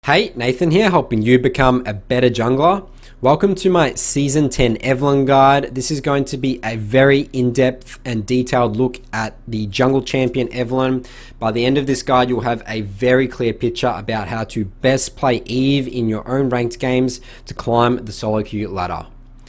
Hey, Nathan here, helping you become a better jungler. Welcome to my Season 10 Evelynn guide. This is going to be a very in-depth and detailed look at the jungle champion Evelynn. By the end of this guide, you'll have a very clear picture about how to best play Eve in your own ranked games to climb the solo queue ladder.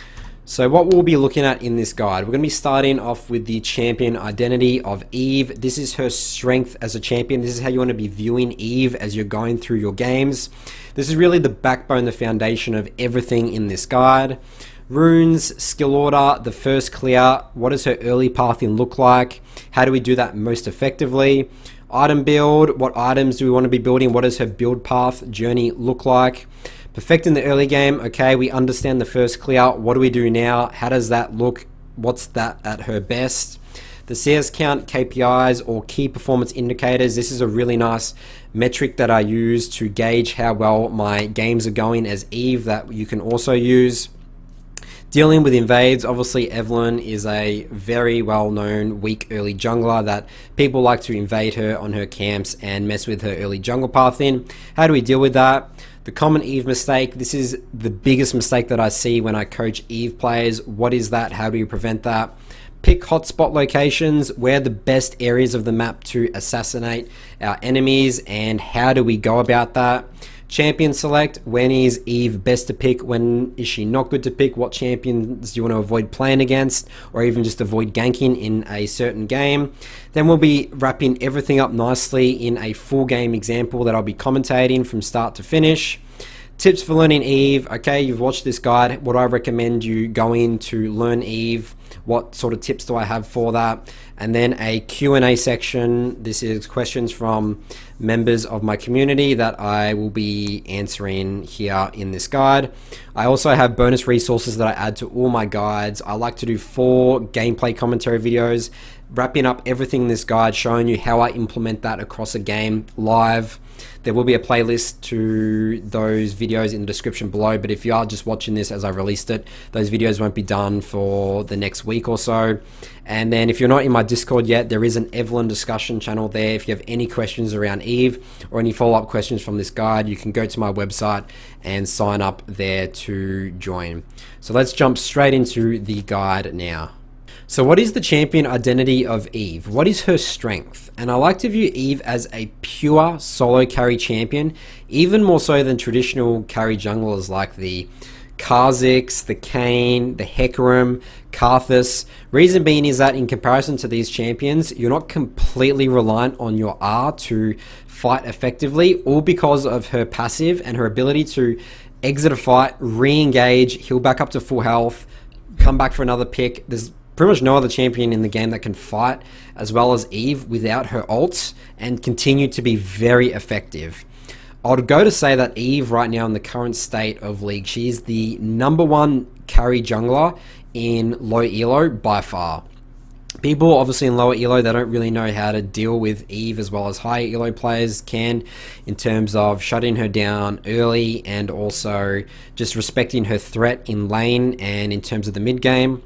So what we'll be looking at in this guide, we're going to be starting off with the champion identity of Eve. This is her strength as a champion. This is how you want to be viewing Eve as you're going through your games. This is really the backbone, the foundation of everything in this guide. Runes, skill order, the first clear, what does her early pathing look like? How do we do that most effectively? Item build, what items do we want to be building? What does her build path journey look like? Perfecting the early game, okay, we understand the first clear. What do we do now? How does that look? What's that at her best? The CS Count KPIs, or key performance indicators. This is a really nice metric that I use to gauge how well my games are going as Eve, that you can also use. Dealing with invades, obviously Evelynn is a very well-known weak early jungler that people like to invade her on her camps and mess with her early jungle path in. How do we deal with that? The common Eve mistake, this is the biggest mistake that I see when I coach Eve players. What is that? How do you prevent that? Pick hotspot locations. Where are the best areas of the map to assassinate our enemies, and how do we go about that? Champion select. When is Eve best to pick? When is she not good to pick? What champions do you want to avoid playing against, or even just avoid ganking in a certain game? Then we'll be wrapping everything up nicely in a full game example that I'll be commentating from start to finish. Tips for learning Eve. Okay, you've watched this guide. What do I recommend you go in to learn Eve? What sort of tips do I have for that? And then a Q&A section. This is questions from members of my community that I will be answering here in this guide. I also have bonus resources that I add to all my guides. I like to do 4 gameplay commentary videos, wrapping up everything in this guide, showing you how I implement that across a game live. There will be a playlist to those videos in the description below, but if you are just watching this as I released it, those videos won't be done for the next week or so. And then if you're not in my Discord yet, there is an Evelynn discussion channel there. If you have any questions around Eve or any follow-up questions from this guide, you can go to my website and sign up there to join. So let's jump straight into the guide now. So what is the champion identity of Eve? What is her strength? And I like to view Eve as a pure solo carry champion, even more so than traditional carry junglers like the Kha'Zix, the Kayn, the Hecarim, Karthus. Reason being is that in comparison to these champions, you're not completely reliant on your R to fight effectively, all because of her passive and her ability to exit a fight, re-engage, heal back up to full health, come back for another pick. There's pretty much no other champion in the game that can fight as well as Eve without her ults and continue to be very effective. I would go to say that Eve right now in the current state of League, she is the #1 carry jungler in low elo by far. People obviously in lower elo, they don't really know how to deal with Eve as well as high elo players can, in terms of shutting her down early and also just respecting her threat in lane and in terms of the mid game.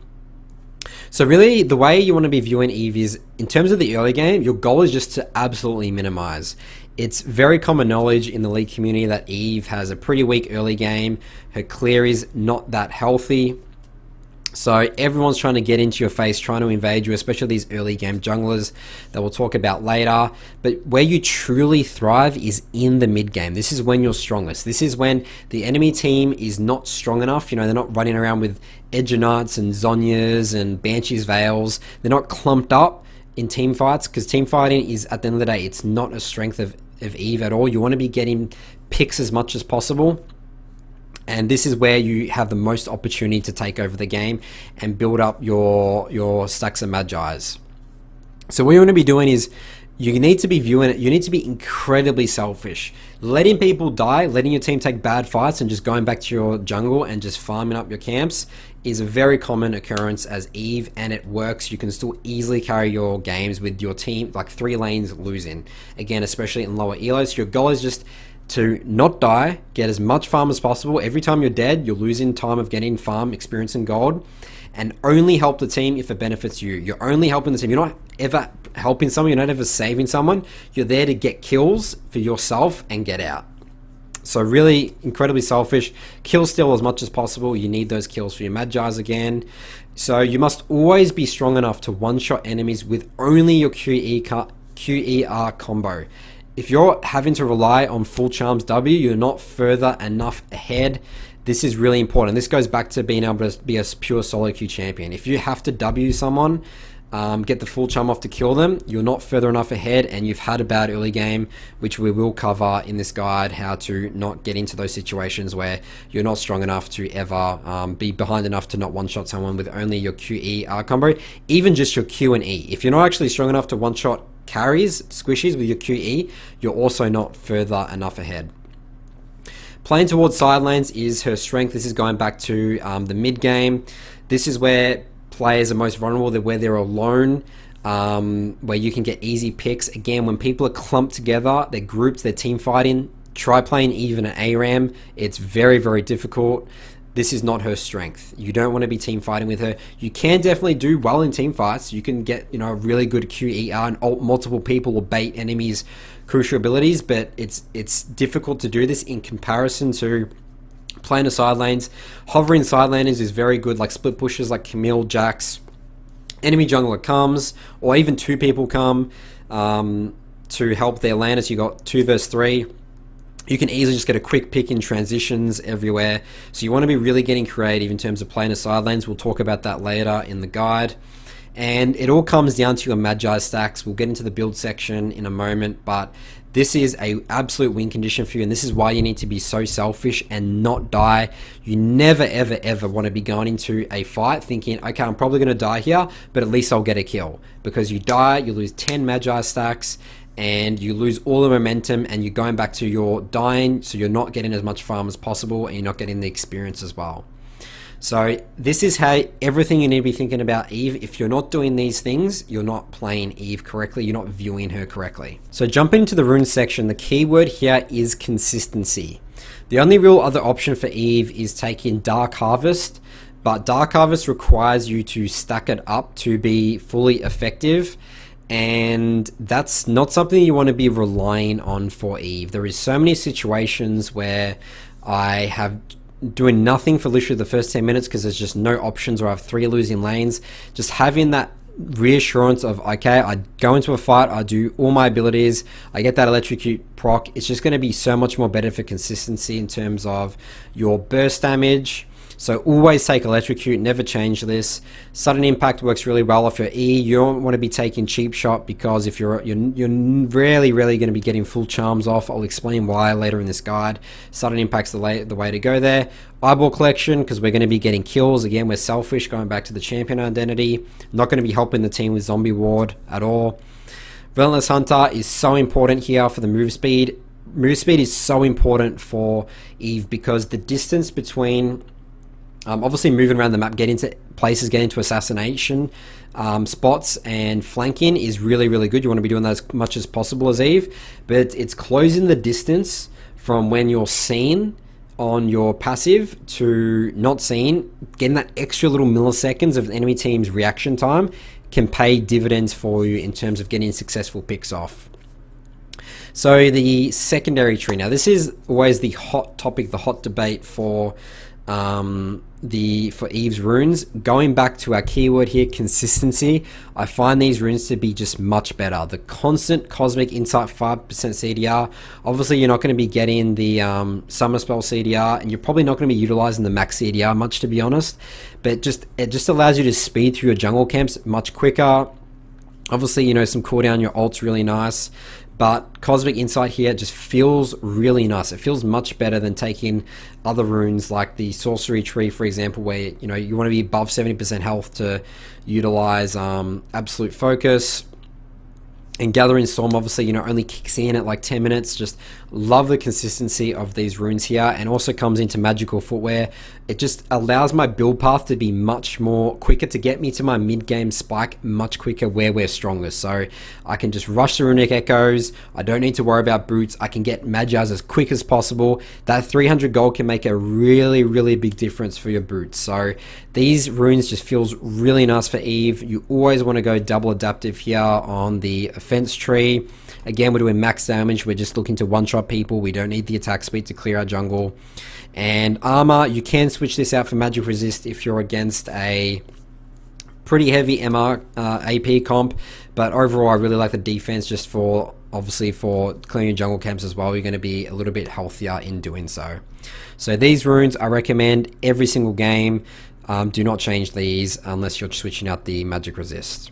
So really, the way you want to be viewing Eve is, in terms of the early game, your goal is just to absolutely minimize. It's very common knowledge in the League community that Eve has a pretty weak early game. Her clear is not that healthy. So everyone's trying to get into your face, trying to invade you, especially these early game junglers that we'll talk about later. But where you truly thrive is in the mid game. This is when you're strongest. This is when the enemy team is not strong enough. You know, they're not running around with Edge Knights and Zhonya's and Banshee's Veils. They're not clumped up in team fights, because team fighting is, at the end of the day, it's not a strength of Eve at all. You want to be getting picks as much as possible. And this is where you have the most opportunity to take over the game and build up your stacks of Magi's. So what you want to be doing is, you need to be viewing it, you need to be incredibly selfish. Letting people die, letting your team take bad fights and just going back to your jungle and just farming up your camps is a very common occurrence as Eve, and it works. You can still easily carry your games with your team, like 3 lanes losing. Again, especially in lower elos, your goal is just to not die, get as much farm as possible. Every time you're dead, you're losing time of getting farm, experience, and gold, and only help the team if it benefits you. You're only helping the team. You're not ever helping someone, you're not ever saving someone. You're there to get kills for yourself and get out. So really incredibly selfish. Kill steal as much as possible. You need those kills for your Magi's again. So you must always be strong enough to one-shot enemies with only your QER combo. If you're having to rely on full charms W, you're not further enough ahead. This is really important. This goes back to being able to be a pure solo queue champion. If you have to W someone, get the full charm off to kill them, you're not further enough ahead and you've had a bad early game, which we will cover in this guide, how to not get into those situations where you're not strong enough to ever be behind enough to not one-shot someone with only your QE combo, even just your Q and E. If you're not actually strong enough to one-shot carries, squishies with your QE, you're also not further enough ahead. Playing towards side lanes is her strength. This is going back to the mid game. This is where players are most vulnerable. They're where they're alone, where you can get easy picks. Again, when people are clumped together, they're groups, they're team fighting. Try playing even an ARAM. It's very, very difficult. This is not her strength. You don't want to be team fighting with her. You can definitely do well in team fights. You can get, you know, a really good QER and ult multiple people or bait enemies' crucial abilities, but it's difficult to do this in comparison to playing the side lanes. Hovering side laners is very good, like split pushes like Camille, Jax. Enemy jungler comes, or even two people come to help their landers. You got 2 versus 3. You can easily just get a quick pick in transitions everywhere. So you want to be really getting creative in terms of playing the side lanes. We'll talk about that later in the guide. And it all comes down to your Magi stacks. We'll get into the build section in a moment, but this is a absolute win condition for you, and this is why you need to be so selfish and not die. You never, ever, ever want to be going into a fight thinking, okay, I'm probably going to die here, but at least I'll get a kill. Because you die, you lose 10 Magi stacks, and you lose all the momentum, and you're going back to your dying, so you're not getting as much farm as possible, and you're not getting the experience as well. So this is how everything you need to be thinking about Eve. If you're not doing these things, you're not playing Eve correctly. You're not viewing her correctly. So jumping into the runes section, the keyword here is consistency. The only real other option for Eve is taking Dark Harvest, but Dark Harvest requires you to stack it up to be fully effective. And that's not something you want to be relying on for Eve. There is so many situations where I have doing nothing for literally the first 10 minutes because there's just no options, or I have 3 losing lanes. Just having that reassurance of, okay, I go into a fight, I do all my abilities, I get that electrocute proc. It's just going to be so much more better for consistency in terms of your burst damage. So always take electrocute, never change this. Sudden impact works really well off your E. You don't want to be taking cheap shot, because if you're rarely going to be getting full charms off. I'll explain why later in this guide. Sudden impact's the way to go there. Eyeball collection, because we're going to be getting kills. Again, we're selfish, going back to the champion identity. Not going to be helping the team with zombie ward at all. Relentless Hunter is so important here for the move speed. Move speed is so important for Eve because the distance between obviously moving around the map, getting to places, getting to assassination spots and flanking is really good. You want to be doing that as much as possible as Eve, but it's closing the distance from when you're seen on your passive to not seen. Getting that extra little milliseconds of the enemy team's reaction time can pay dividends for you in terms of getting successful picks off. So the secondary tree, now this is always the hot topic, the hot debate for Eve's runes. Going back to our keyword here, consistency, I find these runes to be just much better. The constant Cosmic Insight 5% CDR, obviously you're not going to be getting the Summer Spell CDR, and you're probably not going to be utilizing the max CDR much, to be honest, but it just allows you to speed through your jungle camps much quicker. Obviously, you know, some cooldown, your ult's really nice, but Cosmic Insight here just feels really nice. It feels much better than taking other runes like the Sorcery Tree, for example, where, you know, you want to be above 70% health to utilize Absolute Focus. And Gathering Storm, obviously, you know, only kicks in at like 10 minutes. Just love the consistency of these runes here, and also comes into Magical Footwear. It just allows my build path to be much more quicker, to get me to my mid-game spike much quicker where we're strongest. So I can just rush the Runic Echoes. I don't need to worry about boots. I can get Magi's as quick as possible. That 300 gold can make a really big difference for your boots. So these runes just feels really nice for Eve. You always want to go double adaptive here on the offense tree. Again, we're doing max damage. We're just looking to one-shot people. We don't need the attack speed to clear our jungle. And armor, you can switch this out for magic resist if you're against a pretty heavy MR AP comp, but overall I really like the defense, just for obviously for clearing your jungle camps as well. You're going to be a little bit healthier in doing so. So these runes I recommend every single game. Do not change these unless you're switching out the magic resist.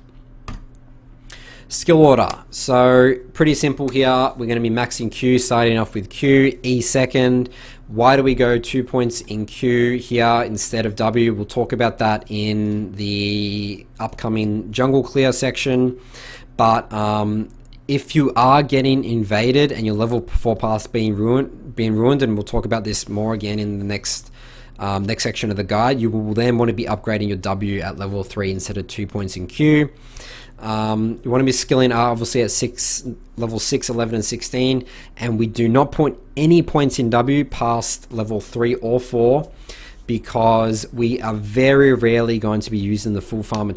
Skill order, so pretty simple here. We're going to be maxing Q, starting off with Q, E second. Why do we go 2 points in Q here instead of W? We'll talk about that in the upcoming jungle clear section. But if you are getting invaded and your level 4 path being ruined, and we'll talk about this more again in the next section of the guide, you will then want to be upgrading your W at level 3 instead of 2 points in Q. You want to be skilling R obviously at level 6, 11, and 16, and we do not point any points in W past level 3 or 4, because we are very rarely going to be using the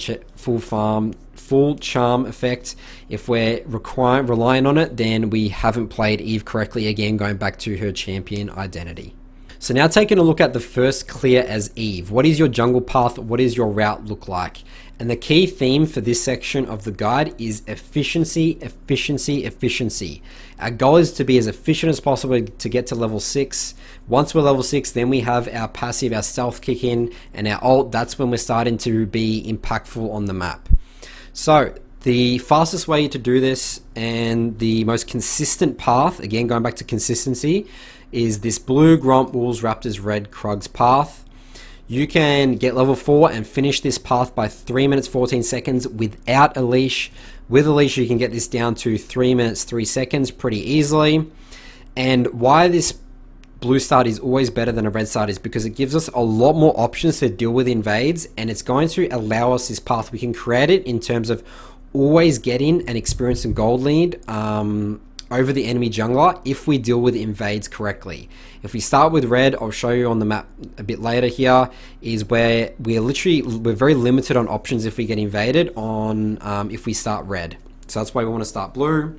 full charm effect. If we're relying on it, then we haven't played Eve correctly, again going back to her champion identity. So now taking a look at the first clear as Eve. What is your jungle path? What does your route look like? And the key theme for this section of the guide is efficiency, efficiency, efficiency. Our goal is to be as efficient as possible to get to level 6. Once we're level 6, then we have our passive, our stealth kick in, and our ult. That's when we're starting to be impactful on the map. So the fastest way to do this and the most consistent path, again going back to consistency, is this blue Gromp Wolves Raptors Red Krugs path. You can get level 4 and finish this path by 3 minutes 14 seconds without a leash. With a leash you can get this down to 3 minutes 3 seconds pretty easily. And why this blue start is always better than a red start is because it gives us a lot more options to deal with invades, and it's going to allow us this path. We can create it in terms of always getting an experience and gold lead over the enemy jungler if we deal with invades correctly. If we start with red, I'll show you on the map a bit later here, is where we're very limited on options if we get invaded on if we start red. So that's why we want to start blue.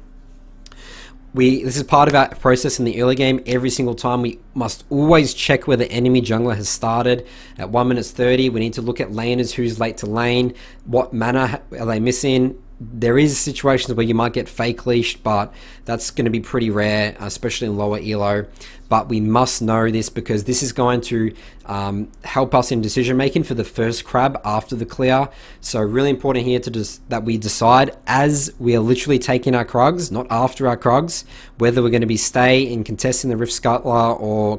This is part of our process in the early game. Every single time we must always check where the enemy jungler has started. At 1 minute 30, we need to look at laners, who's late to lane, what mana are they missing. There is situations where you might get fake leashed, but that's going to be pretty rare, especially in lower elo. But we must know this because this is going to help us in decision making for the first crab after the clear. So really important here that we decide as we are literally taking our Krugs, not after our Krugs, whether we're going to be stay in contesting the Rift Scuttler or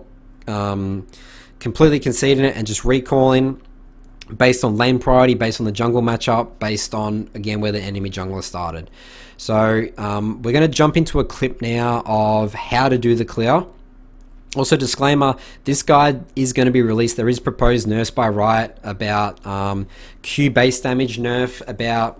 completely conceding it and just recalling, based on lane priority, based on the jungle matchup, based on, again, where the enemy jungler started. So we're going to jump into a clip now of how to do the clear. Also, disclaimer, this guide is going to be released. There is proposed nerfs by Riot about Q base damage nerf, about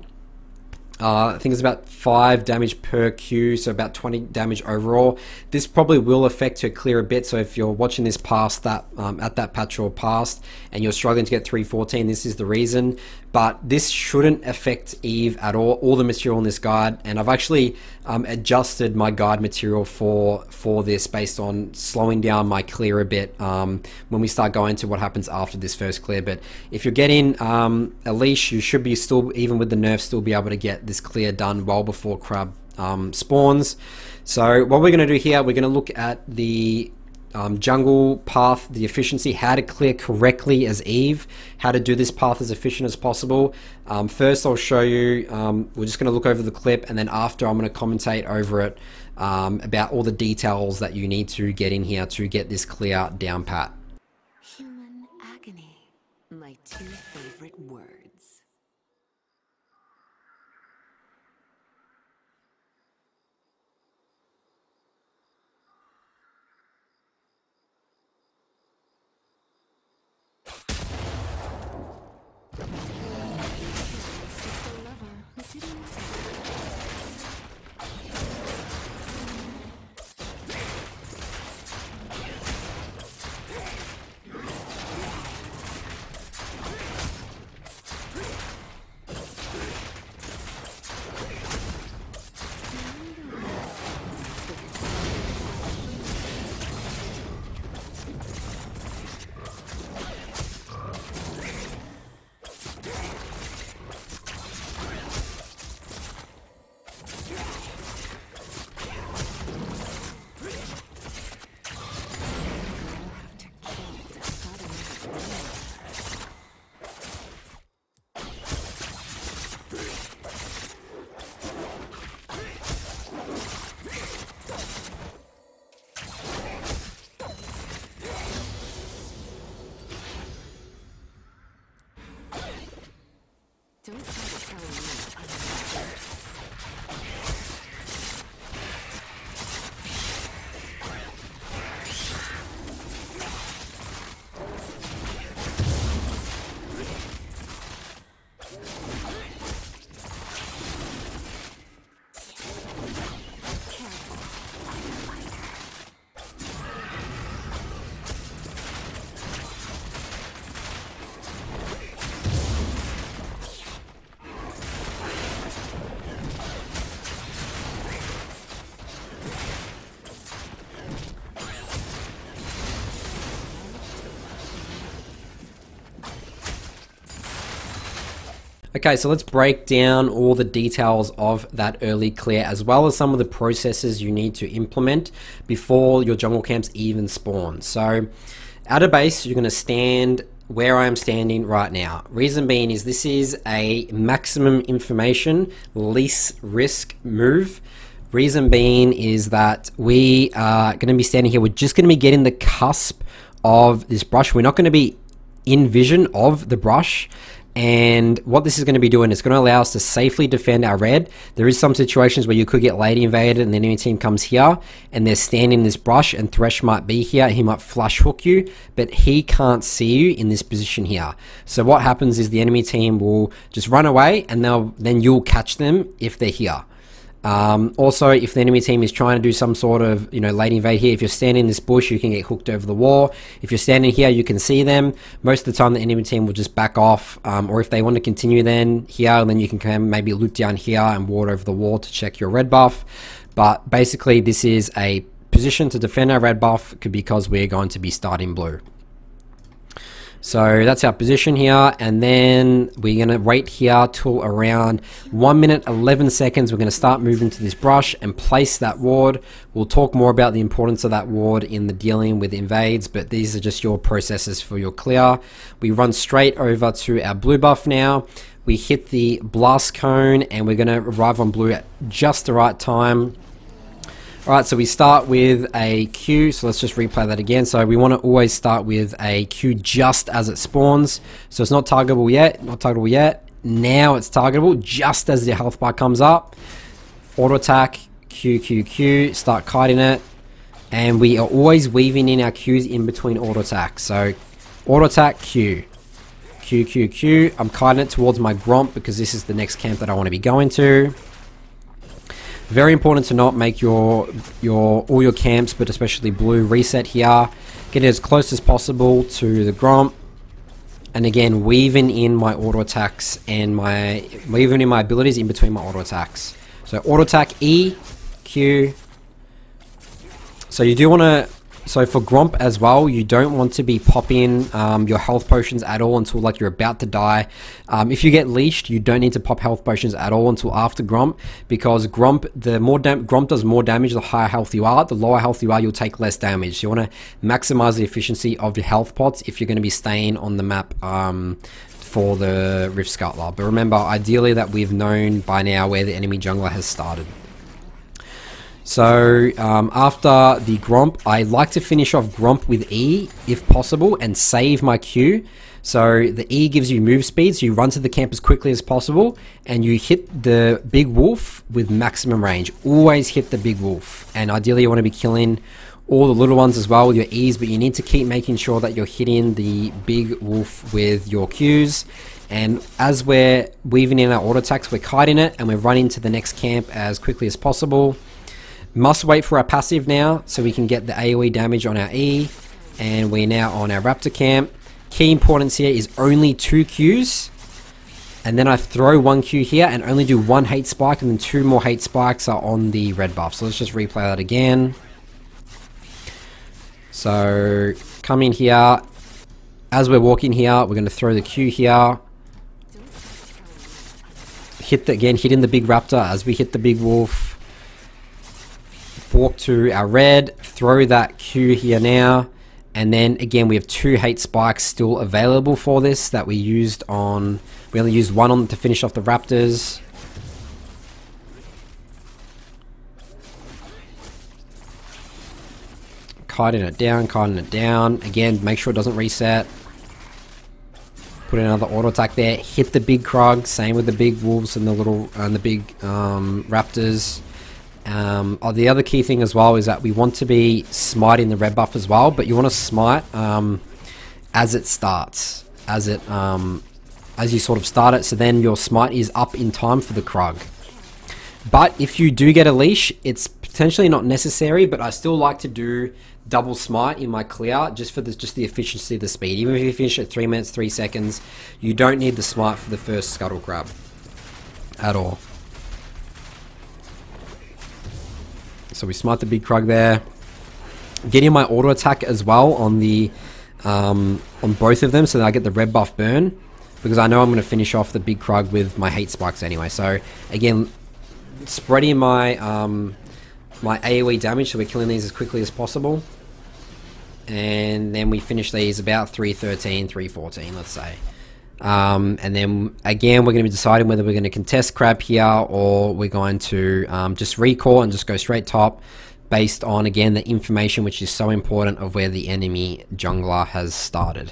I think it's about 5 damage per Q, so about 20 damage overall. This probably will affect her clear a bit, so if you're watching this past that, at that patch or past, and you're struggling to get 314, this is the reason. But this shouldn't affect Eve at all the material in this guide, and I've actually adjusted my guide material for this based on slowing down my clear a bit when we start going to what happens after this first clear. But if you're getting a leash, you should be still, even with the nerf, still be able to get this clear done well before crab spawns. So what we're going to do here, we're going to look at the jungle path, the efficiency, how to clear correctly as Eve, how to do this path as efficient as possible. First I'll show you, we're just going to look over the clip, and then after I'm going to commentate over it about all the details that you need to get in here to get this clear down pat. Human agony, my 2 favorite words. Okay, so let's break down all the details of that early clear, as well as some of the processes you need to implement before your jungle camps even spawn. So at a base, you're going to stand where I am standing right now. Reason being is this is a maximum information, least risk move. Reason being is that we are going to be standing here. We're just going to be getting the cusp of this brush. We're not going to be in vision of the brush. And what this is going to be doing is going to allow us to safely defend our red. There is some situations where you could get lady invaded and the enemy team comes here and they're standing in this brush, and Thresh might be here. He might flush hook you, but he can't see you in this position here. So what happens is the enemy team will just run away, and then you'll catch them if they're here. Also, if the enemy team is trying to do some sort of, lady invade here, if you're standing in this bush, you can get hooked over the wall. If you're standing here, you can see them. Most of the time, the enemy team will just back off. Or if they want to continue then you can come maybe loop down here and ward over the wall to check your red buff. But basically, this is a position to defend our red buff because we're going to be starting blue. So that's our position here, and then we're going to wait here till around 1 minute 11 seconds. We're going to start moving to this brush and place that ward. We'll talk more about the importance of that ward in the dealing with invades, but these are just your processes for your clear. We run straight over to our blue buff now. We hit the blast cone, and we're going to arrive on blue at just the right time. Alright, so we start with a Q, so let's just replay that again. So we want to always start with a Q just as it spawns. So it's not targetable yet, Now it's targetable just as the health bar comes up. Auto attack, Q, Q, Q, start kiting it. And we are always weaving in our Qs in between auto attacks. So auto attack, Q, Q, Q, Q. I'm kiting it towards my Gromp because this is the next camp that I want to be going to. Very important to not make all your camps, but especially blue, reset here. Get it as close as possible to the Gromp. And again, weaving in my auto attacks and weaving in my abilities in between my auto attacks. So auto attack E, Q. So you do want to, so for Gromp as well, you don't want to be popping your health potions at all until like you're about to die. If you get leashed, you don't need to pop health potions at all until after Gromp, because Gromp does more damage the higher health you are. The lower health you are, you'll take less damage. So you want to maximize the efficiency of your health pots if you're going to be staying on the map for the Rift Scuttler. But remember, ideally that we've known by now where the enemy jungler has started. So after the Gromp, I like to finish off Gromp with E if possible and save my Q. So the E gives you move speed, so you run to the camp as quickly as possible and you hit the big wolf with maximum range. Always hit the big wolf, and ideally you want to be killing all the little ones as well with your E's, but you need to keep making sure that you're hitting the big wolf with your Qs. And as we're weaving in our auto attacks, we're kiting it and we're running to the next camp as quickly as possible. Must wait for our passive now so we can get the AoE damage on our E, and we're now on our Raptor camp. Key importance here is only 2 Qs, and then I throw 1 Q here and only do 1 hate spike, and then 2 more hate spikes are on the red buff. So let's just replay that again. So come in here. As we're walking here, we're going to throw the Q here. Hitting the big Raptor as we hit the big wolf. Walk to our red, throw that Q here now, and then again we have 2 hate spikes still available for this that we only used 1 on to finish off the Raptors. Kiting it down, again make sure it doesn't reset. Put another auto attack there, hit the big Krug, same with the big wolves and the big Raptors. The other key thing as well is that we want to be smiting the red buff as well, but you want to smite as it starts, as you sort of start it, so then your smite is up in time for the Krug. But if you do get a leash, it's potentially not necessary, but I still like to do double smite in my clear just for the efficiency of the speed. Even if you finish at 3 minutes 3 seconds, you don't need the smite for the first scuttle grab at all. So we smite the big Krug there. Getting my auto attack as well on the on both of them, so that I get the red buff burn. because I know I'm going to finish off the big Krug with my hate spikes anyway. So again, spreading my my AoE damage, so we're killing these as quickly as possible. And then we finish these about 313, 314, let's say. And then again, we're going to be deciding whether we're going to contest crab here, or we're going to just recall and just go straight top, based on, again, the information which is so important of where the enemy jungler has started.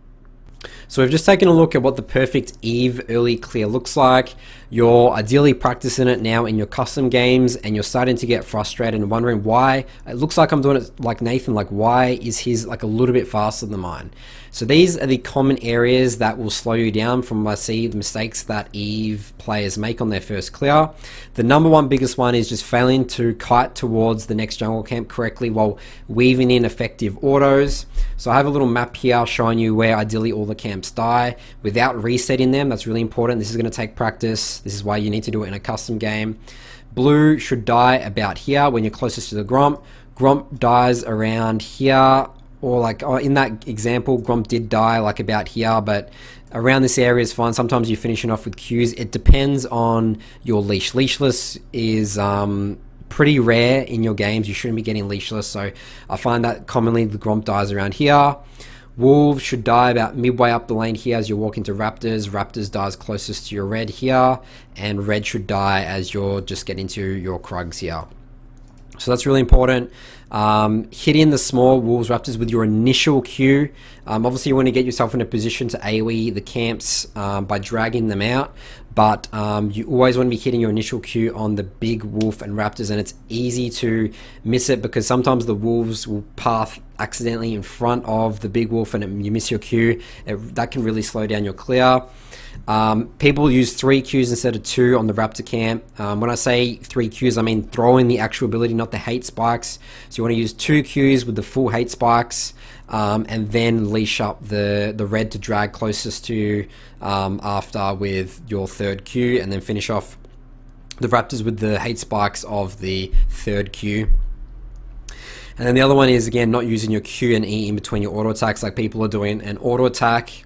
So we've just taken a look at what the perfect Eve early clear looks like. You're ideally practicing it now in your custom games, and you're starting to get frustrated and wondering why. It looks like I'm doing it like Nathan, like why is his like a little bit faster than mine? So these are the common areas that will slow you down from, I see, the mistakes that Eve players make on their first clear. The number one biggest one is just failing to kite towards the next jungle camp correctly while weaving in effective autos. So I have a little map here showing you where ideally all the camps die without resetting them. That's really important. This is going to take practice. This is why you need to do it in a custom game. Blue should die about here when you're closest to the Gromp. Gromp dies around here, or like in that example, Gromp did die like about here, but around this area is fine. Sometimes you're finishing off with Qs. It depends on your leash. Leashless is pretty rare in your games. You shouldn't be getting leashless, so I find that commonly the Gromp dies around here. Wolves should die about midway up the lane here as you walk into Raptors. Raptors dies closest to your red here, and red should die as you're just getting to your Krugs here. So that's really important. Hitting the small Wolves Raptors with your initial Q. Obviously you want to get yourself in a position to AoE the camps by dragging them out, but you always want to be hitting your initial Q on the big Wolf and Raptors, and it's easy to miss it because sometimes the Wolves will path accidentally in front of the big Wolf and you miss your Q. That can really slow down your clear. People use 3 Qs instead of 2 on the Raptor camp. When I say 3 Qs, I mean throwing the actual ability, not the hate spikes. So you want to use 2 Qs with the full hate spikes, and then leash up the red to drag closest to after with your 3rd Q, and then finish off the Raptors with the hate spikes of the 3rd Q. And then the other one is, again, not using your Q and E in between your auto attacks, like people are doing an auto attack.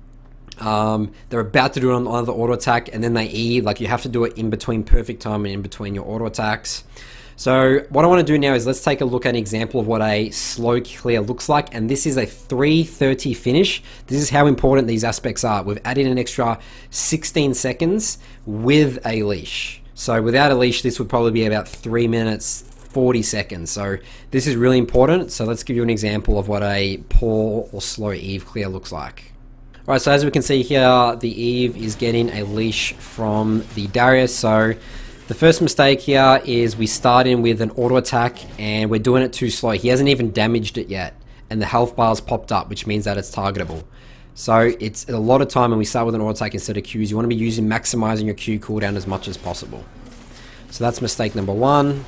They're about to do it on the auto attack, and then they E. Like, you have to do it in between perfect time and in between your auto attacks. So what I want to do now is let's take a look at an example of what a slow clear looks like, and this is a 3:30 finish. This is how important these aspects are. We've added an extra 16 seconds with a leash. So without a leash, this would probably be about 3 minutes 40 seconds. So this is really important. So let's give you an example of what a poor or slow Eve clear looks like. Alright, so as we can see here, the Eve is getting a leash from the Darius. So the first mistake here is we start in with an auto attack and we're doing it too slow. He hasn't even damaged it yet, and the health bar's popped up, which means that it's targetable. So it's a lot of time when we start with an auto attack instead of Qs. You want to be maximizing your Q cooldown as much as possible. So that's mistake number 1.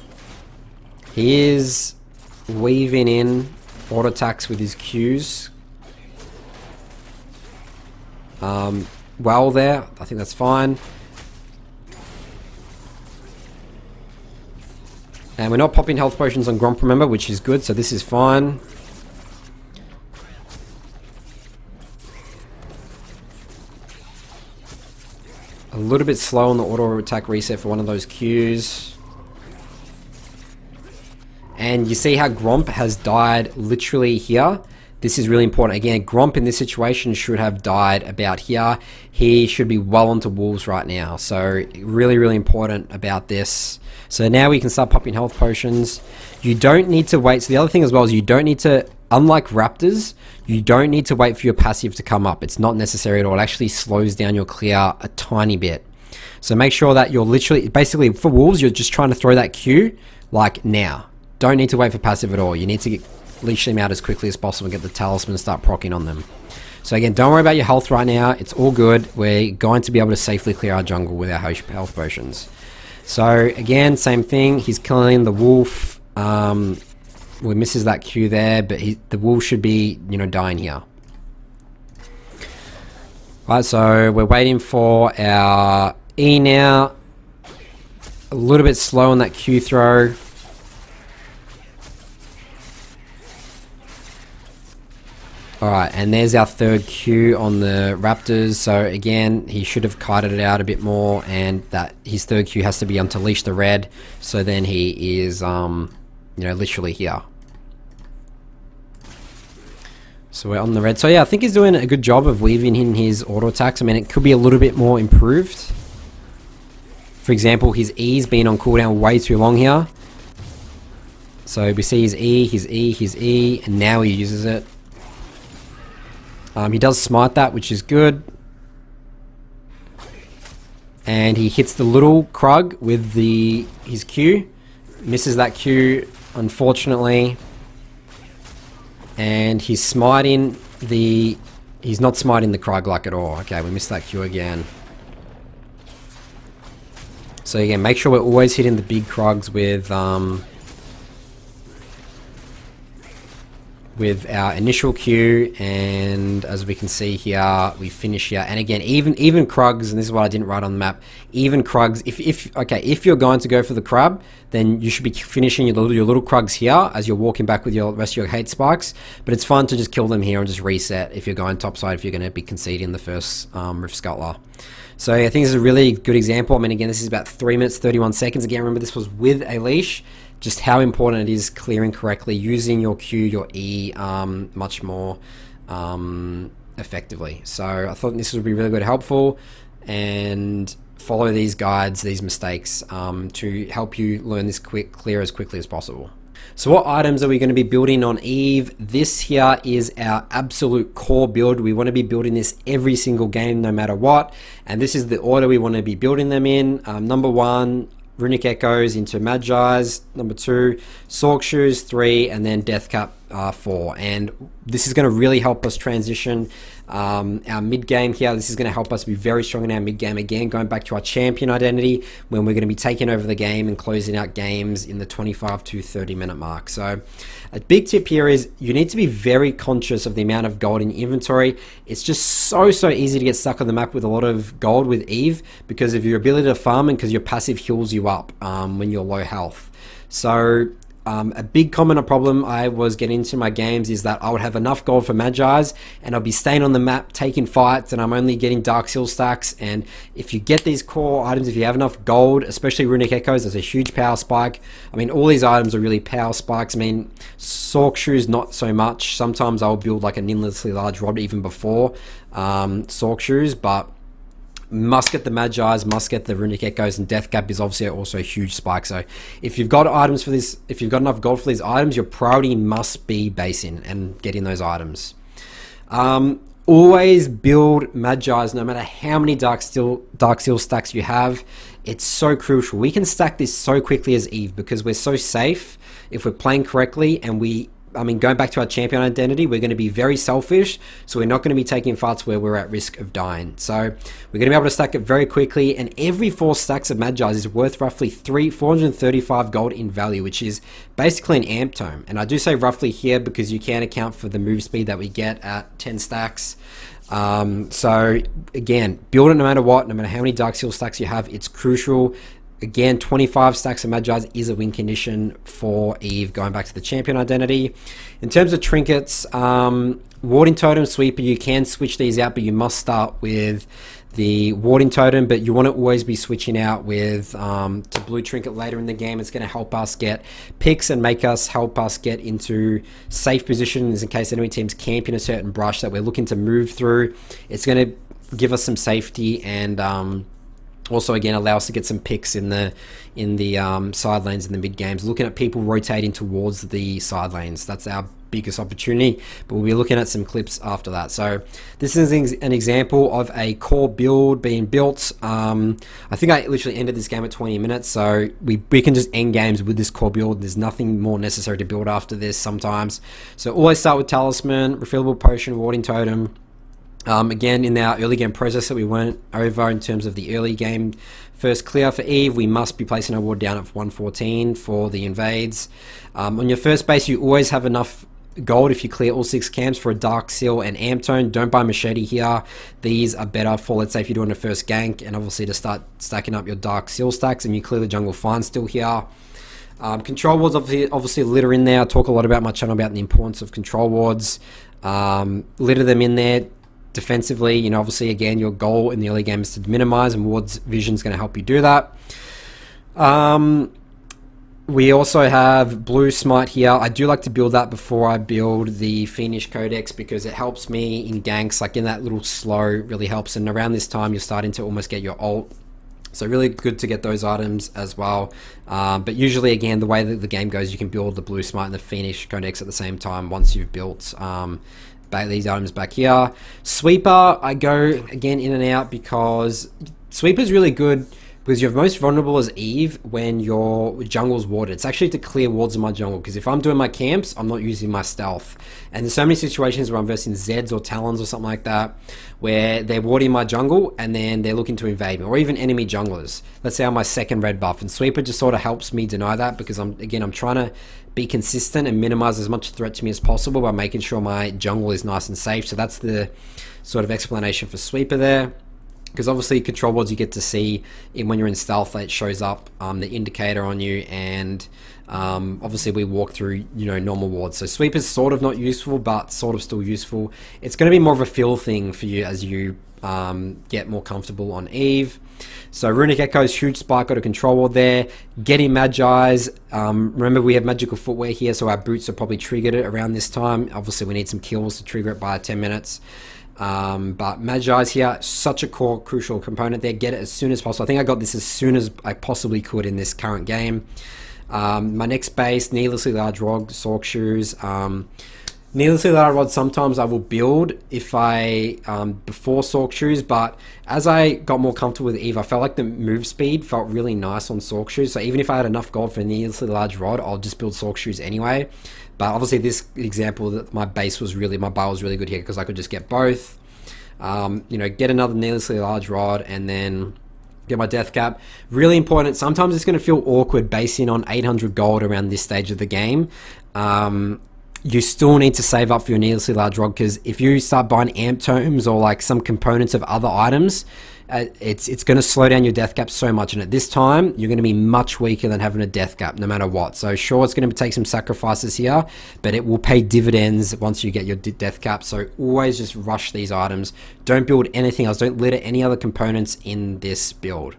He is weaving in auto attacks with his Qs. Well there, I think that's fine. And we're not popping health potions on Gromp, remember, which is good, so this is fine. A little bit slow on the auto attack reset for one of those Qs. And you see how Gromp has died literally here. This is really important. Again, Gromp in this situation should have died about here. He should be well onto Wolves right now. So really, really important about this. So now we can start popping health potions. You don't need to wait. So the other thing as well is you don't need to, unlike Raptors, you don't need to wait for your passive to come up. It's not necessary at all. It actually slows down your clear a tiny bit. So make sure that you're literally, basically for Wolves, you're just trying to throw that Q like now. Don't need to wait for passive at all. You need to leash them out as quickly as possible and get the talisman and start proccing on them. So again, don't worry about your health right now. It's all good. We're going to be able to safely clear our jungle with our health potions. So again, same thing. He's killing the wolf. We misses that Q there, but the wolf should be, you know, dying here. Right, so we're waiting for our E now. A little bit slow on that Q throw. Alright, and there's our third Q on the Raptors. So again, he should have kited it out a bit more, and that his third Q has to be on to leash the red. So then he is, you know, literally here. So we're on the red. So yeah, I think he's doing a good job of weaving in his auto attacks. I mean, it could be a little bit more improved. For example, his E's been on cooldown way too long here. So we see his E, his E, his E, and now he uses it. He does smite that, which is good. And he hits the little Krug with his Q. Misses that Q, unfortunately. And he's smiting he's not smiting the Krug like at all. Okay, we missed that Q again. So again, make sure we're always hitting the big Krugs with our initial Q, and as we can see here, we finish here. And again, even Krugs, and this is what I didn't write on the map, even Krugs, if you're going to go for the crab, then you should be finishing your little Krugs here as you're walking back with your rest of your hate spikes. But it's fun to just kill them here and just reset if you're going topside, if you're going to be conceding the first Rift Scuttler. So I think this is a really good example. I mean, again, this is about 3 minutes 31 seconds. Again, remember this was with a leash. Just how important it is clearing correctly, using your Q, your E much more effectively. So I thought this would be really good, helpful, and follow these guides, these mistakes to help you learn this clear as quickly as possible. So what items are we going to be building on Eve? This here is our absolute core build. We want to be building this every single game, no matter what. And this is the order we want to be building them in. Number 1, Runic Echoes into Magi's. Number 2, Sork Shoes 3, and then Death Cap 4. And this is going to really help us transition our mid game here. This is going to help us be very strong in our mid game again, going back to our champion identity when we're going to be taking over the game and closing out games in the 25 to 30 minute mark. So a big tip here is you need to be very conscious of the amount of gold in inventory. It's just so easy to get stuck on the map with a lot of gold with Eve because of your ability to farm and because your passive heals you up when you're low health. So a big common problem I was getting into my games is that I would have enough gold for Magi's and I'll be staying on the map taking fights and I'm only getting Dark Seal stacks. And if you get these core items, if you have enough gold, especially Runic Echoes, there's a huge power spike. I mean, all these items are really power spikes. I mean, Sork Shoes not so much. Sometimes I'll build like a needlessly large rod even before Sork Shoes, but must get the Magi's, must get the Runic Echoes, and Death Cap is obviously also a huge spike. So if you've got items for this, if you've got enough gold for these items, your priority must be basing and getting those items. Always build Magi's no matter how many Dark Seal stacks you have. It's so crucial. We can stack this so quickly as Eve because we're so safe if we're playing correctly, and I mean, going back to our champion identity, we're going to be very selfish, so we're not going to be taking fights where we're at risk of dying. So we're going to be able to stack it very quickly, and every 4 stacks of Magi's is worth roughly 435 gold in value, which is basically an amp tome. And I do say roughly here because you can account for the move speed that we get at 10 stacks. So again, build it no matter what, no matter how many Dark Seal stacks you have, it's crucial. Again, 25 stacks of Magi's is a win condition for Eve, going back to the champion identity. In terms of trinkets, Warding Totem, Sweeper, you can switch these out, but you must start with the Warding Totem, but you want to always be switching out with to Blue Trinket later in the game. It's going to help us get picks and help us get into safe positions in case enemy teams camp in a certain brush that we're looking to move through. It's going to give us some safety and also again allow us to get some picks in the side lanes in the mid games, looking at people rotating towards the side lanes. That's our biggest opportunity, but we'll be looking at some clips after that. So this is an example of a core build being built. I think I literally ended this game at 20 minutes, so we can just end games with this core build. There's nothing more necessary to build after this sometimes. So always start with Talisman, Refillable Potion, Warding Totem. Again, in our early game process that we went over in terms of the early game first clear for Eve, we must be placing our ward down at 114 for the Invades. On your first base, you always have enough gold if you clear all 6 camps for a Dark Seal and Amp Tone. Don't buy Machete here. These are better for, let's say, if you're doing a first gank, and obviously to start stacking up your Dark Seal stacks, and you clear the jungle fine still here. Control wards obviously litter in there. I talk a lot about my channel about the importance of control wards. Litter them in there defensively. You know, obviously, again, your goal in the early game is to minimize, and wards vision is going to help you do that. We also have blue smite here. I do like to build that before I build the Fiendish Codex because it helps me in ganks, like in that little slow, really helps. And around this time, you're starting to almost get your ult. So really good to get those items as well. But usually, again, the way that the game goes, you can build the blue smite and the Fiendish Codex at the same time once you've built these items back here. Sweeper, I go again in and out because Sweeper is really good because you're most vulnerable as Eve when your jungle's warded. It's actually to clear wards in my jungle, because if I'm doing my camps, I'm not using my stealth. And there's so many situations where I'm versing Zeds or Talons or something like that, where they're warding my jungle and then they're looking to invade me, or even enemy junglers. Let's say I'm my second red buff, and Sweeper just sort of helps me deny that, because I'm trying to be consistent and minimize as much threat to me as possible by making sure my jungle is nice and safe. So that's the sort of explanation for Sweeper there. Because obviously control wards you get to see when you're in stealth, it shows up the indicator on you, and obviously we walk through, you know, normal wards. So Sweeper's sort of not useful, but sort of still useful. It's going to be more of a feel thing for you as you get more comfortable on Eve. So Runic Echo's huge spike, got a control ward there. Getting Magi's, remember we have magical footwear here, so our boots are probably triggered it around this time. Obviously we need some kills to trigger it by 10 minutes. But Magi's here, such a core crucial component there. Get it as soon as possible. I think I got this as soon as I possibly could in this current game. My next base, needlessly large rod, Sork shoes. Needlessly large rod sometimes I will build if I before Sork shoes, but as I got more comfortable with Eve, I felt like the move speed felt really nice on Sork shoes. So even if I had enough gold for a needlessly large rod, I'll just build Sork shoes anyway. But obviously this example, that my buy was really good here because I could just get both. You know, get another needlessly large rod and then get my death cap. Really important. Sometimes it's going to feel awkward basing on 800 gold around this stage of the game. You still need to save up for your needlessly large rod, because if you start buying amp tomes or like some components of other items, it's going to slow down your death cap so much, and at this time you're going to be much weaker than having a death cap no matter what. So sure, it's going to take some sacrifices here, but it will pay dividends once you get your death cap. So always just rush these items. Don't build anything else. Don't litter any other components in this build.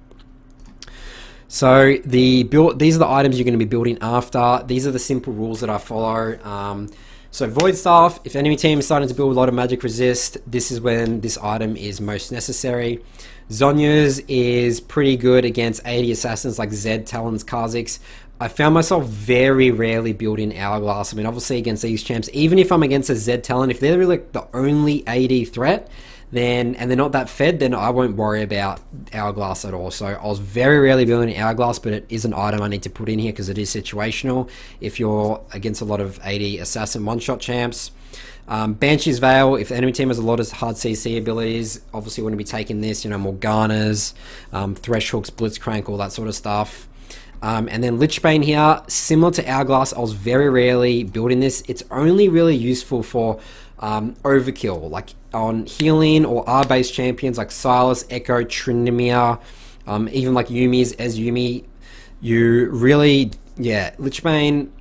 So these are the items you're going to be building after. These are the simple rules that I follow. So Void Staff, if enemy team is starting to build a lot of magic resist, this is when this item is most necessary. Zhonya's is pretty good against 80 assassins like Zed, Talons, Kha'Zix. I found myself very rarely building Hourglass. I mean, obviously against these champs, even if I'm against a Zed Talon, if they're really like the only AD threat, then and they're not that fed, then I won't worry about Hourglass at all. So I was very rarely building Hourglass, but it is an item I need to put in here because it is situational if you're against a lot of 80 assassin one-shot champs. Banshee's Veil, if the enemy team has a lot of hard CC abilities, obviously we're going to be taking this, you know, Morganas, Thresh Hooks, Blitzcrank, all that sort of stuff. And then Lichbane here, similar to Hourglass, I was very rarely building this. It's only really useful for overkill, like on healing or R-based champions like Sylas, Echo, Tryndamere, even like Yumi's as Yumi. You really, yeah, Lichbane,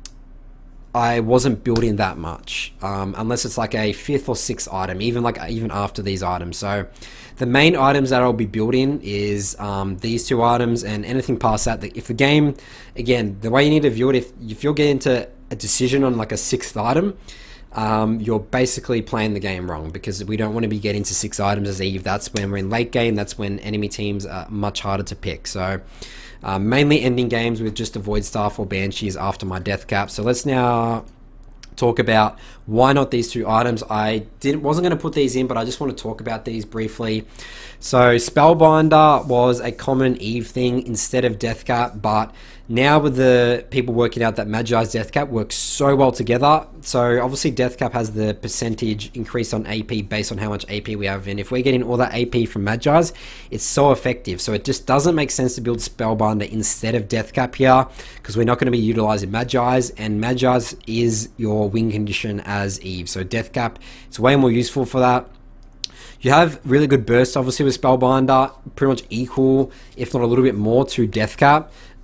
I wasn't building that much, unless it's like a 5th or 6th item, even after these items. So the main items that I'll be building is these 2 items, and anything past that, if the game, again, the way you need to view it, if you're getting to a decision on like a 6th item, you're basically playing the game wrong, because we don't want to be getting to 6 items as Eve. That's when we're in late game. That's when enemy teams are much harder to pick. So mainly ending games with just a Void Staff or Banshees after my death cap. So let's now talk about why not these 2 items. I wasn't going to put these in, but I just want to talk about these briefly. So Spellbinder was a common Eve thing instead of death cap, but now with the people working out that Magi's death cap works so well together. So obviously death cap has the percentage increase on AP based on how much AP we have, and if we're getting all that AP from Magi's, it's so effective. So it just doesn't make sense to build Spellbinder instead of death cap here, because we're not going to be utilizing Magi's, and Magi's is your win condition as Eve. So death cap, it's way more useful for that. You have really good bursts obviously with Spellbinder, pretty much equal, if not a little bit more, to death cap.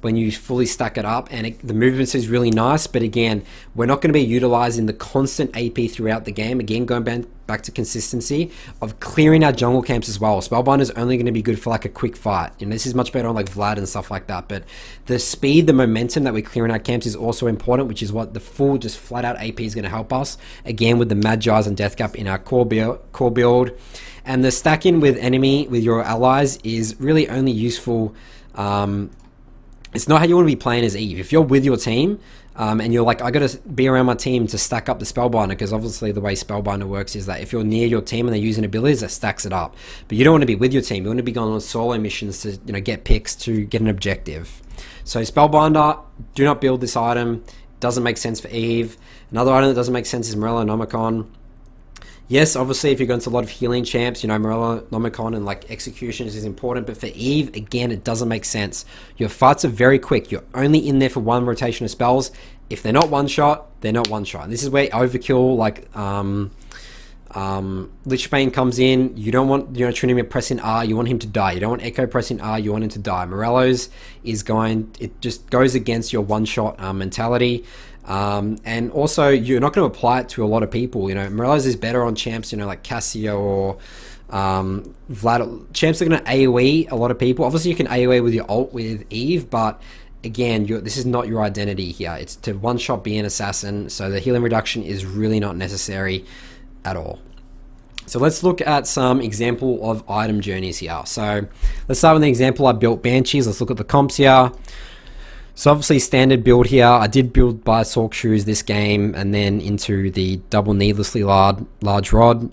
when you fully stack it up, and the movements is really nice. But again, we're not going to be utilizing the constant AP throughout the game. Again, going back to consistency of clearing our jungle camps as well. Spellbinder is only going to be good for like a quick fight. You know, this is much better on like Vlad and stuff like that. But the speed, the momentum that we're clearing our camps is also important, which is what the full just flat out AP is going to help us. Again, with the Magi's and Death Cap in our core build. And the stacking with enemy, with your allies, is really only useful. It's not how you want to be playing as Eve. If you're with your team, and you're like, I gotta be around my team to stack up the Spellbinder, because obviously the way Spellbinder works is that if you're near your team and they're using abilities, that stacks it up. But you don't want to be with your team. You want to be going on solo missions to, you know, get picks to get an objective. So Spellbinder, do not build this item. Doesn't make sense for Eve. Another item that doesn't make sense is Morello Nomicon. Yes, obviously, if you're going to a lot of healing champs, you know, Morello, Nomicon, and like executions is important. But for Eve, again, it doesn't make sense. Your fights are very quick. You're only in there for one rotation of spells. If they're not one shot, they're not one shot. And this is where overkill, like Lichbane comes in. You don't want, you know, Trinity pressing R. You want him to die. You don't want Echo pressing R. You want him to die. Morello's is going. It just goes against your one shot mentality. And also, you're not going to apply it to a lot of people. You know, Morello's is better on champs, you know, like Cassio or Vlad. Champs are going to AoE a lot of people. Obviously, you can AoE with your ult with Eve, but again, this is not your identity here. It's to one-shot be an assassin, so the healing reduction is really not necessary at all. So let's look at some example of item journeys here. So let's start with the example I built Banshees. Let's look at the comps here. So obviously standard build here. I did build by Sork Shoes this game and then into the double needlessly large rod.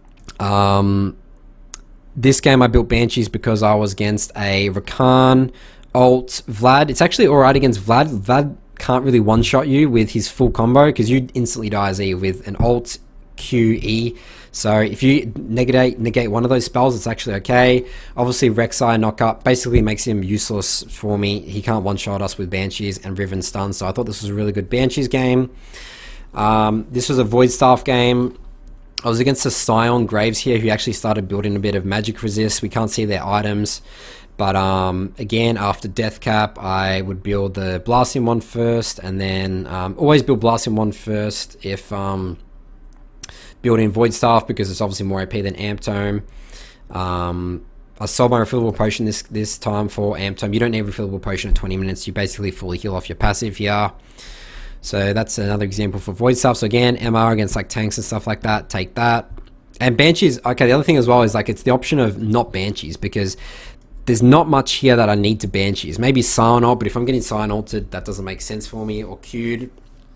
This game I built Banshees because I was against a Rakan, ult, Vlad. It's actually alright against Vlad. Vlad can't really one-shot you with his full combo because you instantly die as E with an ult, Q, E. So if you negate one of those spells, it's actually okay. Obviously, Rek'Sai knockup basically makes him useless for me. He can't one-shot us with Banshees and Riven stun. So I thought this was a really good Banshees game. This was a Void Staff game. I was against a Scion Graves here who actually started building a bit of magic resist. We can't see their items. But again, after Death Cap, I would build the Blasting one first. And then always build Blasting one first if... building Void Staff because it's obviously more AP than Amp Tome. I sold my refillable potion this time for Amp Tome. You don't need a refillable potion at 20 minutes. You basically fully heal off your passive here. So that's another example for Void Staff. So again, MR against like tanks and stuff like that, take that. And Banshees, okay, the other thing as well is like it's the option of not Banshees because there's not much here that I need to Banshees. Maybe Scion ult, but if I'm getting Scion ulted, that doesn't make sense for me, or Q'd.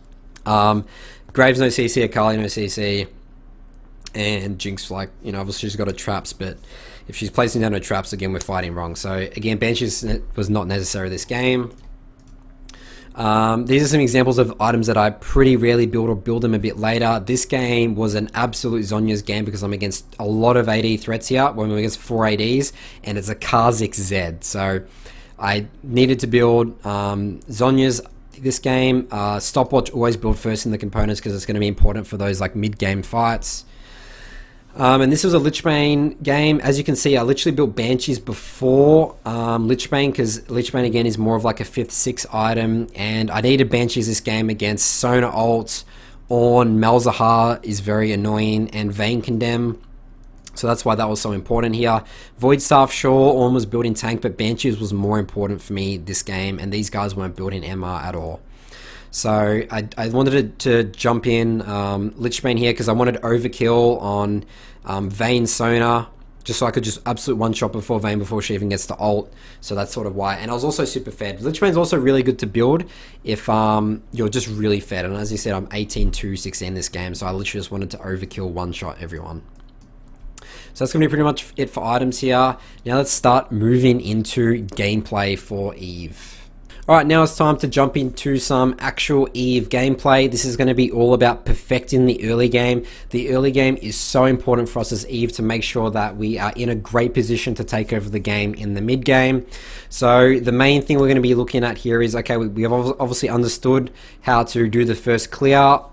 Graves no CC, Akali no CC. And Jinx, like, you know, obviously she's got her traps, but if she's placing down her traps, again, we're fighting wrong. So, again, Banshees was not necessary this game. These are some examples of items that I pretty rarely build or build them a bit later. This game was an absolute Zhonya's game because I'm against a lot of AD threats here. When we're against 4 ADs, and it's a Kha'Zix Z. So, I needed to build Zhonya's this game. Stopwatch, always build first in the components because it's going to be important for those, like, mid-game fights. And this was a Lichbane game. As you can see, I literally built Banshees before Lichbane because Lichbane again is more of like a 5th, 6th item, and I needed Banshees this game against Sona ult. Ornn, Malzahar is very annoying, and Vayne Condemn. So that's why that was so important here. Void Staff, sure, Ornn was building tank, but Banshees was more important for me this game, and these guys weren't building MR at all. So I wanted to jump in Lichbane here because I wanted overkill on Vayne Sona, just so I could just absolute one-shot before Vayne before she even gets to ult. So that's sort of why. And I was also super fed. Lichbane's also really good to build if you're just really fed. And as you said, I'm 18-2-16 this game, so I literally just wanted to overkill one-shot everyone. So that's going to be pretty much it for items here. Now let's start moving into gameplay for Eve. Alright, now it's time to jump into some actual Eve gameplay. This is going to be all about perfecting the early game. The early game is so important for us as Eve to make sure that we are in a great position to take over the game in the mid game. So the main thing we're going to be looking at here is, okay, we have obviously understood how to do the first clear.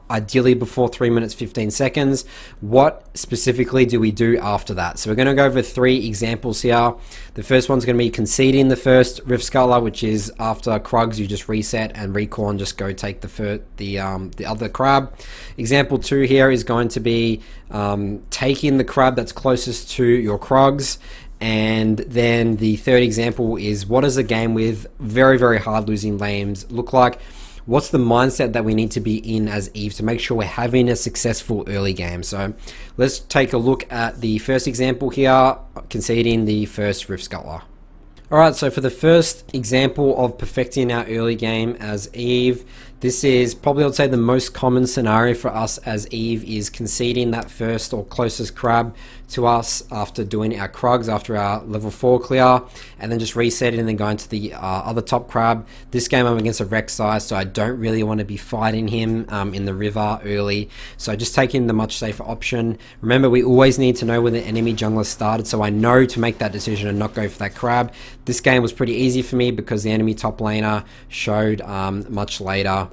ideally before 3 minutes 15 seconds. What specifically do we do after that? So we're going to go over 3 examples here. The first one's going to be conceding the first Rift Scuttler, which is after Krugs, you just reset and recall and just go take the other crab. Example 2 here is going to be taking the crab that's closest to your Krugs. And then the third example is, what does a game with very, very hard losing lanes look like? What's the mindset that we need to be in as Eve to make sure we're having a successful early game? So let's take a look at the first example here, conceding the first Rift Scuttler. Alright, so for the first example of perfecting our early game as Eve, this is probably, I would say, the most common scenario for us as Eve is conceding that first or closest crab to us after doing our Krugs, after our level 4 clear, and then just resetting and then going to the other top crab. This game I'm against a Rek'Sai, so I don't really want to be fighting him in the river early, so just taking the much safer option. Remember, we always need to know where the enemy jungler started, so I know to make that decision and not go for that crab. This game was pretty easy for me because the enemy top laner showed much later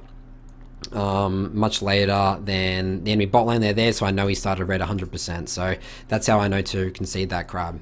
than the enemy bot lane. They're there, so I know he started red 100%. So that's how I know to concede that crab.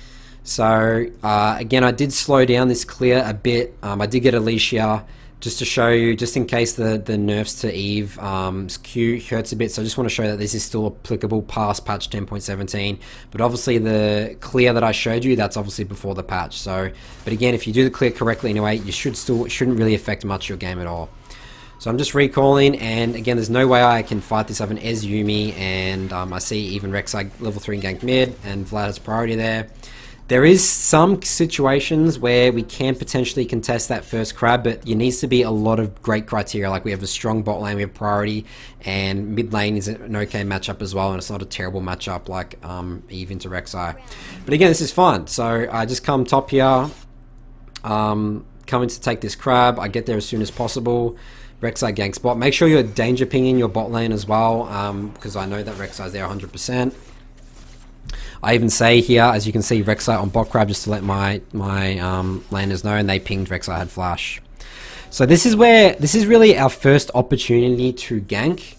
So again, I did slow down this clear a bit. I did get Alicia just to show you, just in case the nerfs to Eve Q hurts a bit. So I just want to show that this is still applicable past patch 10.17. But obviously the clear that I showed you, that's obviously before the patch. So, but again, if you do the clear correctly anyway, you shouldn't really affect much your game at all. So I'm just recalling, and again, there's no way I can fight this. I have an Ez Yumi, and I see even Rek'Sai level 3 gank mid, and Vlad has priority there. There is some situations where we can potentially contest that first crab, but it needs to be a lot of great criteria. Like we have a strong bot lane, we have priority, and mid lane is an okay matchup as well, and it's not a terrible matchup like Eve into Rek'Sai. But again, this is fine. So I just come top here, coming to take this crab. I get there as soon as possible. Rek'Sai gank spot. Make sure you're danger pinging your bot lane as well, because I know that Rek'Sai's there 100%. I even say here, as you can see, Rek'Sai on bot crab, just to let my laners know, and they pinged Rek'Sai had flash. So this is really our first opportunity to gank.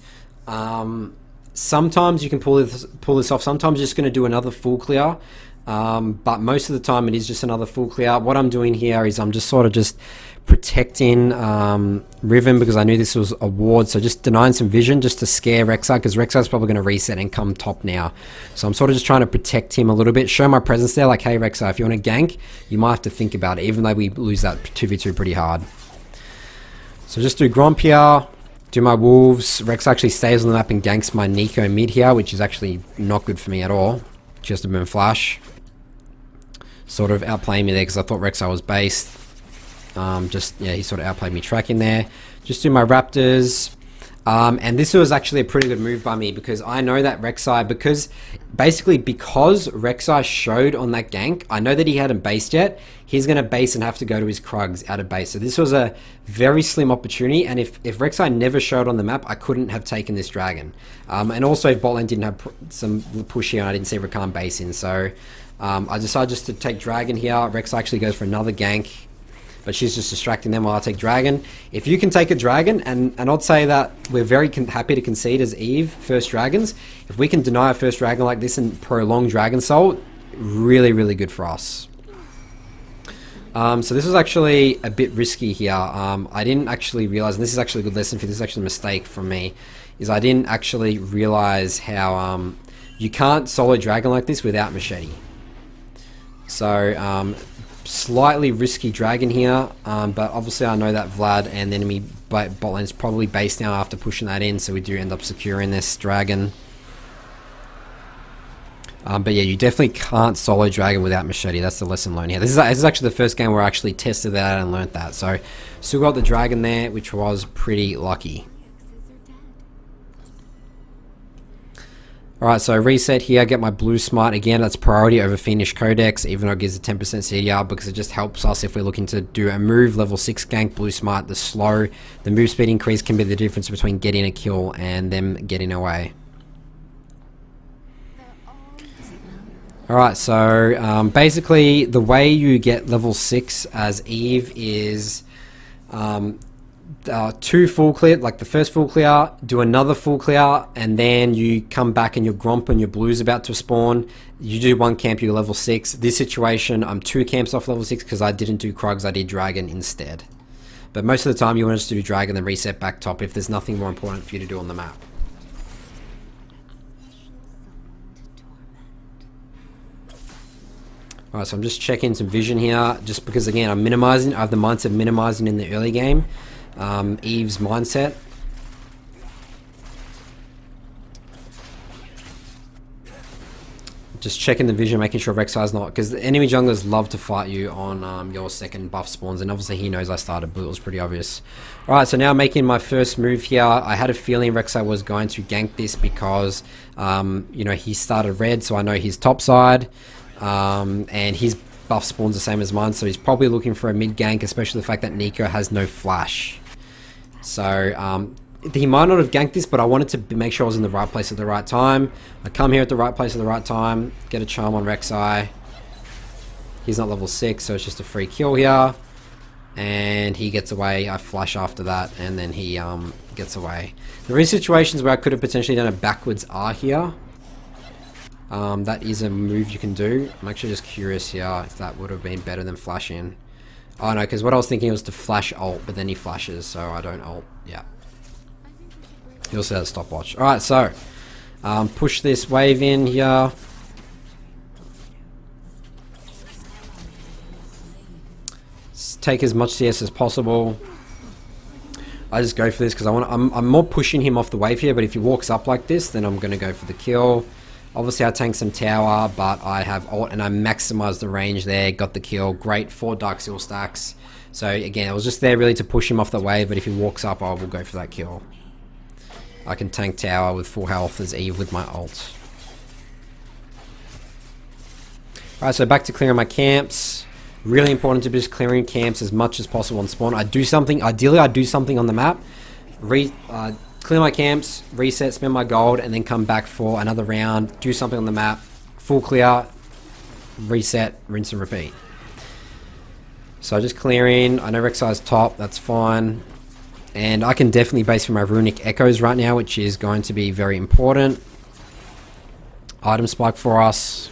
Sometimes you can pull this off. Sometimes you're just going to do another full clear. But most of the time it is just another full clear. What I'm doing here is I'm just sort of just protecting Riven, because I knew this was a ward, so just denying some vision just to scare Rek'Sai, because Rek'Sai's probably going to reset and come top now. So I'm sort of just trying to protect him a little bit, show my presence there, like, hey Rek'Sai, if you want to gank, you might have to think about it, even though we lose that 2v2 pretty hard. So just do Gromp here, do my wolves. Rek'Sai actually stays on the map and ganks my Nico mid here, which is actually not good for me at all. Just a burn flash. Sort of outplaying me there because I thought Rek'Sai was based. Yeah, he sort of outplayed me tracking there. Just do my Raptors. And this was actually a pretty good move by me, because I know that Rek'Sai, because Rek'Sai showed on that gank, I know that he hadn't based yet. He's going to base and have to go to his Krugs out of base. So this was a very slim opportunity, and if Rek'Sai never showed on the map, I couldn't have taken this dragon. And also if bot lane didn't have some push here and I didn't see Rakan base in. So I decided just to take dragon here. Rek'Sai actually goes for another gank, but she's just distracting them while I take dragon. If you can take a dragon, and I'd say that we're very happy to concede as Eve first dragons. If we can deny a first dragon like this and prolong Dragon Soul, really, really good for us. So this was actually a bit risky here. I didn't actually realize, and this is actually a good lesson for you, this is actually a mistake from me, is I didn't actually realize how you can't solo dragon like this without machete. So slightly risky dragon here, but obviously I know that Vlad and the enemy bot lane is probably based now after pushing that in, so we do end up securing this dragon. But yeah, you definitely can't solo dragon without machete. That's the lesson learned here. This is actually the first game where I actually tested that and learnt that. So still got the dragon there, which was pretty lucky. Alright, so reset here, get my blue smite. Again, that's priority over Fiendish Codex, even though it gives a 10% CDR, because it just helps us if we're looking to do a move, level 6 gank, blue smite, the move speed increase can be the difference between getting a kill and them getting away. Alright, so basically the way you get level 6 as Eve is two full clear, like the first full clear, do another full clear, and then you come back and your Gromp and your Blue's about to spawn. You do one camp, you're level 6. This situation, I'm 2 camps off level 6 because I didn't do Krugs, I did Dragon instead. But most of the time you want to just do Dragon, then reset back top if there's nothing more important for you to do on the map. Alright, so I'm just checking some vision here, just because again I'm minimizing. I have the mindset of minimizing in the early game. Eve's mindset. Just checking the vision, making sure Rek'Sai's not, because the enemy junglers love to fight you on your second buff spawns, and obviously he knows I started blue, it was pretty obvious. Alright, so now making my first move here. I had a feeling Rek'Sai was going to gank this because, you know, he started red, so I know he's top side. And his buff spawn's the same as mine, so he's probably looking for a mid gank, especially the fact that Nico has no flash. So he might not have ganked this, but I wanted to make sure I was in the right place at the right time. I come here at the right place at the right time, get a charm on Rek'Sai. He's not level 6, so it's just a free kill here, and he gets away. I flash after that, and then he gets away. There is situations where I could have potentially done a backwards R here. That is a move you can do. I'm actually just curious here if that would have been better than flashing. Oh no, because what I was thinking was to flash ult, but then he flashes, so I don't ult. Yeah. He also has a stopwatch. Alright, so push this wave in here. Take as much CS as possible. I just go for this because I'm more pushing him off the wave here, but if he walks up like this, then I'm going to go for the kill. Obviously I tank some tower, but I have ult and I maximize the range there, got the kill. Great, 4 Dark Seal stacks. So again, I was just there really to push him off the wave, but if he walks up, I will go for that kill. I can tank tower with full health as Eve with my ult. Alright, so back to clearing my camps. Really important to be just clearing camps as much as possible on spawn. I do something, ideally I do something on the map. Clear my camps, reset, spend my gold, and then come back for another round, do something on the map, full clear, reset, rinse and repeat. So just clearing. I know Rek'Sai's top, that's fine. And I can definitely base for my runic echoes right now, which is going to be very important. Item spike for us.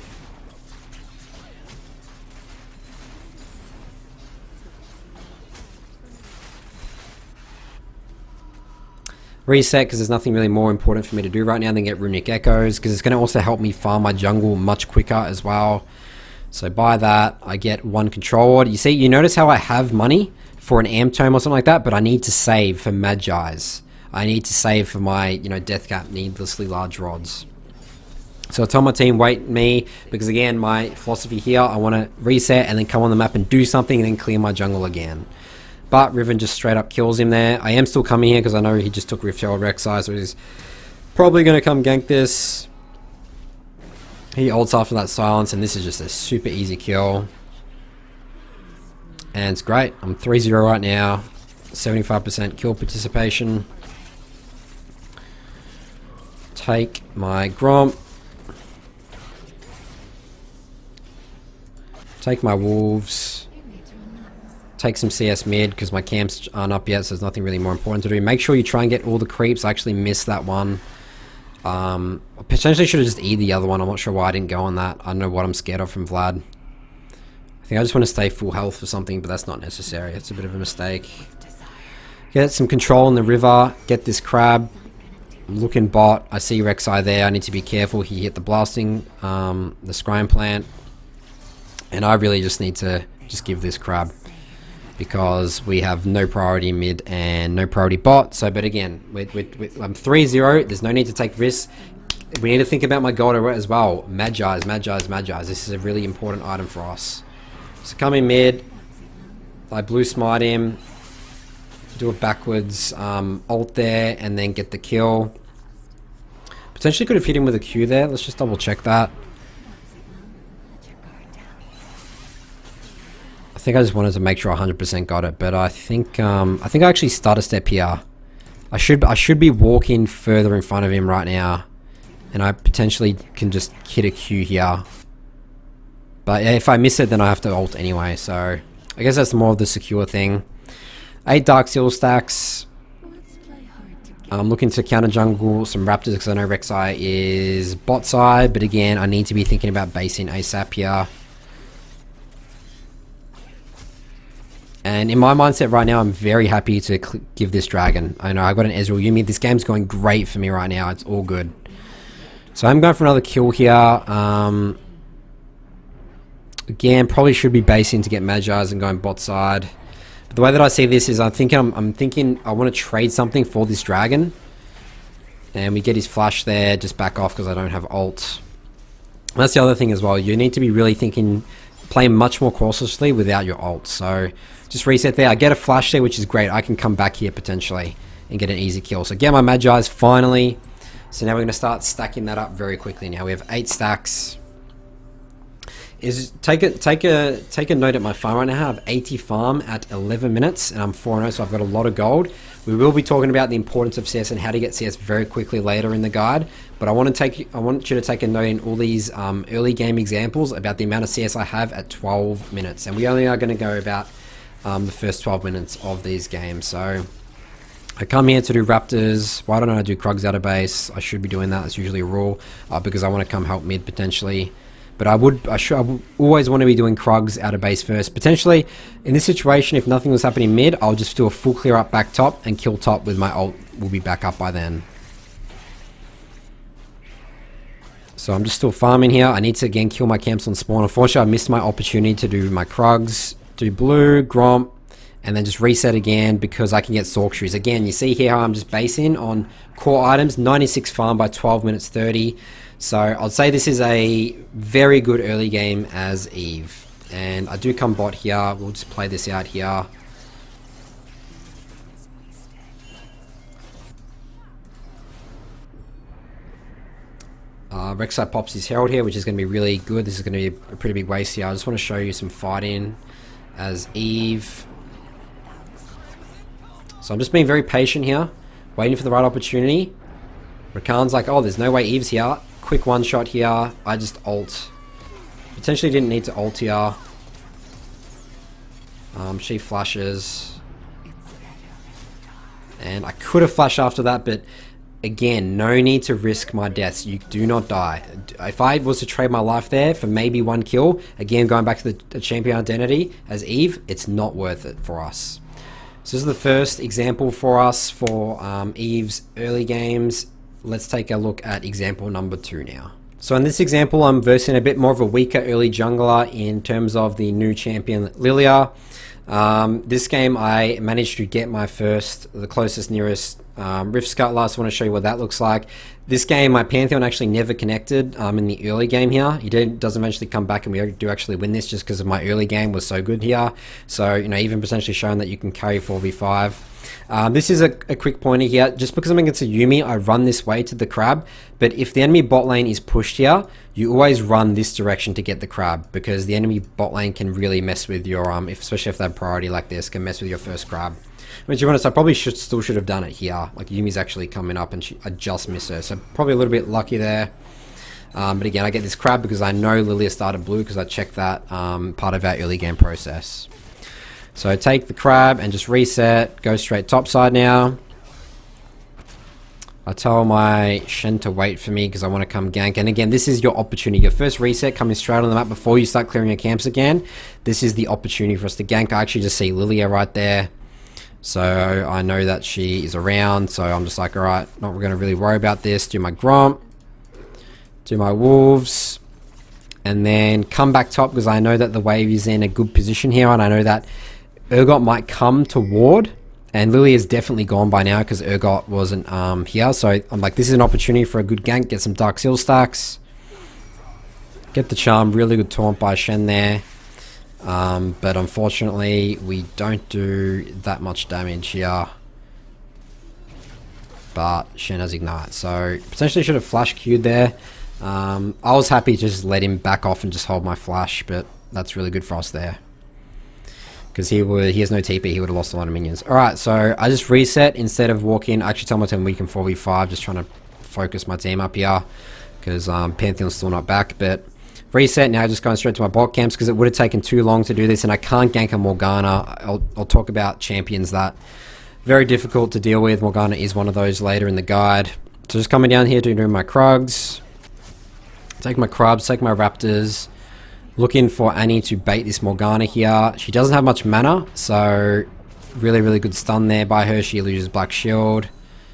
Reset, because there's nothing really more important for me to do right now than get runic echoes, because it's going to also help me farm my jungle much quicker as well. So by that, I get 1 control ward. You see, you notice how I have money for an amp tome or something like that, but I need to save for Magi's. I need to save for my, you know, death cap needlessly large rods. So I tell my team, wait me, because again, my philosophy here, I want to reset and then come on the map and do something and then clear my jungle again. But Riven just straight up kills him there. I am still coming here because I know he just took Rift Herald Rek'Sai, so he's probably going to come gank this. He ults after that silence, and this is just a super easy kill. And it's great. I'm 3-0 right now. 75% kill participation. Take my Gromp. Take my Wolves. Take some CS mid because my camps aren't up yet, so there's nothing really more important to do. Make sure you try and get all the creeps. I actually missed that one. I potentially should have just E'd the other one. I'm not sure why I didn't go on that. I don't know what I'm scared of from Vlad. I think I just want to stay full health for something, but that's not necessary. It's a bit of a mistake. Get some control in the river. Get this crab. I'm looking bot. I see Rek'Sai there. I need to be careful. He hit the blasting, the scrying plant. And I really just need to just give this crab, because we have no priority mid and no priority bot. So, but again, I'm 3-0. There's no need to take risks. We need to think about my gold as well. Magi's. This is a really important item for us. So come in mid. I blue smite him. Do a backwards ult there and then get the kill. Potentially could have hit him with a Q there. Let's just double check that. I think I just wanted to make sure I 100% got it, but I think I actually start a step here. I should be walking further in front of him right now, and I potentially can just hit a Q here. But if I miss it, then I have to ult anyway. So I guess that's more of the secure thing. 8 Dark Seal stacks. Let's play hard to get. I'm looking to counter jungle some Raptors because I know Rek'Sai is bot side, but again, I need to be thinking about basing ASAP here. And in my mindset right now, I'm very happy to give this dragon. I know I've got an Ezreal Yuumi. This game's going great for me right now. It's all good. So I'm going for another kill here. Again, probably should be basing to get Magi's and going bot side. But the way that I see this is I'm thinking I want to trade something for this dragon. And we get his flash there. Just back off because I don't have ult. And that's the other thing as well. You need to be really thinking, playing much more cautiously without your ult. So just reset there. I get a flash there, which is great. I can come back here potentially and get an easy kill. So get my Magi's finally. So now we're going to start stacking that up very quickly. Now we have 8 stacks. Take a note at my farm right now. I have 80 farm at 11 minutes and I'm 4-0, so I've got a lot of gold. We will be talking about the importance of CS and how to get CS very quickly later in the guide. But I want you to take a note in all these early game examples about the amount of CS I have at 12 minutes, and we only are going to go about the first 12 minutes of these games. So I come here to do Raptors. Why don't I do Krugs out of base? I should be doing that. That's usually a rule because I want to come help mid potentially. But I would always want to be doing Krugs out of base first. Potentially, in this situation, if nothing was happening mid, I'll just do a full clear up back top and kill top with my ult. Will be back up by then. So I'm just still farming here. I need to again kill my camps on spawn. Unfortunately, I missed my opportunity to do my Krugs, do blue, Gromp, and then just reset again because I can get Sork Shoes. Again, you see here how I'm just basing on core items. 96 farm by 12 minutes 30. So I'd say this is a very good early game as Eve. And I do come bot here. We'll just play this out here. Rek'Sai pops his Herald here, which is going to be really good. This is going to be a pretty big waste here. I just want to show you some fighting as Eve. So I'm just being very patient here, waiting for the right opportunity. Rakan's like, oh, there's no way Eve's here. Quick one shot here. I just ult. Potentially didn't need to ult here. She flashes. And I could have flashed after that, but again, no need to risk my deaths. You do not die. If I was to trade my life there for maybe 1 kill, again, going back to the champion identity as Eve, it's not worth it for us. So this is the first example for us for Eve's early games. Let's take a look at example number 2 now. So in this example, I'm versing a bit more of a weaker early jungler in terms of the new champion Lilia. This game I managed to get my the closest nearest Rift Scuttler. So I want to show you what that looks like. This game, my Pantheon actually never connected in the early game here. He does eventually come back and we do actually win this just because of my early game was so good here. So, you know, even potentially showing that you can carry 4v5. This is a quick pointer here. Just because I'm against a Yuumi, I run this way to the crab. But if the enemy bot lane is pushed here, you always run this direction to get the crab because the enemy bot lane can really mess with your, especially if they have priority like this, can mess with your first crab. But to be honest, I probably still should have done it here. Like Yumi's actually coming up and I just missed her. So probably a little bit lucky there. But again, I get this crab because I know Lilia started blue because I checked that part of our early game process. So take the crab and just reset, go straight top side now. I tell my Shen to wait for me because I want to come gank. And again, this is your opportunity. Your first reset coming straight on the map before you start clearing your camps again. This is the opportunity for us to gank. I actually just see Lilia right there. So I know that she is around. So I'm just like, alright, not going to really worry about this. Do my Gromp. Do my Wolves. And then come back top because I know that the wave is in a good position here. And I know that Urgot might come to ward, and Lily is definitely gone by now because Urgot wasn't here. So I'm like, this is an opportunity for a good gank, get some Dark Seal stacks, get the charm, really good taunt by Shen there. But unfortunately, we don't do that much damage here. But Shen has Ignite, so potentially should have flash queued there. I was happy to just let him back off and just hold my flash, but that's really good for us there. Because he has no TP, he would have lost a lot of minions. Alright, so I just reset instead of walking. I actually tell my team we can 4v5, just trying to focus my team up here. Because Pantheon's still not back, but Reset, now just going straight to my bot camps because it would have taken too long to do this, and I can't gank a Morgana. I'll talk about champions that very difficult to deal with. Morgana is one of those later in the guide. So just coming down here to do my Krugs. Take my Krubs, take my Raptors. Looking for Annie to bait this Morgana here. She doesn't have much mana, so really, really good stun there by her. She loses Black Shield.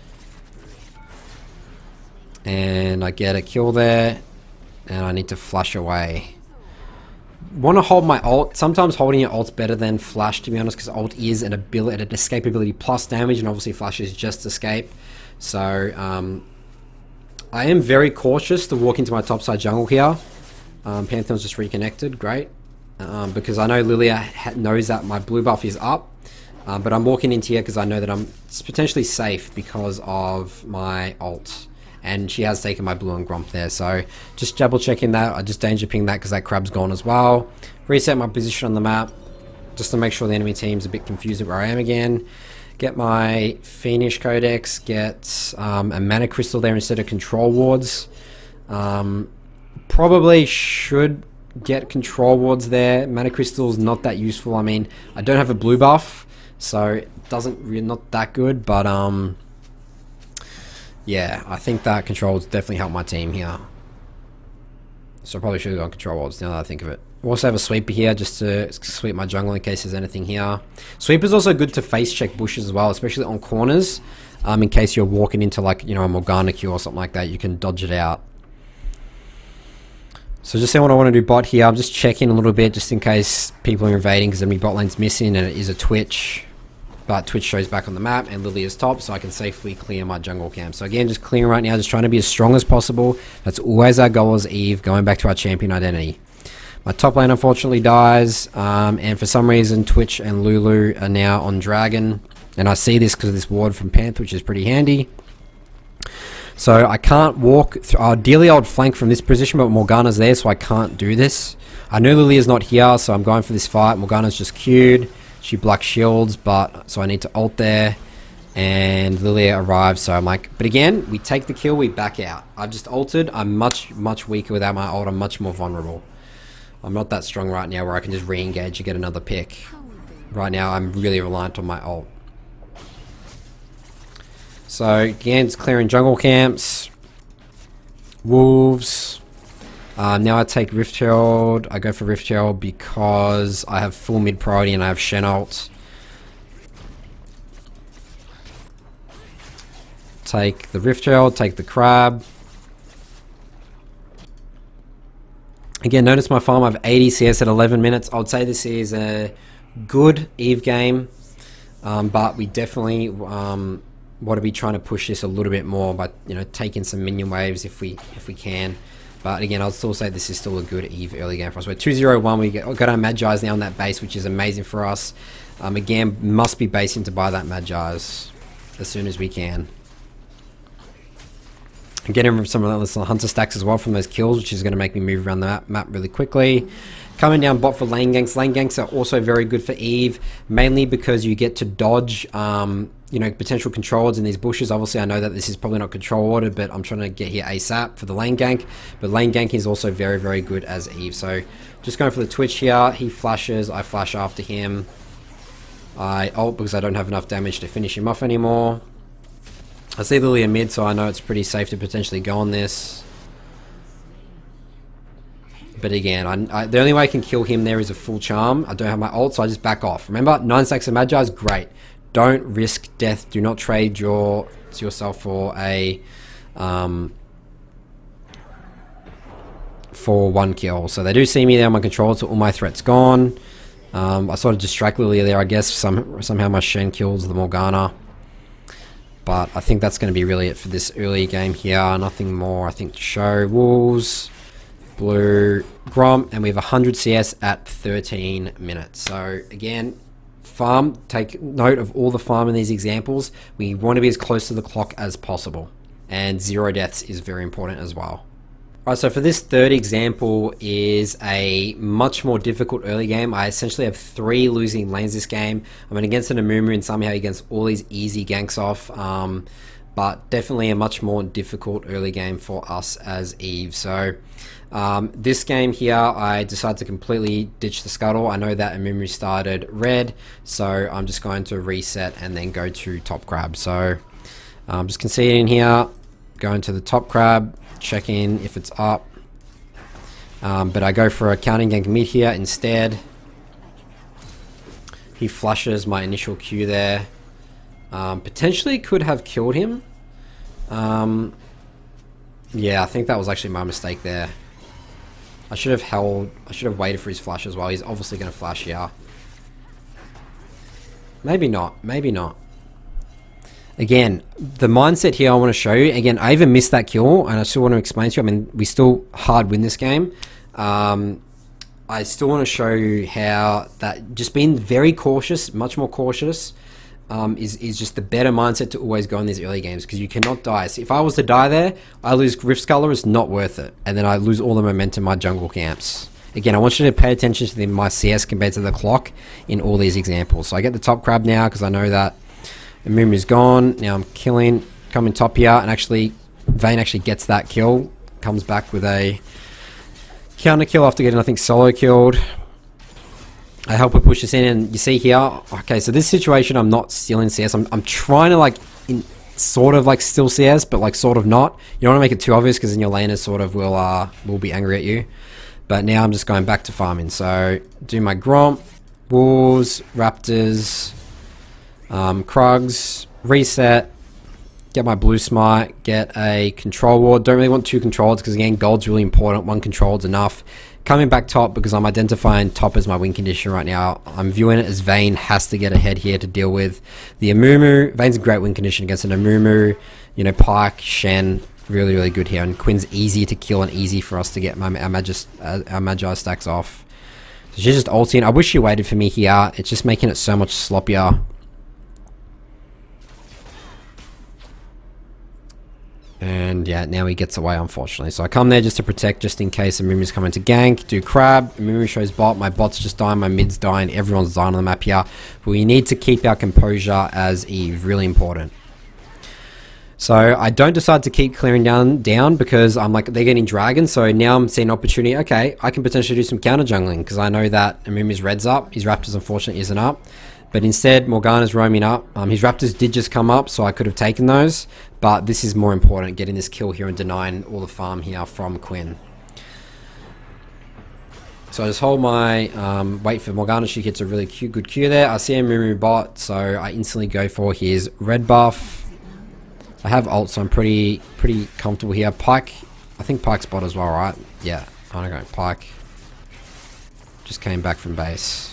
And I get a kill there. And I need to flash away. Want to hold my ult. Sometimes holding your ult's better than flash, to be honest, because ult is an ability, an escape ability plus damage, and obviously flash is just escape. So I am very cautious to walk into my topside jungle here. Pantheon's just reconnected, great. Because I know Lilia knows that my blue buff is up. But I'm walking into here because I know that I'm potentially safe because of my ult. And she has taken my blue and Gromp there, so just double checking that. I just danger ping that because that crab's gone as well. Reset my position on the map just to make sure the enemy team's a bit confused at where I am again. Get my Phoenix Codex, get a mana crystal there instead of control wards. Probably should get control wards there. Mana crystal's not that useful. I mean, I don't have a blue buff, so it doesn't really, not that good, but yeah, I think that control wards definitely help my team here. So I probably should have gone control wards now that I think of it. We also have a sweeper here just to sweep my jungle in case there's anything here. Sweeper's also good to face check bushes as well, especially on corners. In case you're walking into, like, you know, a Morgana Q or something like that, you can dodge it out. So just saying what I want to do bot here. I'm just checking a little bit just in case people are invading because enemy bot lane's missing and it is a Twitch. But Twitch shows back on the map and Lily is top, so I can safely clear my jungle camp. So again, just clearing right now, just trying to be as strong as possible. That's always our goal as Eve, going back to our champion identity. My top lane unfortunately dies, and for some reason Twitch and Lulu are now on Dragon. And I see this because of this ward from Panth, which is pretty handy. So I can't walk through. Ideally I would flank from this position, but Morgana's there, so I can't do this. I know Lily is not here, so I'm going for this fight. Morgana's just queued. She Black Shields, but so I need to ult there. And Lilia arrives, so I'm like, but again, we take the kill, we back out. I've just ulted. I'm much, much weaker without my ult. I'm much more vulnerable. I'm not that strong right now where I can just re-engage and get another pick. Right now, I'm really reliant on my ult. So again, it's clearing jungle camps. Wolves. Now I take Rift Herald. I go for Rift Herald because I have full mid priority and I have Shen ult. Take the Rift Herald, take the Crab. Again, notice my farm, I have 80 CS at 11 minutes. I would say this is a good Eve game, but we definitely want to be trying to push this a little bit more by, you know, taking some minion waves if we can. But again, I'll still say this is still a good Eve early game for us. We're 2-0-1. We got our Magi's now on that base, which is amazing for us. Again, must be basing to buy that Magi's as soon as we can. And getting some relentless hunter stacks as well from those kills, which is going to make me move around the map really quickly. Coming down bot for lane ganks. Lane ganks are also very good for Eve, mainly because you get to dodge you know, potential control wards in these bushes. Obviously, I know that this is probably not control ordered, but I'm trying to get here ASAP for the lane gank. But lane gank is also very, very good as Eve. So just going for the Twitch here. He flashes. I flash after him. I ult because I don't have enough damage to finish him off anymore. I see Lilia mid, so I know it's pretty safe to potentially go on this. But again, the only way I can kill him there is a full charm. I don't have my ult, so I just back off. Remember, 9 stacks of Magi is great. Don't risk death. Do not trade yourself for a for one kill. So they do see me there on my controller, so all my threats gone. I sort of distract Lilia there, I guess. Somehow my Shen kills the Morgana. But I think that's going to be really it for this early game here. Nothing more, I think, to show. Wolves, blue, Gromp, and we have 100 CS at 13 minutes. So again, farm, take note of all the farm in these examples. We want to be as close to the clock as possible, and 0 deaths is very important as well. Alright, so for this third example is a much more difficult early game. I essentially have 3 losing lanes this game. I'm against an Amumu and somehow against all these easy ganks off. but definitely a much more difficult early game for us as Eve. So this game here, I decided to completely ditch the scuttle. I know that Amumu started red, so I'm just going to reset and then go to top crab. So I'm just conceding here, going to the top crab, checking if it's up. But I go for a counting gank mid here instead. He flushes my initial Q there. Potentially could have killed him. Yeah, I think that was actually my mistake there. I should have waited for his flash as well. He's obviously going to flash here. Maybe not, maybe not. Again, the mindset here I want to show you. Again, I even missed that kill, and I still want to explain to you. I mean, we still hard win this game. I still want to show you how that just being very cautious, much more cautious, is just the better mindset to always go in these early games, because you cannot die. So if I was to die there, I lose Rift Sculler, it's not worth it. And then I lose all the momentum in my jungle camps. Again, I want you to pay attention to my CS compared to the clock in all these examples. So I get the top crab now because I know that Amumu's gone. Now I'm killing, coming top here, and actually Vayne actually gets that kill. Comes back with a counter kill after getting, I think, solo killed. I help her push this in, and you see here, okay, so this situation, I'm not stealing CS. I'm trying to, like, sort of, like, steal CS, but, like, sort of not. You don't want to make it too obvious, because then your laners sort of will be angry at you. But now I'm just going back to farming. So, do my Gromp, Wolves, Raptors, Krugs, reset, get my blue smite, get a control ward. Don't really want two controls because, again, gold's really important. One control's enough. Coming back top because I'm identifying top as my win condition right now. I'm viewing it as Vayne has to get ahead here to deal with the Amumu. Vayne's a great win condition against an Amumu. You know, Pyke, Shen, really, really good here. And Quinn's easy to kill and easy for us to get our Magi stacks off. So she's just ulting. I wish she waited for me here. It's just making it so much sloppier. And yeah, now he gets away, unfortunately. So I come there just to protect, just in case Amumu's coming to gank. Do crab. Amumu shows bot. My bot's just dying. My mid's dying. Everyone's dying on the map here. But we need to keep our composure as Eve. Really important. So I don't decide to keep clearing down because I'm like, they're getting dragons. So now I'm seeing opportunity. Okay, I can potentially do some counter jungling because I know that Amumu's red's up. His Raptors, unfortunately, isn't up. But instead, Morgana's roaming up. His Raptors did just come up, so I could have taken those. But this is more important, getting this kill here and denying all the farm here from Quinn. So I just hold my, wait for Morgana. She gets a really good Q there. I see a Mumu bot, so I instantly go for his red buff. I have ult, so I'm pretty comfortable here. Pyke, I think Pyke's bot as well, right? Yeah, I'm gonna go Pyke. Just came back from base.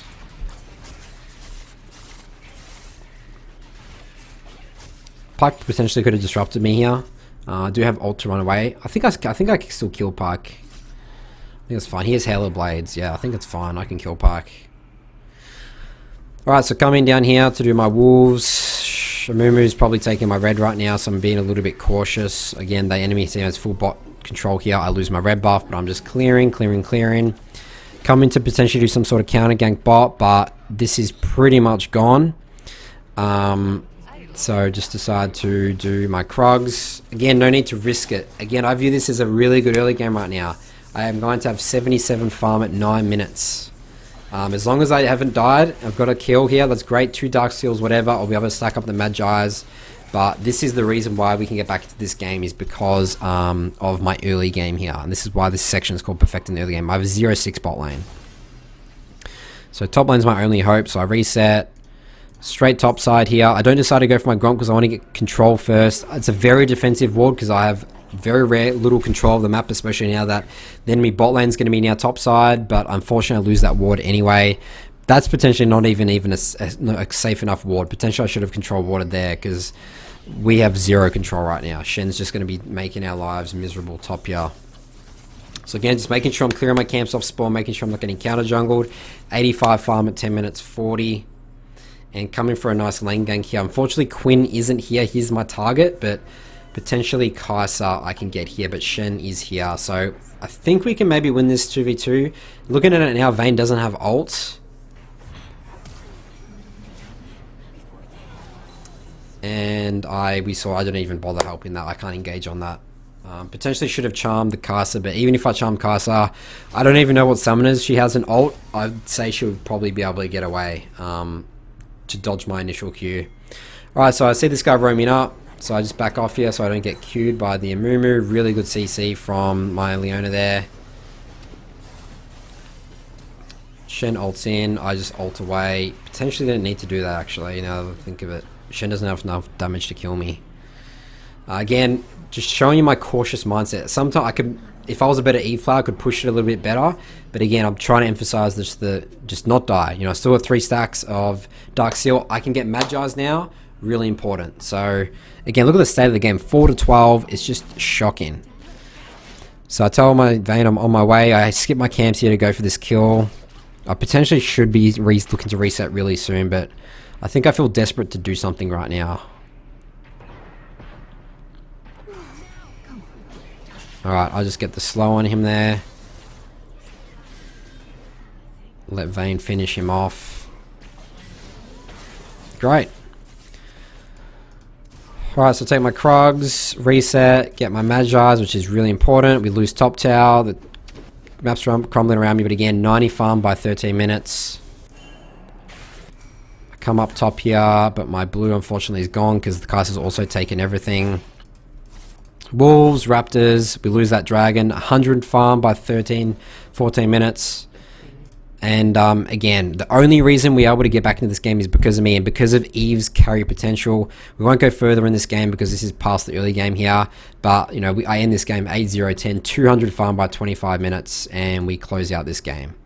Pyke potentially could have disrupted me here. I do have ult to run away. I think I can still kill Pyke. I think it's fine. He has Halo Blades. Yeah, I think it's fine. I can kill Pyke. Alright, so coming down here to do my Wolves. Amumu's probably taking my red right now, so I'm being a little bit cautious. Again, the enemy team has full bot control here. I lose my red buff, but I'm just clearing. Coming to potentially do some sort of counter gank bot, but this is pretty much gone. So just decide to do my Krugs. Again, no need to risk it. Again, I view this as a really good early game right now. I am going to have 77 farm at 9 minutes. As long as I haven't died, I've got a kill here. That's great. 2 dark seals, whatever. I'll be able to stack up the Magi's. But this is the reason why we can get back into this game, is because of my early game here. And this is why this section is called Perfecting the Early Game. I have a 0-6 bot lane. So top lane's my only hope. So I reset. Straight top side here. I don't decide to go for my Gromp because I want to get control first. It's a very defensive ward because I have very rare little control of the map, especially now that the enemy bot lane is going to be now top side. But unfortunately, I lose that ward anyway. That's potentially not even a safe enough ward. Potentially, I should have control warded there because we have 0 control right now. Shen's just going to be making our lives miserable top here. So again, just making sure I'm clearing my camps off spawn, making sure I'm not getting counter jungled. 85 farm at 10 minutes 40. And coming for a nice lane gank here. Unfortunately, Quinn isn't here. He's my target, but potentially Kai'Sa I can get here, but Shen is here. So I think we can maybe win this 2v2. Looking at it now, Vayne doesn't have ult. And we saw I didn't even bother helping that. I can't engage on that. Potentially should have charmed the Kai'Sa, but even if I charmed Kai'Sa, I don't even know what summoners she has an ult. I'd say she would probably be able to get away to dodge my initial Q. Alright, so I see this guy roaming up, so I just back off here so I don't get queued by the Amumu. Really good CC from my Leona there. Shen ults in, I just ult away. Potentially didn't need to do that actually, now that I think of it. Shen doesn't have enough damage to kill me. Again, just showing you my cautious mindset. Sometimes I could, if I was a better Eve player, I could push it a little bit better. But again, I'm trying to emphasize just not die. You know, I still have 3 stacks of Dark Seal. I can get Magi's now. Really important. So again, look at the state of the game. 4-12. It's just shocking. So I tell my Vayne I'm on my way. I skip my camps here to go for this kill. I potentially should be looking to reset really soon, but I think I feel desperate to do something right now. Alright, I'll just get the slow on him there. Let Vayne finish him off. Great. Alright, so take my Krugs, reset, get my Magi's, which is really important. We lose top tower. The map's crumbling around me, but again, 90 farm by 13 minutes. I come up top here, but my blue unfortunately is gone because the Kai'Sa's also taken everything. Wolves, Raptors, we lose that dragon. 100 farm by 14 minutes. And again, the only reason we're able to get back into this game is because of me and because of Eve's carry potential. We won't go further in this game because this is past the early game here. But, you know, I end this game 8-0-10, 200 farm by 25 minutes, and we close out this game.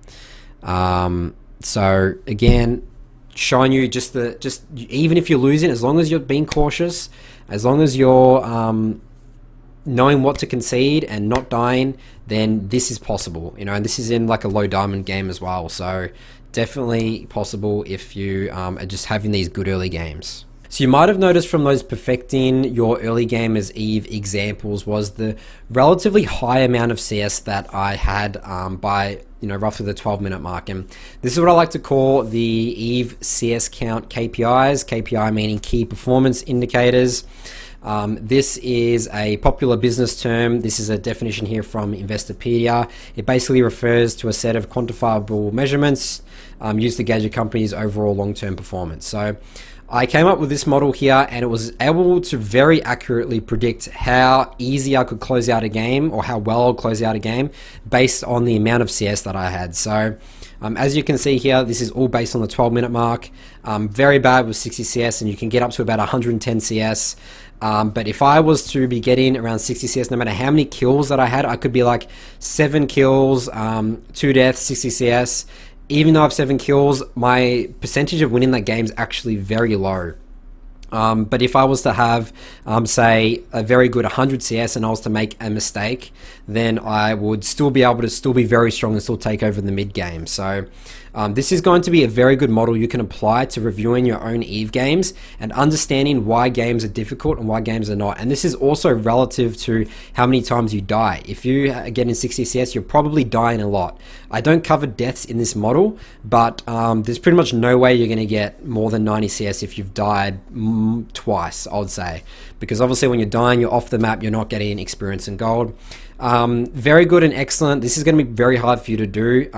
So, again, showing you just even if you're losing, as long as you're being cautious, as long as you're knowing what to concede and not dying, then this is possible, you know, and this is in like a low diamond game as well, so definitely possible if you are just having these good early games. So you might have noticed from those perfecting your early game as Eve examples was the relatively high amount of CS that I had by, you know, roughly the 12-minute mark. And this is what I like to call the Eve CS Count KPIs, KPI meaning key performance indicators. This is a popular business term. This is a definition here from Investopedia. It basically refers to a set of quantifiable measurements used to gauge a company's overall long-term performance. So I came up with this model here, and it was able to very accurately predict how easy I could close out a game, or how well I'll close out a game, based on the amount of CS that I had. So as you can see here, this is all based on the 12-minute mark. Very bad with 60 CS, and you can get up to about 110 CS. But if I was to be getting around 60 CS, no matter how many kills that I had, I could be like 7 kills, 2 deaths, 60 CS. Even though I have 7 kills, my percentage of winning that game is actually very low. But if I was to have, say, a very good 100 CS and I was to make a mistake, then I would still be able to be very strong and still take over the mid game. So this is going to be a very good model you can apply to reviewing your own Eve games and understanding why games are difficult and why games are not. And this is also relative to how many times you die. If you are getting 60 CS, you're probably dying a lot. I don't cover deaths in this model, but there's pretty much no way you're going to get more than 90 CS if you've died twice, I would say. Because obviously when you're dying, you're off the map, you're not getting experience and gold. Very good and excellent. This is going to be very hard for you to do.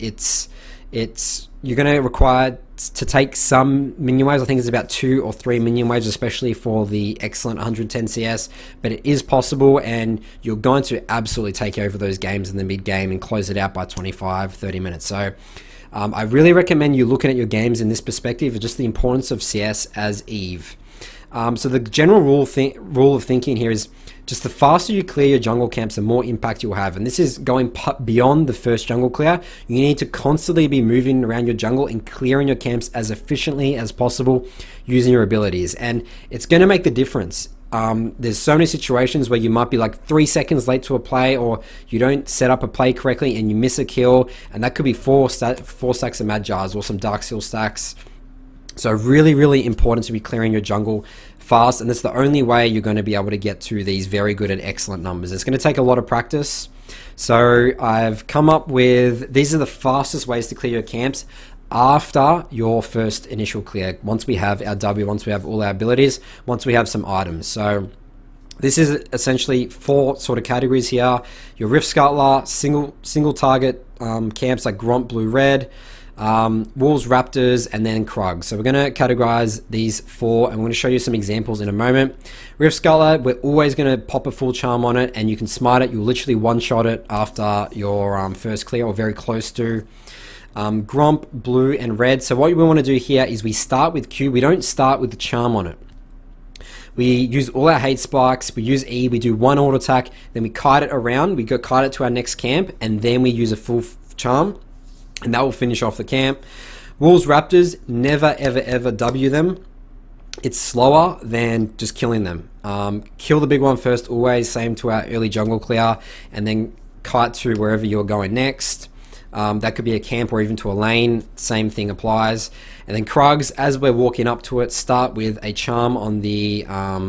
You're going to require to take some minion waves. I think it's about 2 or 3 minion waves, especially for the excellent 110 CS, but it is possible, and you're going to absolutely take over those games in the mid game and close it out by 25-30 minutes. So I really recommend you looking at your games in this perspective of just the importance of CS as Eve. So the general rule of thinking here is just the faster you clear your jungle camps, the more impact you'll have. And this is going beyond the first jungle clear. You need to constantly be moving around your jungle and clearing your camps as efficiently as possible using your abilities. And it's going to make the difference. There's so many situations where you might be like 3 seconds late to a play, or you don't set up a play correctly and you miss a kill. And that could be 4 stacks of Magi's or some Dark Seal stacks. So really, really important to be clearing your jungle fast, and that's the only way you're going to be able to get to these very good and excellent numbers. It's going to take a lot of practice. So I've come up with, these are the fastest ways to clear your camps. after your first initial clear, once we have our W, once we have all our abilities, once we have some items. So this is essentially 4 sort of categories here. Your Rift Scuttler, single target camps like Gromp, Blue, Red, Wolves, Raptors, and then Krugs. So we're going to categorize these 4, and I'm going to show you some examples in a moment. Rift Scuttler, we're always going to pop a full charm on it, and you can smite it. You'll literally one-shot it after your first clear, or very close to. Gromp, Blue, and Red. So what we want to do here is we start with Q. We don't start with the charm on it. We use all our hate spikes, we use E, we do 1 auto attack, then we kite it around, we go kite it to our next camp, and then we use a full charm, and that will finish off the camp. Wolves, Raptors, never ever ever W them. It's slower than just killing them. Kill the big one first, always, same to our early jungle clear, and then kite to wherever you're going next. That could be a camp or even to a lane, same thing applies. And then Krugs, as we're walking up to it, start with a charm on the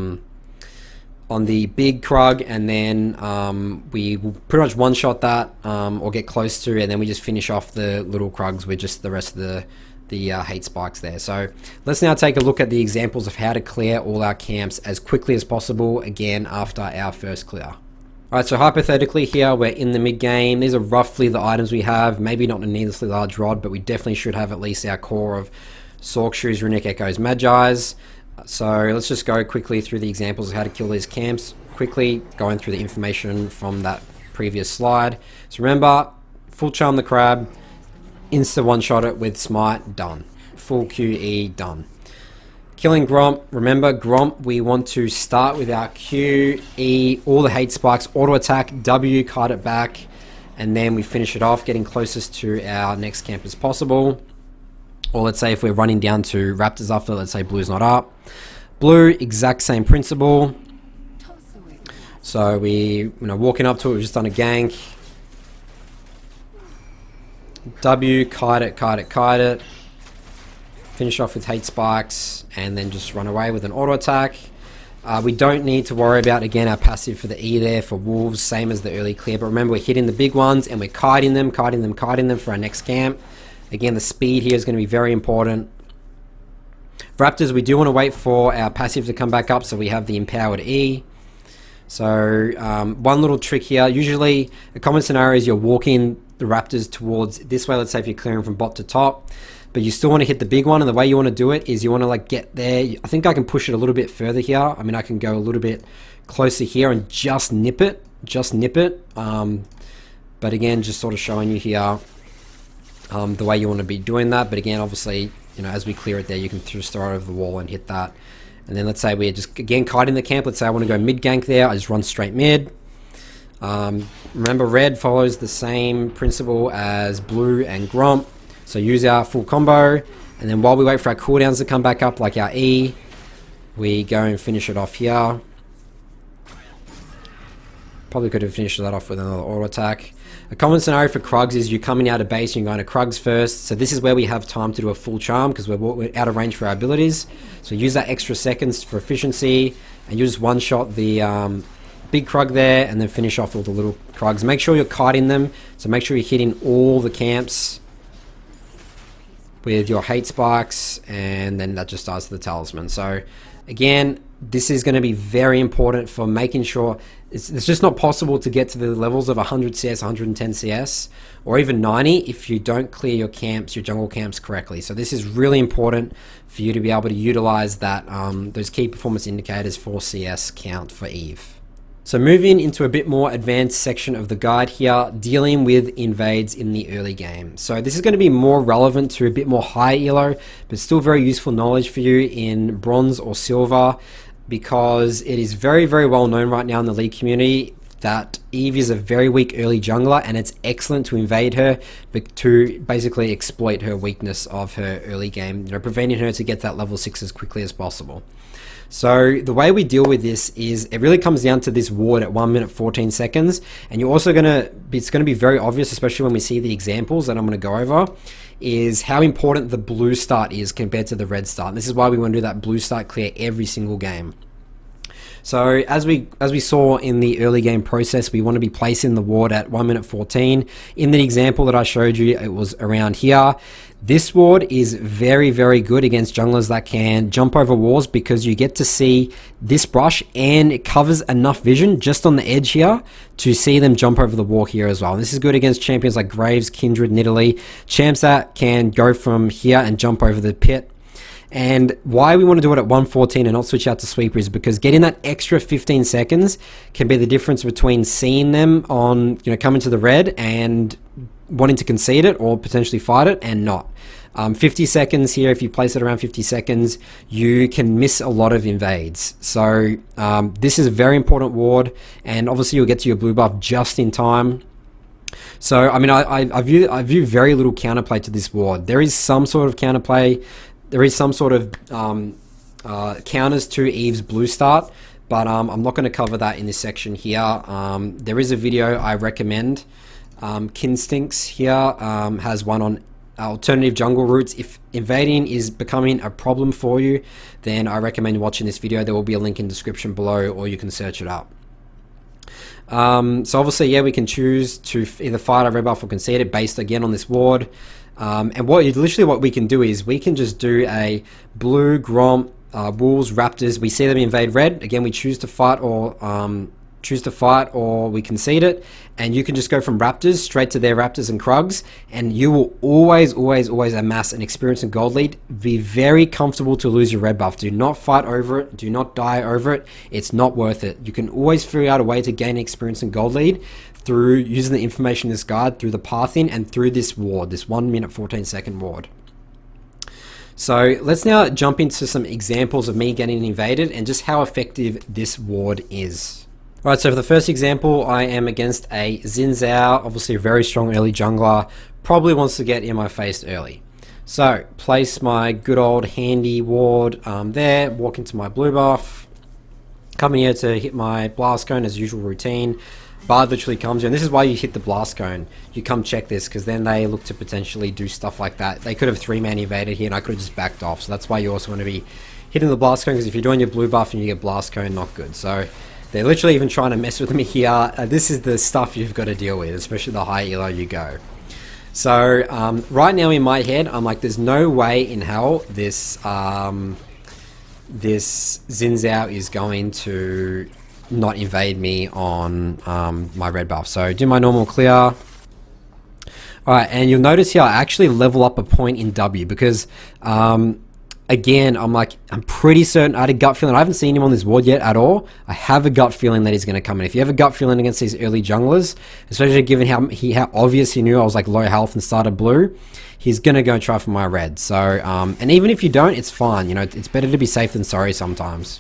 big Krug, and then we will pretty much one-shot that or get close to, and then we just finish off the little Krugs with just the rest of the hate spikes there. So let's now take a look at the examples of how to clear all our camps as quickly as possible, again after our first clear. Alright, so hypothetically here, we're in the mid game. These are roughly the items we have. Maybe not a needlessly large rod, but we definitely should have at least our core of Sork Shoes, Runic Echoes, Magi's. So let's just go quickly through the examples of how to kill these camps. Quickly going through the information from that previous slide. So remember, full charm the crab, insta one-shot it with smite, done. Full QE, done. Killing Gromp, remember Gromp, we want to start with our Q, E, all the hate spikes, auto attack, W, kite it back, and then we finish it off, getting closest to our next camp as possible. Or let's say if we're running down to Raptors after, let's say Blue's not up. Blue, exact same principle. So we, walking up to it, we've just done a gank. W, kite it, kite it, kite it. Finish off with hate spikes, and then just run away with an auto attack. We don't need to worry about, again, our passive for the E there for Wolves, same as the early clear. But remember, we're hitting the big ones, and we're kiting them for our next camp. Again, the speed here is going to be very important. Raptors, we do want to wait for our passive to come back up, so we have the empowered E. So one little trick here, usually a common scenario is you're walking the Raptors towards this way. Let's say if you're clearing from bot to top, but you still want to hit the big one, and the way you want to do it is you want to get there. I think I can push it a little bit further here. I mean, I can go a little bit closer here and just nip it, but again, just sort of showing you here the way you want to be doing that. But again, obviously, as we clear it there, you can just throw it over the wall and hit that. And then let's say we're just, again, kiting the camp. Let's say I want to go mid gank there. I just run straight mid. Remember, Red follows the same principle as Blue and Gromp. So use our full combo, and then while we wait for our cooldowns to come back up, like our E, we go and finish it off here. Probably could have finished that off with another auto attack. A common scenario for Krugs is you're coming out of base and you're going to Krugs first. So this is where we have time to do a full charm because we're out of range for our abilities. So use that extra seconds for efficiency, and you just one-shot the big Krug there, and then finish off all the little Krugs. Make sure you're kiting them, so make sure you're hitting all the camps with your hate spikes, and then that just starts the talisman. So again, this is going to be very important for making sure it's just not possible to get to the levels of 100 CS, 110 CS, or even 90 if you don't clear your camps, your jungle camps correctly. So this is really important for you to be able to utilize that those key performance indicators for CS count for Eve. So moving into a bit more advanced section of the guide here, dealing with invades in the early game. So this is going to be more relevant to a bit more high elo, but still very useful knowledge for you in bronze or silver, because it is very, very well known right now in the league community that Eve is a very weak early jungler, and it's excellent to invade her, but to basically exploit her weakness of her early game, preventing her to get that level 6 as quickly as possible. So the way we deal with this is it really comes down to this ward at 1 minute 14 seconds, and you're also it's going to be very obvious, especially when we see the examples that I'm going to go over, is how important the blue start is compared to the red start. And this is why we want to do that blue start clear every single game. So as we saw in the early game process, we want to be placing the ward at 1 minute 14. In the example that I showed you, it was around here. This ward is very, very good against junglers that can jump over walls, because you get to see this brush and it covers enough vision just on the edge here to see them jump over the wall here as well. And this is good against champions like Graves, Kindred, Nidalee, champs that can go from here and jump over the pit. And why we want to do it at 114 and not switch out to sweeper is because getting that extra 15 seconds can be the difference between seeing them on, coming to the red and wanting to concede it or potentially fight it and not. 50 seconds here, if you place it around 50 seconds, you can miss a lot of invades. So this is a very important ward, and obviously you'll get to your blue buff just in time. So I mean, I view very little counterplay to this ward. There is some sort of counterplay. There is some sort of counters to Eve's blue start, but I'm not going to cover that in this section here. There is a video I recommend. Kinstinks here has one on alternative jungle routes. If invading is becoming a problem for you, then I recommend watching this video. There will be a link in the description below, or you can search it up. So obviously, yeah, we can choose to either fight our red buff or concede it based again on this ward. And what we can do is we can just do a blue, Gromp, Wolves, Raptors. We see them invade red. Again, we choose to fight or we concede it, and you can just go from Raptors straight to their Raptors and Krugs, and you will always amass an experience and gold lead. Be very comfortable to lose your red buff. Do not fight over it. Do not die over it. It's not worth it. You can always figure out a way to gain experience and gold lead through using the information in this guide, through the pathing, and through this ward, this 1 minute 14 second ward. So let's now jump into some examples of me getting invaded and just how effective this ward is. Alright, so for the first example, I am against a Xin Zhao, obviously a very strong early jungler, probably wants to get in my face early. So, place my good old handy ward there, walk into my blue buff, come here to hit my blast cone as usual routine. Bard literally comes here, and this is why you hit the blast cone. You come check this, because then they look to potentially do stuff like that. They could have 3-man evaded here, and I could have just backed off. So that's why you also want to be hitting the blast cone, because if you're doing your blue buff and you get blast cone, not good. So they're literally even trying to mess with me here. This is the stuff you've got to deal with, especially the higher elo you go. So right now in my head, I'm like, there's no way in hell this this Xin Zhao is going to not invade me on my red buff. So do my normal clear. Alright, and you'll notice here I actually level up a point in W, because again, I'm pretty certain, I had a gut feeling, I haven't seen him on this ward yet at all. I have a gut feeling that he's going to come in. If you have a gut feeling against these early junglers, especially given how obvious he knew I was like low health and started blue, he's going to go try for my red. So, and even if you don't, it's fine. It's better to be safe than sorry sometimes.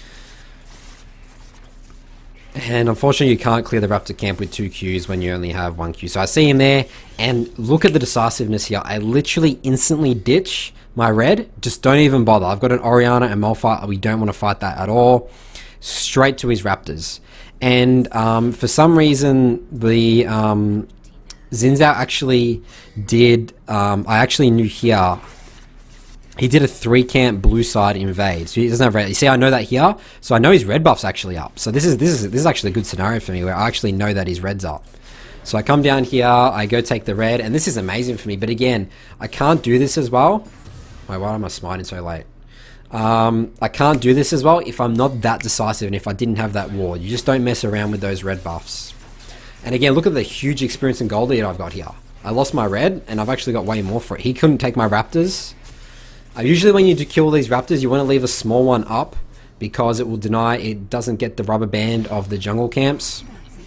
And unfortunately, you can't clear the Raptor camp with 2 Qs when you only have 1 Q. So I see him there, and look at the decisiveness here. I literally instantly ditch my red. Just don't even bother. I've got an Orianna and Malphite. We don't want to fight that at all. Straight to his Raptors. And for some reason, the Xin Zhao actually did... I actually knew here... He did a 3-camp blue side invade, so he doesn't have red. You see, I know that here, so I know his red buff's actually up. So this is actually a good scenario for me, where I actually know that his red's up. So I come down here, I go take the red, and this is amazing for me. But again, I can't do this as well. Wait, why am I smiting so late? I can't do this as well if I'm not that decisive and if I didn't have that ward. You just don't mess around with those red buffs. And again, look at the huge experience and gold lead I've got here. I lost my red, and I've actually got way more for it. He couldn't take my Raptors. Usually when you do kill these Raptors, you want to leave a small one up, because it will deny, it doesn't get the rubber band of the jungle camps.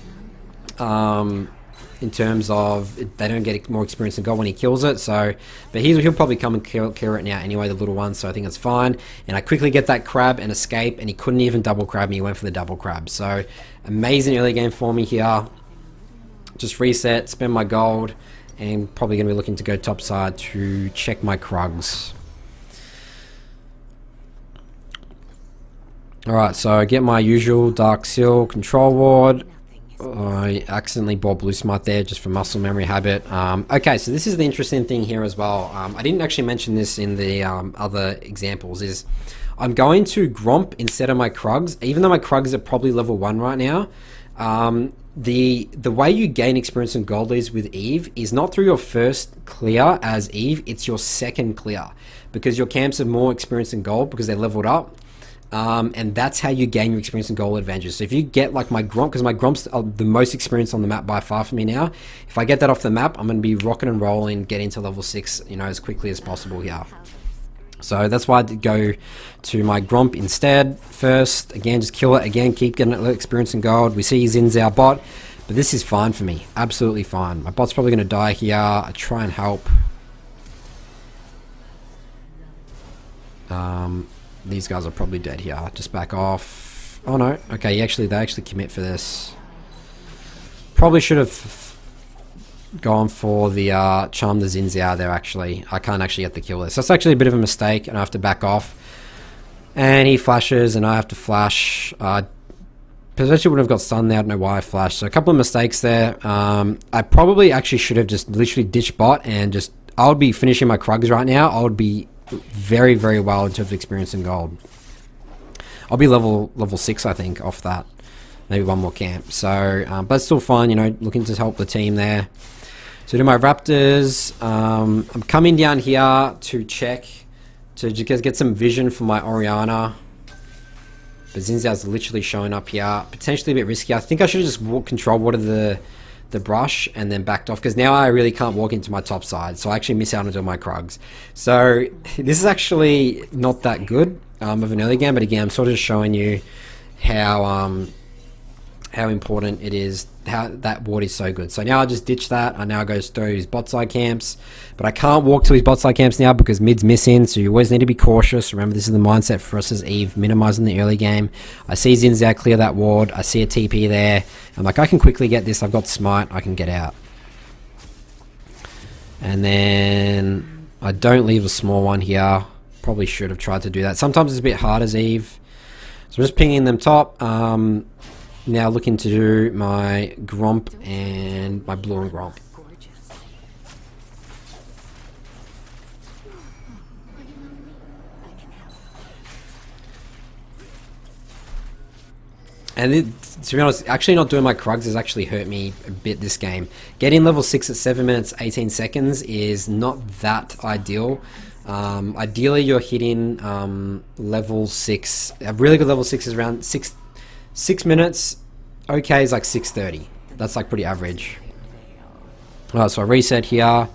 In terms of, they don't get more experience than gold when he kills it. So, but he'll probably come and kill it now anyway, the little one. So I think it's fine. And I quickly get that crab and escape, and he couldn't even double crab me. He went for the double crab. So amazing early game for me here. Just reset, spend my gold, and probably going to be looking to go top side to check my Krugs. Alright, so I get my usual Dark Seal control ward. I accidentally bought Blue Smite there just for muscle memory habit. Okay, so this is the interesting thing here as well. I didn't actually mention this in the other examples, is I'm going to Gromp instead of my Krugs, even though my Krugs are probably level 1 right now. The way you gain experience and gold leads with Eve is not through your first clear as Eve, it's your second clear, because your camps have more experience and gold because they're leveled up. And that's how you gain your experience and gold advantages. So if you get like my Gromp, because my Gromps are the most experienced on the map by far for me now, if I get that off the map, I'm going to be rocking and rolling, getting to level 6, you know, as quickly as possible here. So that's why I did go to my Gromp instead first. Again, just kill it. Again, keep getting that experience and gold. We see Zin's our bot, but this is fine for me. Absolutely fine. My bot's probably going to die here. I try and help. These guys are probably dead here. Just back off. Oh no. Okay, they actually commit for this. Probably should have gone for the charm the Zinzao there actually. I can't actually get the kill this. That's actually a bit of a mistake and I have to back off. And he flashes and I have to flash. Potentially wouldn't have got stunned there. I don't know why I flashed. So a couple of mistakes there. I probably actually should have just literally ditched bot and just... I would be finishing my Krugs right now. I would be very, very well in terms of experience and gold. I'll be level 6 I think off that. Maybe one more camp. So, but it's still fun, you know, looking to help the team there. So do my Raptors. I'm coming down here to check, to just get some vision for my Orianna. But Zinzao's literally showing up here. Potentially a bit risky. I think I should have just control water the brush and then backed off, because now I really can't walk into my top side. So I actually miss out on my Krugs. So this is actually not that good of an early game. But again, I'm sort of just showing you how important it is, how that ward is so good. So now I just ditch that. I now go to his bot side camps, but I can't walk to his bot side camps now because mid's missing. So you always need to be cautious. Remember, this is the mindset for us as Eve, minimizing the early game. I see Zinzao clear that ward. I see a TP there. I'm like, I can quickly get this. I've got smite. I can get out. And then I don't leave a small one here. Probably should have tried to do that. Sometimes it's a bit hard as Eve. So I'm just pinging them top. Now looking to do my Gromp and my Blue and Gromp. And to be honest, actually not doing my Krugs has actually hurt me a bit this game. Getting level 6 at 7 minutes 18 seconds is not that ideal. Ideally you're hitting level 6. A really good level 6 is around 6 minutes. Okay is like 6:30. That's like pretty average. Alright, so I reset here.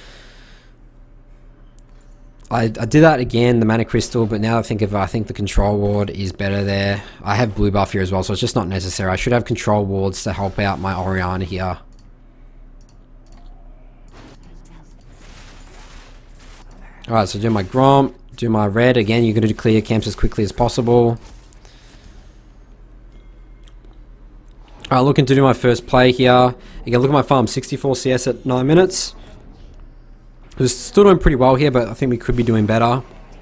I did that again, the mana crystal, but now I think the control ward is better there. I have blue buff here as well, so it's just not necessary. I should have control wards to help out my Orianna here. Alright, so do my Gromp, do my red. Again, you're going to clear camps as quickly as possible. Alright, looking to do my first play here. Again, look at my farm, 64 CS at 9 minutes. We're still doing pretty well here, but I think we could be doing better.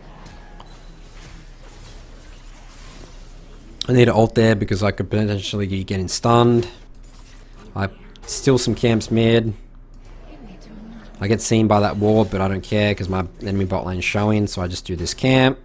I need to ult there because I could potentially be getting stunned. I steal some camps mid. I get seen by that ward, but I don't care because my enemy bot lane is showing, so I just do this camp.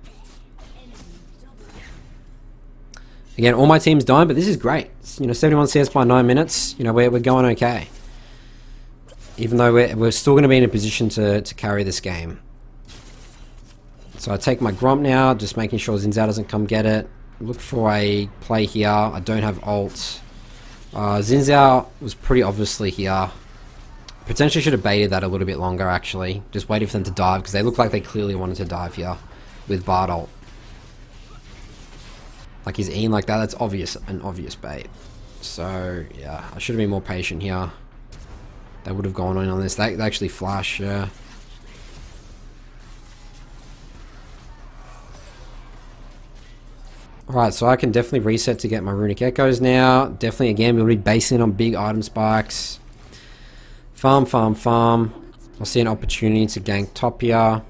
Again, all my team's dying, but this is great. You know, 71 CS by 9 minutes. You know, we're going okay. Even though we're still going to be in a position to carry this game. So I take my Gromp now, just making sure Zinzao doesn't come get it. Look for a play here. I don't have ult. Zinzao was pretty obviously here. Potentially should have baited that a little bit longer, actually. Just waited for them to dive, because they look like they clearly wanted to dive here with Bard ult. Like he's Ian like that, that's obvious, an obvious bait. So yeah, I should have been more patient here. They would have gone on this. They actually flash, yeah. Alright, so I can definitely reset to get my runic echoes now. Definitely again we'll be basing on big item spikes. Farm, farm, farm. I see an opportunity to gank top here.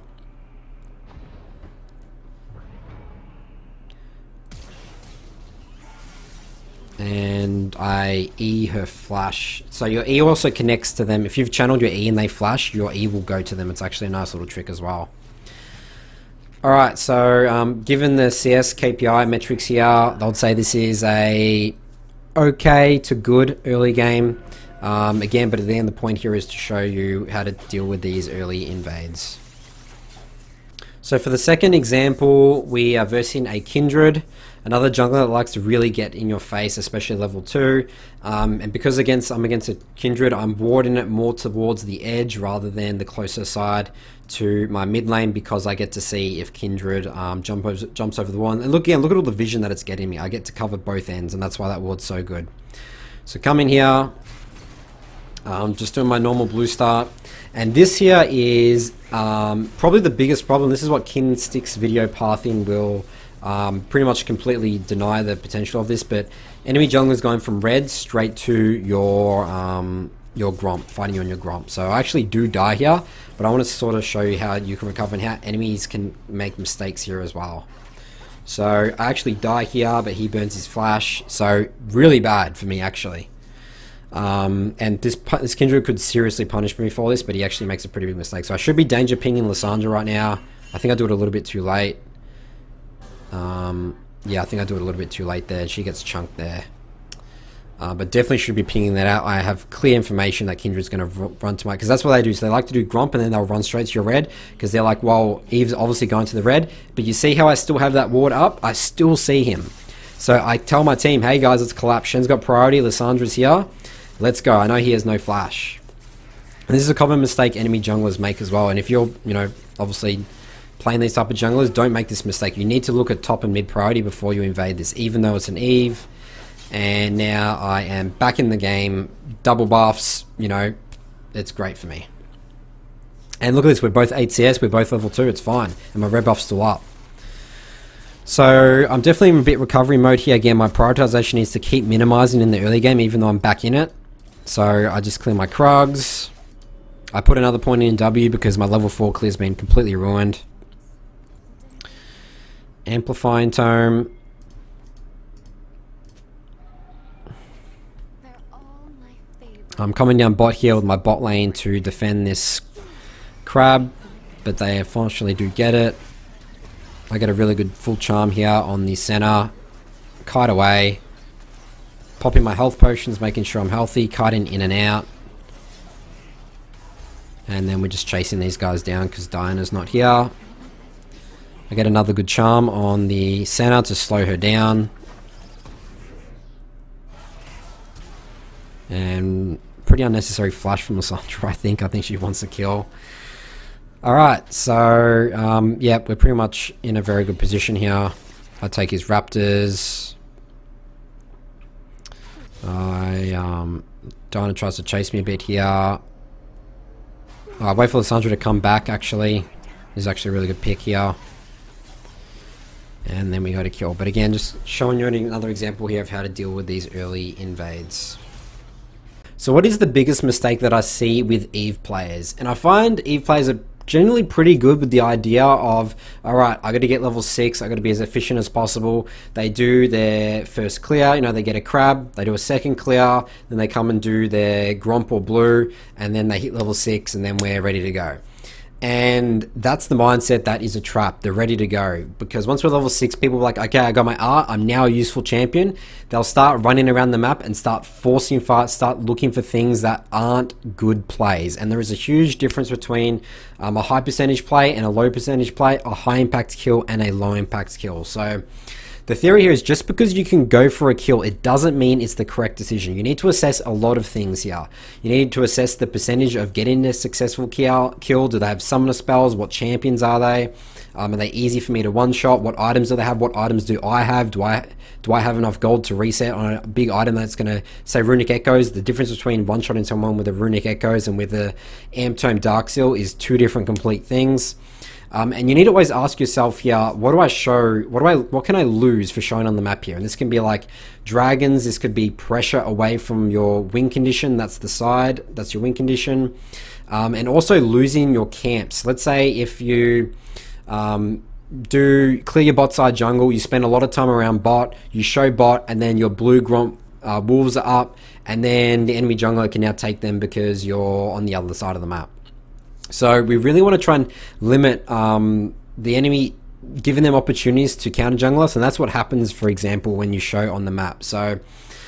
And I E her flash. So your E also connects to them. If you've channeled your E and they flash, your E will go to them. It's actually a nice little trick as well. Alright, so given the CS KPI metrics here, I would say this is a okay to good early game. Again, but at the end, the point here is to show you how to deal with these early invades. So for the second example, we are versing a Kindred, another jungler that likes to really get in your face, especially level 2. And because I'm against a Kindred, I'm warding it more towards the edge rather than the closer side to my mid lane, because I get to see if Kindred jumps over the wall. And look at all the vision that it's getting me. I get to cover both ends, and that's why that ward's so good. So come in here. Just doing my normal blue start, and this here is probably the biggest problem. This is what Kinstick's video pathing will pretty much completely deny the potential of this, but enemy junglers going from red straight to your Gromp, fighting you on your Gromp. So I actually do die here, but I want to sort of show you how you can recover and how enemies can make mistakes here as well. So I actually die here, but he burns his flash, so really bad for me actually. And this Kindred could seriously punish me for this, but he actually makes a pretty big mistake. So I should be danger pinging Lissandra right now. I think I do it a little bit too late. Yeah, I think I do it a little bit too late there. She gets chunked there. But definitely should be pinging that out. I have clear information that Kindred's going to run to my... Because that's what they do. So they like to do Gromp and then they'll run straight to your red. Because they're like, well, Eve's obviously going to the red. But you see how I still have that ward up? I still see him. So I tell my team, hey guys, let's collapse. Shen's got priority. Lissandra's here. Let's go. I know he has no flash. And this is a common mistake enemy junglers make as well. And if you're, obviously playing these type of junglers, don't make this mistake. You need to look at top and mid priority before you invade this, even though it's an Eve. And now I am back in the game. Double buffs, it's great for me. And look at this. We're both 8 CS. We're both level 2. It's fine. And my red buff's still up. So I'm definitely in a bit recovery mode here. Again, my prioritization is to keep minimizing in the early game, even though I'm back in it. So I just clear my Krugs. I put another point in W because my level 4 clear's been completely ruined. Amplifying Tome. I'm coming down bot here with my bot lane to defend this crab, but they unfortunately do get it. I get a really good full charm here on the center. Kite away. Popping my health potions, making sure I'm healthy. Kiting in and out. And then we're just chasing these guys down because Diana's not here. I get another good charm on the center to slow her down. And pretty unnecessary flash from Lissandra, I think. I think she wants to kill. Alright, so, yeah, we're pretty much in a very good position here. I take his Raptors. Diana tries to chase me a bit here. I wait for Lissandra to come back, actually. This is actually a really good pick here. And then we got a kill. But again, just showing you another example here of how to deal with these early invades. So what is the biggest mistake that I see with Eve players? And I find Eve players are generally pretty good with the idea of, alright, I got to get level 6, I got to be as efficient as possible. They do their first clear, they get a crab, they do a second clear, then they come and do their Gromp or blue, and then they hit level 6, and then we're ready to go. And that's the mindset that is a trap. They're ready to go. Because once we're level 6, people are like, okay, I got my art, I'm now a useful champion. They'll start running around the map and start forcing fights, start looking for things that aren't good plays. And there is a huge difference between a high percentage play and a low percentage play, a high impact kill and a low impact kill. So the theory here is just because you can go for a kill, it doesn't mean it's the correct decision. You need to assess a lot of things here. You need to assess the percentage of getting a successful kill. Do they have summoner spells? What champions are they? Are they easy for me to one-shot? What items do they have? What items do I have? Do I have enough gold to reset on a big item that's going to, say, Runic Echoes? The difference between one-shotting someone with a Runic Echoes and with a Amp Tome Dark Seal is two different complete things. And you need to always ask yourself here, what do I show? What can I lose for showing on the map here? And this can be like dragons. This could be pressure away from your win condition. That's the side. That's your win condition. And also losing your camps. Let's say if you do clear your bot side jungle, you spend a lot of time around bot, you show bot, and then your blue Gromp wolves are up, and then the enemy jungler can now take them because you're on the other side of the map. So we really want to try and limit the enemy giving them opportunities to counter junglers, and that's what happens, for example, when you show on the map. So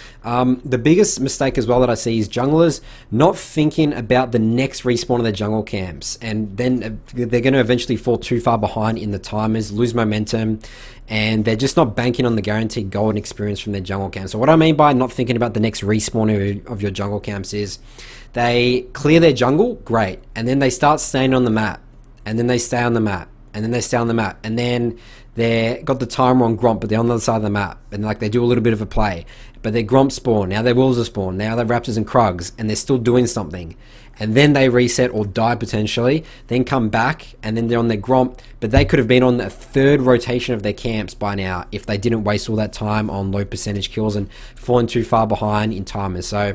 the biggest mistake as well that I see is junglers not thinking about the next respawn of their jungle camps, and then they're going to eventually fall too far behind in the timers, lose momentum, and they're just not banking on the guaranteed golden experience from their jungle camps. So what I mean by not thinking about the next respawn of your jungle camps is they clear their jungle, great, and then they start staying on the map, and then they stay on the map, and then they stay on the map, and then they got the timer on Gromp, but they're on the other side of the map, and like they do a little bit of a play, but their Gromp spawn, now their Wolves are spawn, now they're Raptors and Krugs, and they're still doing something, and then they reset or die potentially, then come back, and then they're on their Gromp, but they could have been on a third rotation of their camps by now if they didn't waste all that time on low percentage kills and falling too far behind in timers. So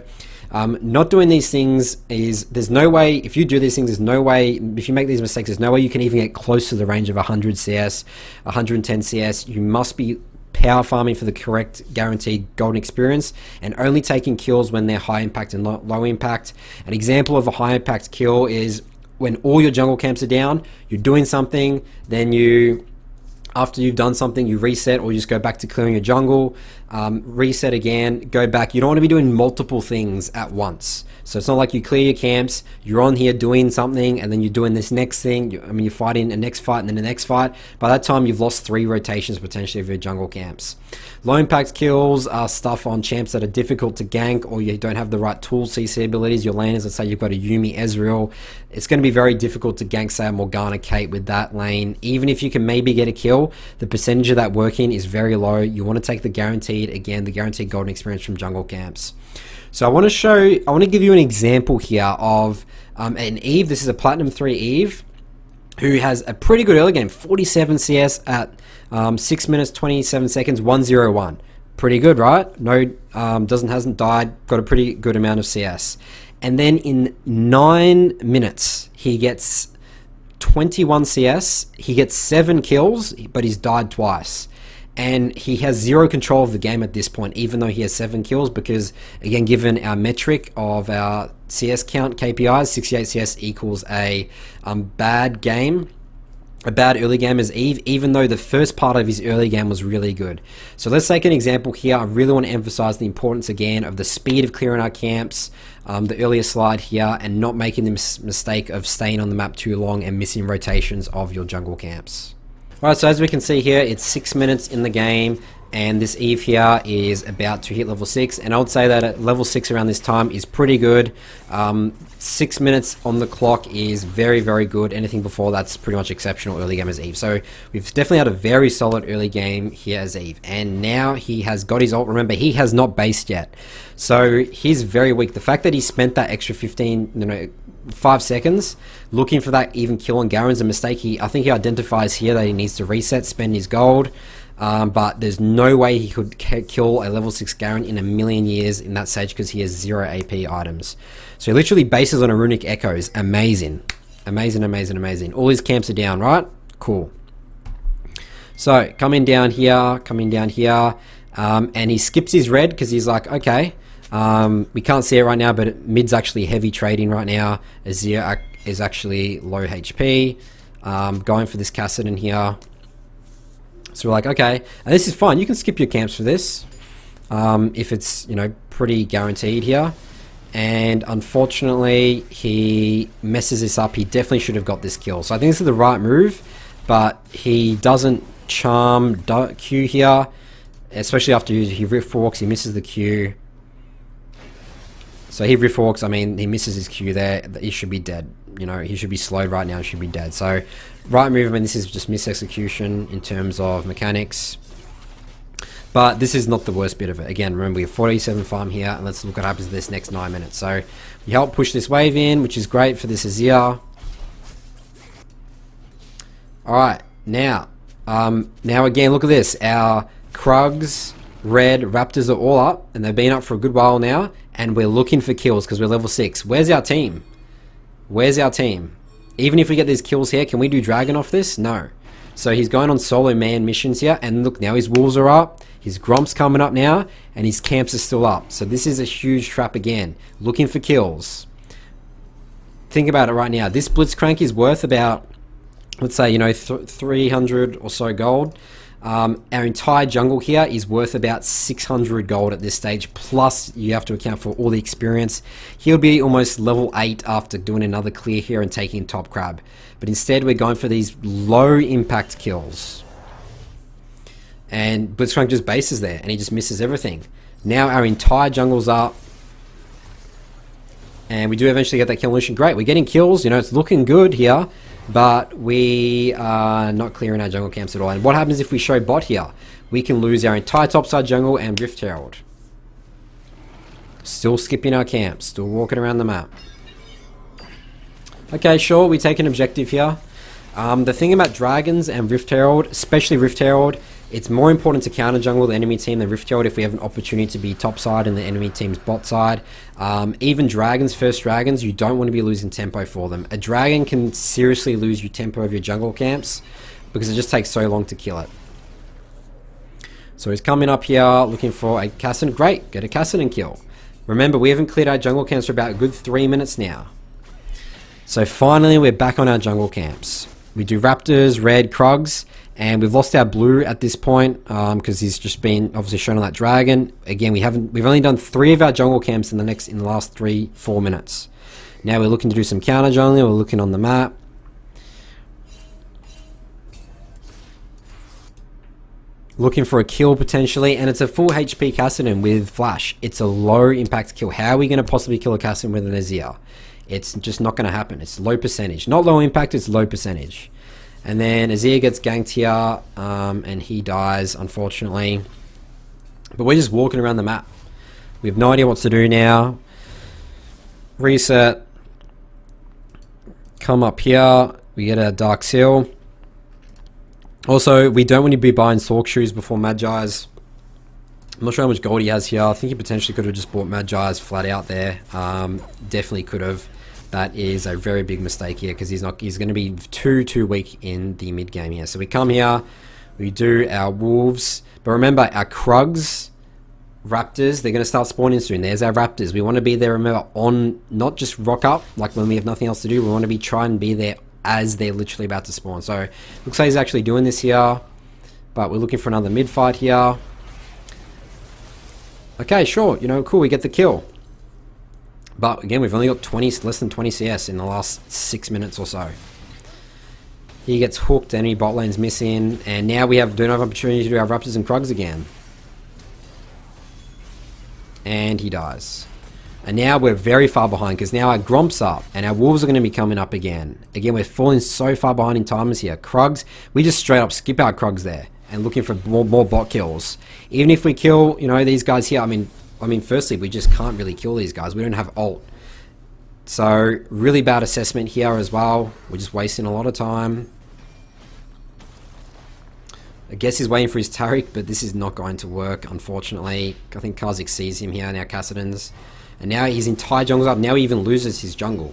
not doing these things is, there's no way, if you do these things, there's no way, if you make these mistakes, there's no way you can even get close to the range of 100 CS, 110 CS. You must be power farming for the correct guaranteed golden experience, and only taking kills when they're high impact and low impact. An example of a high impact kill is when all your jungle camps are down, you're doing something, then you, after you've done something, you reset, or you just go back to clearing your jungle, reset again, go back. You don't want to be doing multiple things at once. So it's not like you clear your camps, you're on here doing something, and then you're doing this next thing. You're fighting a next fight and then the next fight. By that time, you've lost 3 rotations potentially of your jungle camps. Low impact kills are stuff on champs that are difficult to gank, or you don't have the right tool CC abilities. Your laners, let's say you've got a Yuumi Ezreal, it's going to be very difficult to gank, say, a Morgana Kate with that lane. Even if you can maybe get a kill, the percentage of that working is very low. You want to take the guaranteed, again, the guaranteed golden experience from jungle camps. So I want to give you an example here of an Eve. This is a Platinum 3 Eve who has a pretty good early game, 47 CS at 6 minutes 27 seconds, 101. Pretty good, right? No, hasn't died, got a pretty good amount of CS. And then in 9 minutes, he gets 21 CS, he gets 7 kills, but he's died twice. And he has 0 control of the game at this point, even though he has 7 kills, because, again, given our metric of our CS count KPIs, 68 CS equals a bad game, a bad early game as Eve, even though the first part of his early game was really good. So let's take an example here. I really want to emphasize the importance, again, of the speed of clearing our camps, the earlier slide here, and not making the mistake of staying on the map too long and missing rotations of your jungle camps. Alright, so as we can see here, it's 6 minutes in the game, and this Eve here is about to hit level 6, and I would say that at level 6 around this time is pretty good. 6 minutes on the clock is very, very good. Anything before that's pretty much exceptional early game as Eve. So we've definitely had a very solid early game here as Eve, and now he has got his ult. Remember, he has not based yet, so he's very weak. The fact that he spent that extra 5 seconds looking for that even kill on Garen's a mistake. I think he identifies here that he needs to reset, spend his gold, but there's no way he could kill a level 6 Garen in a million years in that stage, because he has 0 AP items. So he literally bases on a runic echoes. Amazing, amazing, amazing, amazing. All his camps are down, right? Cool. So coming down here, and he skips his red because he's like, okay, we can't see it right now, but mid's actually heavy trading right now. Azir is actually low HP, going for this Kassadin here. So we're like, okay, and this is fine. You can skip your camps for this, if it's, pretty guaranteed here. And unfortunately, he messes this up. He definitely should have got this kill. So I think this is the right move, but he doesn't charm Q here, especially after he rift walks. He misses the Q. So he rift walks, he misses his Q there. He should be dead. He should be slowed right now. He should be dead. So right movement, this is just misexecution in terms of mechanics. But this is not the worst bit of it. Again, remember, we have 47 farm here, and let's look what happens in this next 9 minutes. So we help push this wave in, which is great for this Azir. Alright, now again, look at this. Our Krugs, Red, Raptors are all up, and they've been up for a good while now, and we're looking for kills because we're level 6. Where's our team? Where's our team? Even if we get these kills here, can we do Dragon off this? No. So he's going on solo man missions here, and look, now his wolves are up, his Gromp's coming up now, and his camps are still up. So this is a huge trap again, looking for kills. Think about it right now. This Blitzcrank is worth about let's say, you know, 300 or so gold. Our entire jungle here is worth about 600 gold at this stage, plus you have to account for all the experience. He'll be almost level 8 after doing another clear here and taking top crab. But instead we're going for these low impact kills. And Blitzcrank just bases there and he just misses everything. Now our entire jungle's up. And we do eventually get that kill illusion. Great, we're getting kills, you know, it's looking good here. But we are not clearing our jungle camps at all. And what happens if we show bot here? We can lose our entire topside jungle and Rift Herald. Still skipping our camps, still walking around the map. Okay, sure, we take an objective here. The thing about dragons and Rift Herald, especially Rift Herald, it's more important to counter jungle the enemy team than Rift Herald if we have an opportunity to be topside and the enemy team's bot side. Even dragons, first dragons, you don't want to be losing tempo for them. A dragon can seriously lose you tempo of your jungle camps because it just takes so long to kill it. So he's coming up here looking for a Kassadin. Great, get a Kassadin kill. Remember, we haven't cleared our jungle camps for about a good 3 minutes now. So finally, we're back on our jungle camps. We do Raptors, Red, Krugs, and we've lost our blue at this point because he's just been obviously shown on that dragon. Again, we've only done 3 of our jungle camps in the last 3-4 minutes. Now we're looking to do some counter jungling. We're looking on the map. Looking for a kill potentially, and it's a full HP Kassadin with flash. It's a low impact kill. How are we going to possibly kill a Kassadin with an Azir? It's just not going to happen. It's low percentage. Not low impact, it's low percentage. And then Azir gets ganked here, and he dies, unfortunately. But we're just walking around the map. We have no idea what to do now. Reset. Come up here. We get our Dark Seal. Also, we don't want to be buying Sork shoes before Magi's. I'm not sure how much gold he has here. I think he potentially could have just bought Magi's flat out there. Definitely could have. That is a very big mistake here because he's going to be too weak in the mid game here. So we come here, we do our wolves, but remember our Krugs, Raptors, they're going to start spawning soon. There's our Raptors. We want to be there, remember, on not just rock up like when we have nothing else to do. We want to be trying to be there as they're literally about to spawn. So looks like he's actually doing this here, but we're looking for another mid fight here. Okay, sure, you know, cool, we get the kill. But again, we've only got less than 20 CS in the last 6 minutes or so. He gets hooked, enemy bot lane's missing, and now we don't have opportunity to do our Raptors and Krugs again. And he dies. And now we're very far behind because now our Gromp's up and our Wolves are going to be coming up again. Again, we're falling so far behind in timers here. Krugs, we just straight up skip our Krugs there and looking for more bot kills. Even if we kill, you know, these guys here, I mean, firstly, we just can't really kill these guys. We don't have ult. So, really bad assessment here as well. We're just wasting a lot of time. I guess he's waiting for his Taric, but this is not going to work, unfortunately. I think Karzik sees him here, now Kassadin's. And now his entire jungle's up. Now he even loses his jungle.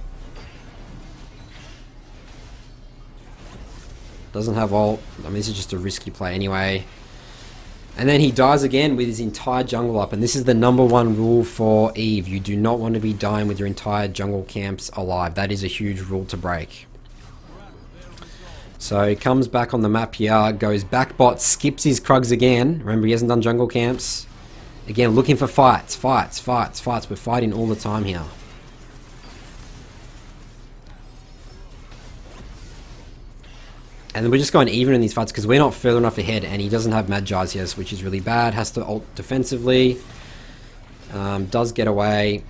Doesn't have ult. I mean, this is just a risky play anyway. And then he dies again with his entire jungle up. And this is the #1 rule for Eve. You do not want to be dying with your entire jungle camps alive. That is a huge rule to break. So he comes back on the map here, goes back bot, skips his Krugs again. Remember, he hasn't done jungle camps. Again, looking for fights. We're fighting all the time here. And then we're just going even in these fights because we're not further enough ahead and he doesn't have Magi's here, which is really bad. Has to ult defensively. Does get away.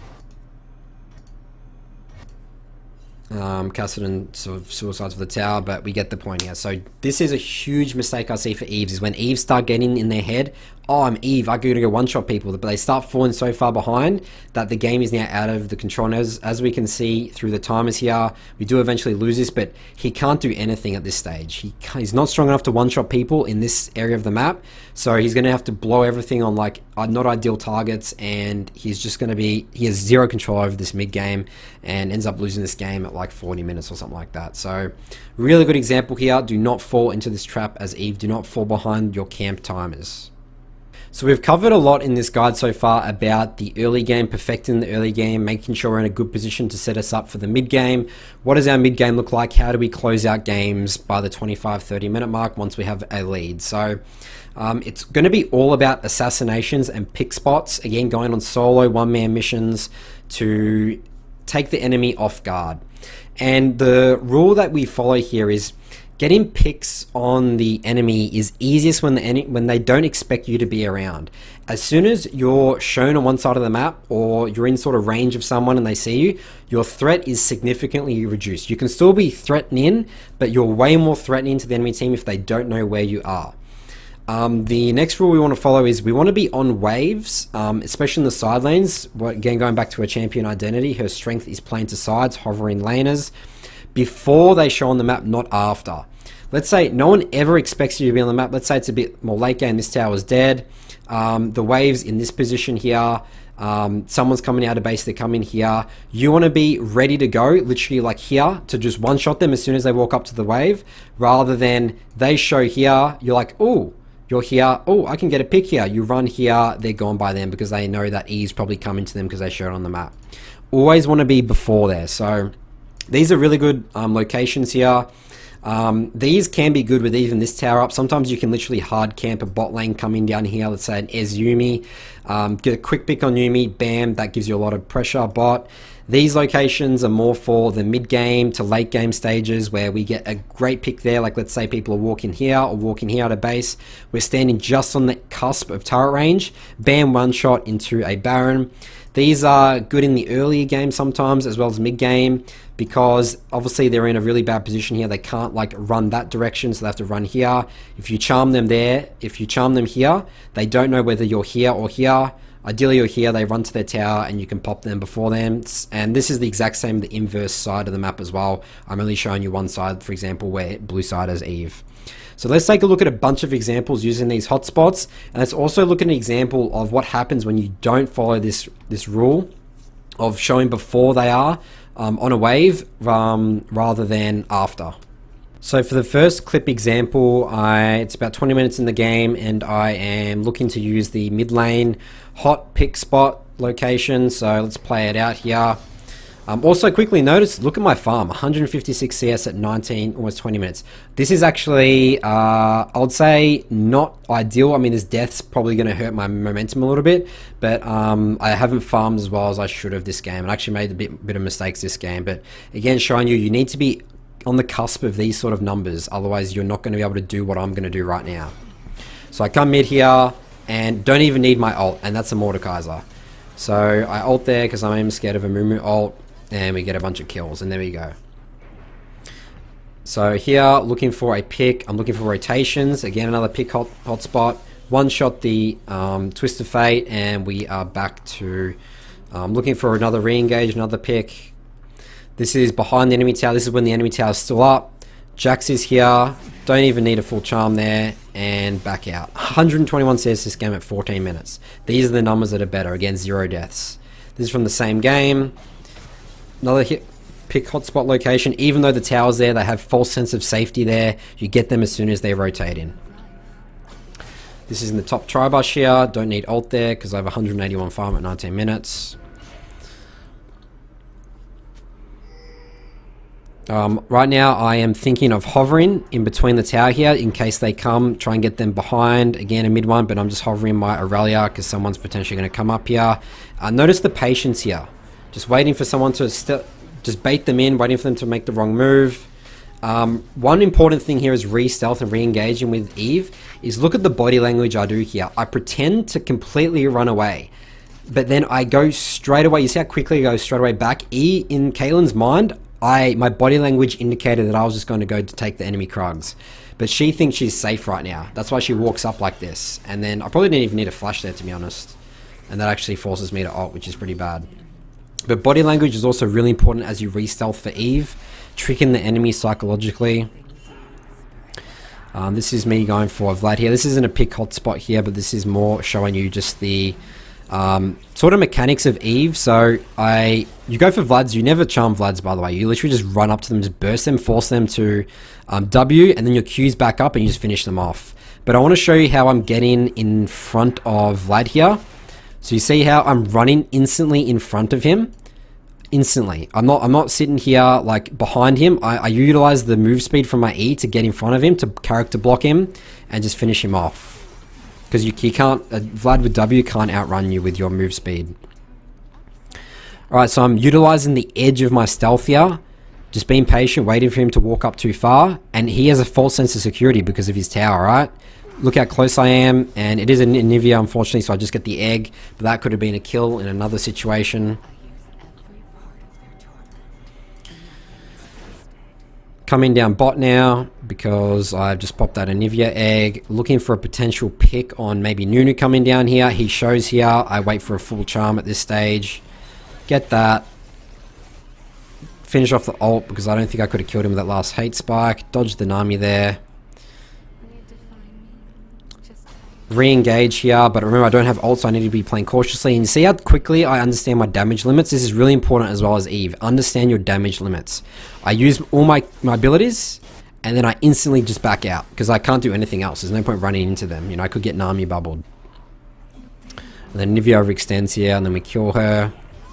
Kassadin sort of suicides for the tower, but we get the point here. So this is a huge mistake I see for Eves, is when Eves start getting in their head, oh, I'm Eve, I gotta go one-shot people, but they start falling so far behind that the game is now out of the control. And as we can see through the timers here, we do eventually lose this, but he can't do anything at this stage. He's not strong enough to one-shot people in this area of the map, so he's gonna have to blow everything on like not ideal targets, and he's just gonna be, he has zero control over this mid-game and ends up losing this game at like 40 minutes or something like that. So really good example here. Do not fall into this trap as Eve. Do not fall behind your camp timers. So we've covered a lot in this guide so far about the early game, perfecting the early game, making sure we're in a good position to set us up for the mid game. What does our mid game look like? How do we close out games by the 25-30 minute mark once we have a lead? So it's going to be all about assassinations and pick spots. Again, going on solo one-man missions to take the enemy off guard. And the rule that we follow here is getting picks on the enemy is easiest when they don't expect you to be around. As soon as you're shown on one side of the map or you're in sort of range of someone and they see you, your threat is significantly reduced. You can still be threatening, but you're way more threatening to the enemy team if they don't know where you are. The next rule we want to follow is we want to be on waves, especially in the side lanes. Again, going back to her champion identity, her strength is playing to sides, hovering laners, before they show on the map, not after. Let's say no one ever expects you to be on the map. Let's say it's a bit more late game, this tower's dead. The wave's in this position here. Someone's coming out of base, they're coming here. You want to be ready to go, literally like here, to just one-shot them as soon as they walk up to the wave, rather than they show here, you're like, oh, you're here, oh, I can get a pick here. You run here, they're gone by them because they know that E's probably coming to them because they showed it on the map. Always want to be before there. So these are really good locations here. These can be good with even this tower up. Sometimes you can literally hard camp a bot lane coming down here. Let's say an Ez Yumi. Get a quick pick on Yumi. Bam, that gives you a lot of pressure bot. These locations are more for the mid game to late game stages where we get a great pick there. Like let's say people are walking here or walking here out of base. We're standing just on the cusp of turret range. Bam, one shot into a Baron. These are good in the earlier game sometimes as well as mid game because obviously they're in a really bad position here. They can't like run that direction, so they have to run here. If you charm them there, if you charm them here, they don't know whether you're here or here. Ideally you're here, they run to their tower and you can pop them before them. And this is the exact same, the inverse side of the map as well. I'm only showing you one side, for example, where blue side is Eve. So let's take a look at a bunch of examples using these hotspots, and let's also look at an example of what happens when you don't follow this rule of showing before they are on a wave rather than after. So for the first clip example, it's about 20 minutes in the game and I am looking to use the mid lane hot pick spot location. So let's play it out here. Also quickly notice, look at my farm, 156 CS at 19, almost 20 minutes. This is actually, I would say not ideal. I mean, this death's probably going to hurt my momentum a little bit, but I haven't farmed as well as I should have this game. I actually made a bit of mistakes this game, but again, showing you need to be on the cusp of these sort of numbers. Otherwise, you're not going to be able to do what I'm going to do right now. So I come mid here and don't even need my ult, and that's a Mordekaiser. So I ult there because I'm scared of a Mumu ult. And we get a bunch of kills, and there we go. So here, looking for a pick. I'm looking for rotations. Again, another pick hotspot. One shot the Twist of Fate, and we are back to looking for another re-engage, another pick. This is behind the enemy tower. This is when the enemy tower is still up. Jax is here. Don't even need a full charm there, and back out. 121 CS this game at 14 minutes. These are the numbers that are better. Again, 0 deaths. This is from the same game. Another pick hotspot location. Even though the tower's there, they have false sense of safety there. You get them as soon as they rotate in. This is in the top tri-bush here. Don't need ult there because I have 181 farm at 19 minutes. Right now I am thinking of hovering in between the tower here in case they come. Try and get them behind. Again, a mid one, but I'm just hovering my Aurelia because someone's potentially going to come up here. Notice the patience here. Just waiting for someone to just bait them in, waiting for them to make the wrong move. One important thing here is re-stealth and re-engaging with Eve is look at the body language I do here. I pretend to completely run away, but then I go straight away. You see how quickly I go straight away back? In Kaylin's mind, my body language indicated that I was just going to go to take the enemy Krugs. But she thinks she's safe right now. That's why she walks up like this. And then I probably didn't even need a flash there, to be honest. And that actually forces me to ult, which is pretty bad. But body language is also really important as you re-stealth for Eve, tricking the enemy psychologically. This is me going for Vlad here. This isn't a pick hotspot here, but this is more showing you just the sort of mechanics of Eve. So you go for Vlads, you never charm Vlads, by the way. You literally just run up to them, just burst them, force them to W, and then your Q's back up and you just finish them off. But I want to show you how I'm getting in front of Vlad here. So you see how I'm running instantly in front of him? Instantly. I'm not sitting here like behind him. I utilize the move speed from my E to get in front of him, to character block him, and just finish him off. Because you can't, Vlad with W can't outrun you with your move speed. Alright, so I'm utilizing the edge of my stealth here. Just being patient, waiting for him to walk up too far. And he has a false sense of security because of his tower, right? Look how close I am. And it is a Nivea, unfortunately, so I just get the egg. But that could have been a kill in another situation. Coming down bot now because I've just popped out a Nivea egg. Looking for a potential pick on maybe Nunu coming down here. He shows here. I wait for a full charm at this stage. Get that. Finish off the ult because I don't think I could have killed him with that last hate spike. Dodge the Nami there. Re-engage here, but remember I don't have ult, so I need to be playing cautiously. And you see how quickly I understand my damage limits? This is really important as well as Eve. Understand your damage limits. I use all my abilities, and then I instantly just back out because I can't do anything else. There's no point running into them. You know, I could get Nami bubbled. And then Nivea overextends here, and then we kill her.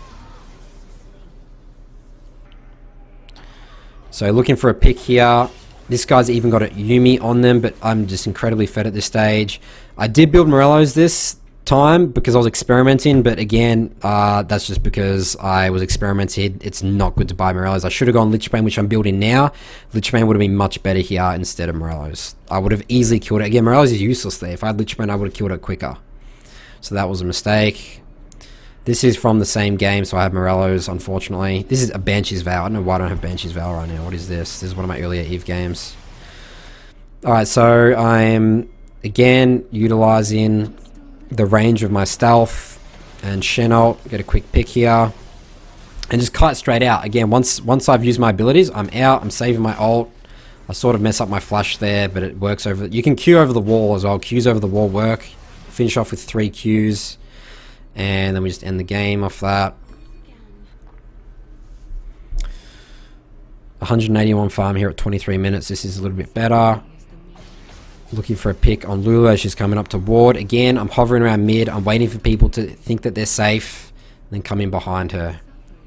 So looking for a pick here. This guy's even got a Yumi on them, but I'm just incredibly fed at this stage. I did build Morello's this time because I was experimenting, but again, that's just because I was experimenting. It's not good to buy Morello's. I should have gone Lichbane, which I'm building now. Lichbane would have been much better here instead of Morello's. I would have easily killed it. Again, Morello's is useless there. If I had Lichbane, I would have killed it quicker. So that was a mistake. This is from the same game, so I have Morello's, unfortunately. This is a Banshee's Vow. I don't know why I don't have Banshee's Vow right now. What is this? This is one of my earlier Eve games. Alright, so I'm, again, utilizing the range of my stealth and Shen ult. Get a quick pick here. And just kite straight out. Again, once I've used my abilities, I'm out. I'm saving my ult. I sort of mess up my flash there, but it works over... You can Q over the wall as well. Qs over the wall work. Finish off with 3 Qs. And then we just end the game off that. 181 farm here at 23 minutes. This is a little bit better. Looking for a pick on Lula. She's coming up to ward. Again, I'm hovering around mid. I'm waiting for people to think that they're safe. And then come in behind her.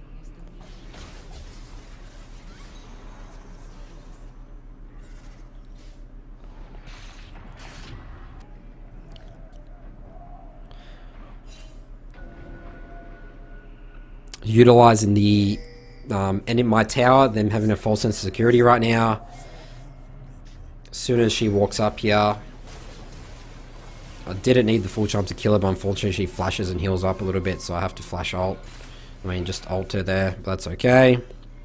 Utilizing the and in my tower, them having a false sense of security right now. As soon as she walks up here, I didn't need the full charm to kill her, but unfortunately she flashes and heals up a little bit, so I have to flash ult. I mean, just ult her there, but that's okay.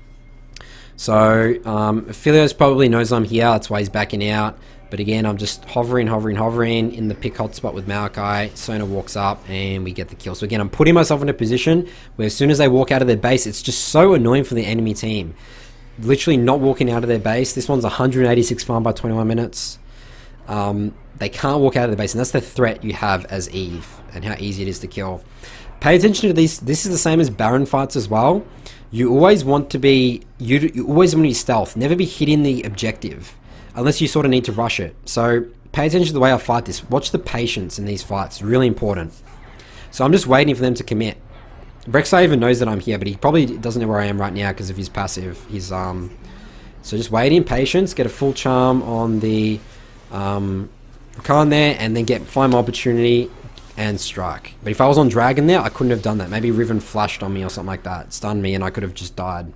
So Aphelios probably knows I'm here, that's why he's backing out. But again, I'm just hovering in the pick hotspot with Maokai. Sona walks up and we get the kill. So again, I'm putting myself in a position where as soon as they walk out of their base, it's just so annoying for the enemy team. Literally not walking out of their base. This one's 186 farm by 21 minutes. They can't walk out of their base, and that's the threat you have as Eve and how easy it is to kill. Pay attention to these. This is the same as Baron fights as well. You always want to be, you always want to be stealth. Never be hitting the objective. Unless you sort of need to rush it. So pay attention to the way I fight this. Watch the patience in these fights. Really important. So I'm just waiting for them to commit. Rek'Sai even knows that I'm here, but he probably doesn't know where I am right now because of his passive. He's so just waiting, patience, get a full charm on the Khan there, and then find my opportunity and strike. But if I was on Dragon there, I couldn't have done that. Maybe Riven flashed on me or something like that, stunned me, and I could have just died.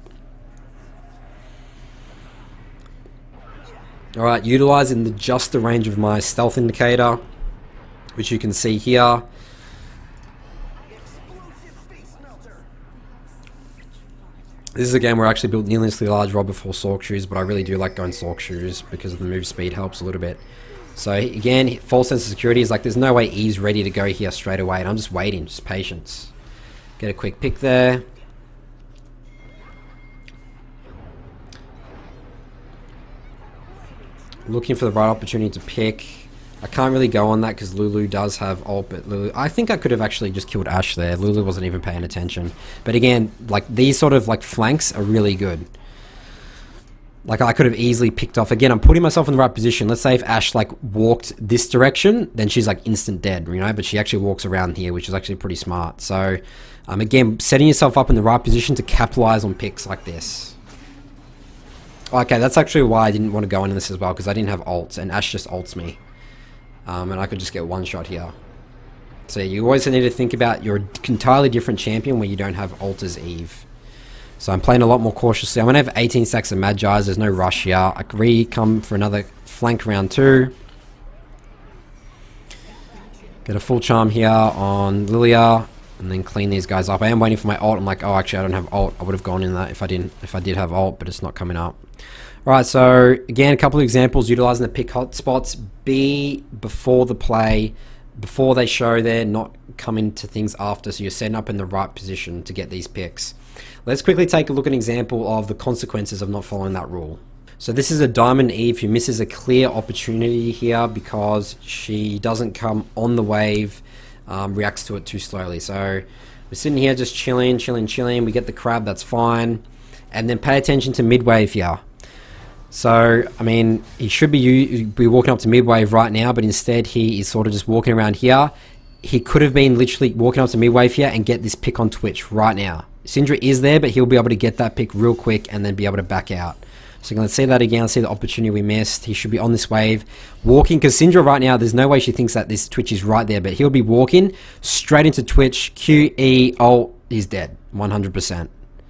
Alright, utilizing just the range of my stealth indicator, which you can see here. This is a game where I actually built needlessly large rod before Sork Shoes, but I really do like going Sork Shoes because the move speed helps a little bit. So again, false sense of security is like there's no way Eve's ready to go here straight away, and I'm just waiting, just patience. Get a quick pick there. Looking for the right opportunity to pick. I can't really go on that because Lulu does have ult, but Lulu... I think I could have actually just killed Ashe there. Lulu wasn't even paying attention. But again, like these sort of like flanks are really good. Like, I could have easily picked off. Again, I'm putting myself in the right position. Let's say if Ash like walked this direction, then she's like instant dead, you know, but she actually walks around here, which is actually pretty smart. So again, setting yourself up in the right position to capitalize on picks like this. Okay, that's actually why I didn't want to go into this as well, because I didn't have ults, and Ash just ults me. And I could just get one shot here. So you always need to think about your entirely different champion where you don't have ult as Eve. So I'm playing a lot more cautiously. I'm going to have 18 stacks of Magi's. There's no rush here. I could re-come for another flank round 2. Get a full charm here on Lilia. And then clean these guys up. I am waiting for my ult. I'm like, oh, actually, I don't have ult. I would have gone in that if I did have ult, but it's not coming up. Alright, so again, a couple of examples utilizing the pick hotspots. Be before the play, before they show there, not coming to things after, so you're setting up in the right position to get these picks. Let's quickly take a look at an example of the consequences of not following that rule. So this is a Diamond Eve who misses a clear opportunity here because she doesn't come on the wave, reacts to it too slowly. So we're sitting here just chilling. We get the crab, that's fine. And then pay attention to mid-wave here. So, I mean, he should be walking up to mid-wave right now, but instead he is sort of just walking around here. He could have been literally walking up to mid-wave here and get this pick on Twitch right now. Syndra is there, but he'll be able to get that pick real quick and then be able to back out. So I'm going to see that again, see the opportunity we missed. He should be on this wave, walking, because Syndra right now, there's no way she thinks that this Twitch is right there, but he'll be walking straight into Twitch, Q, E, ult, he's dead, 100%.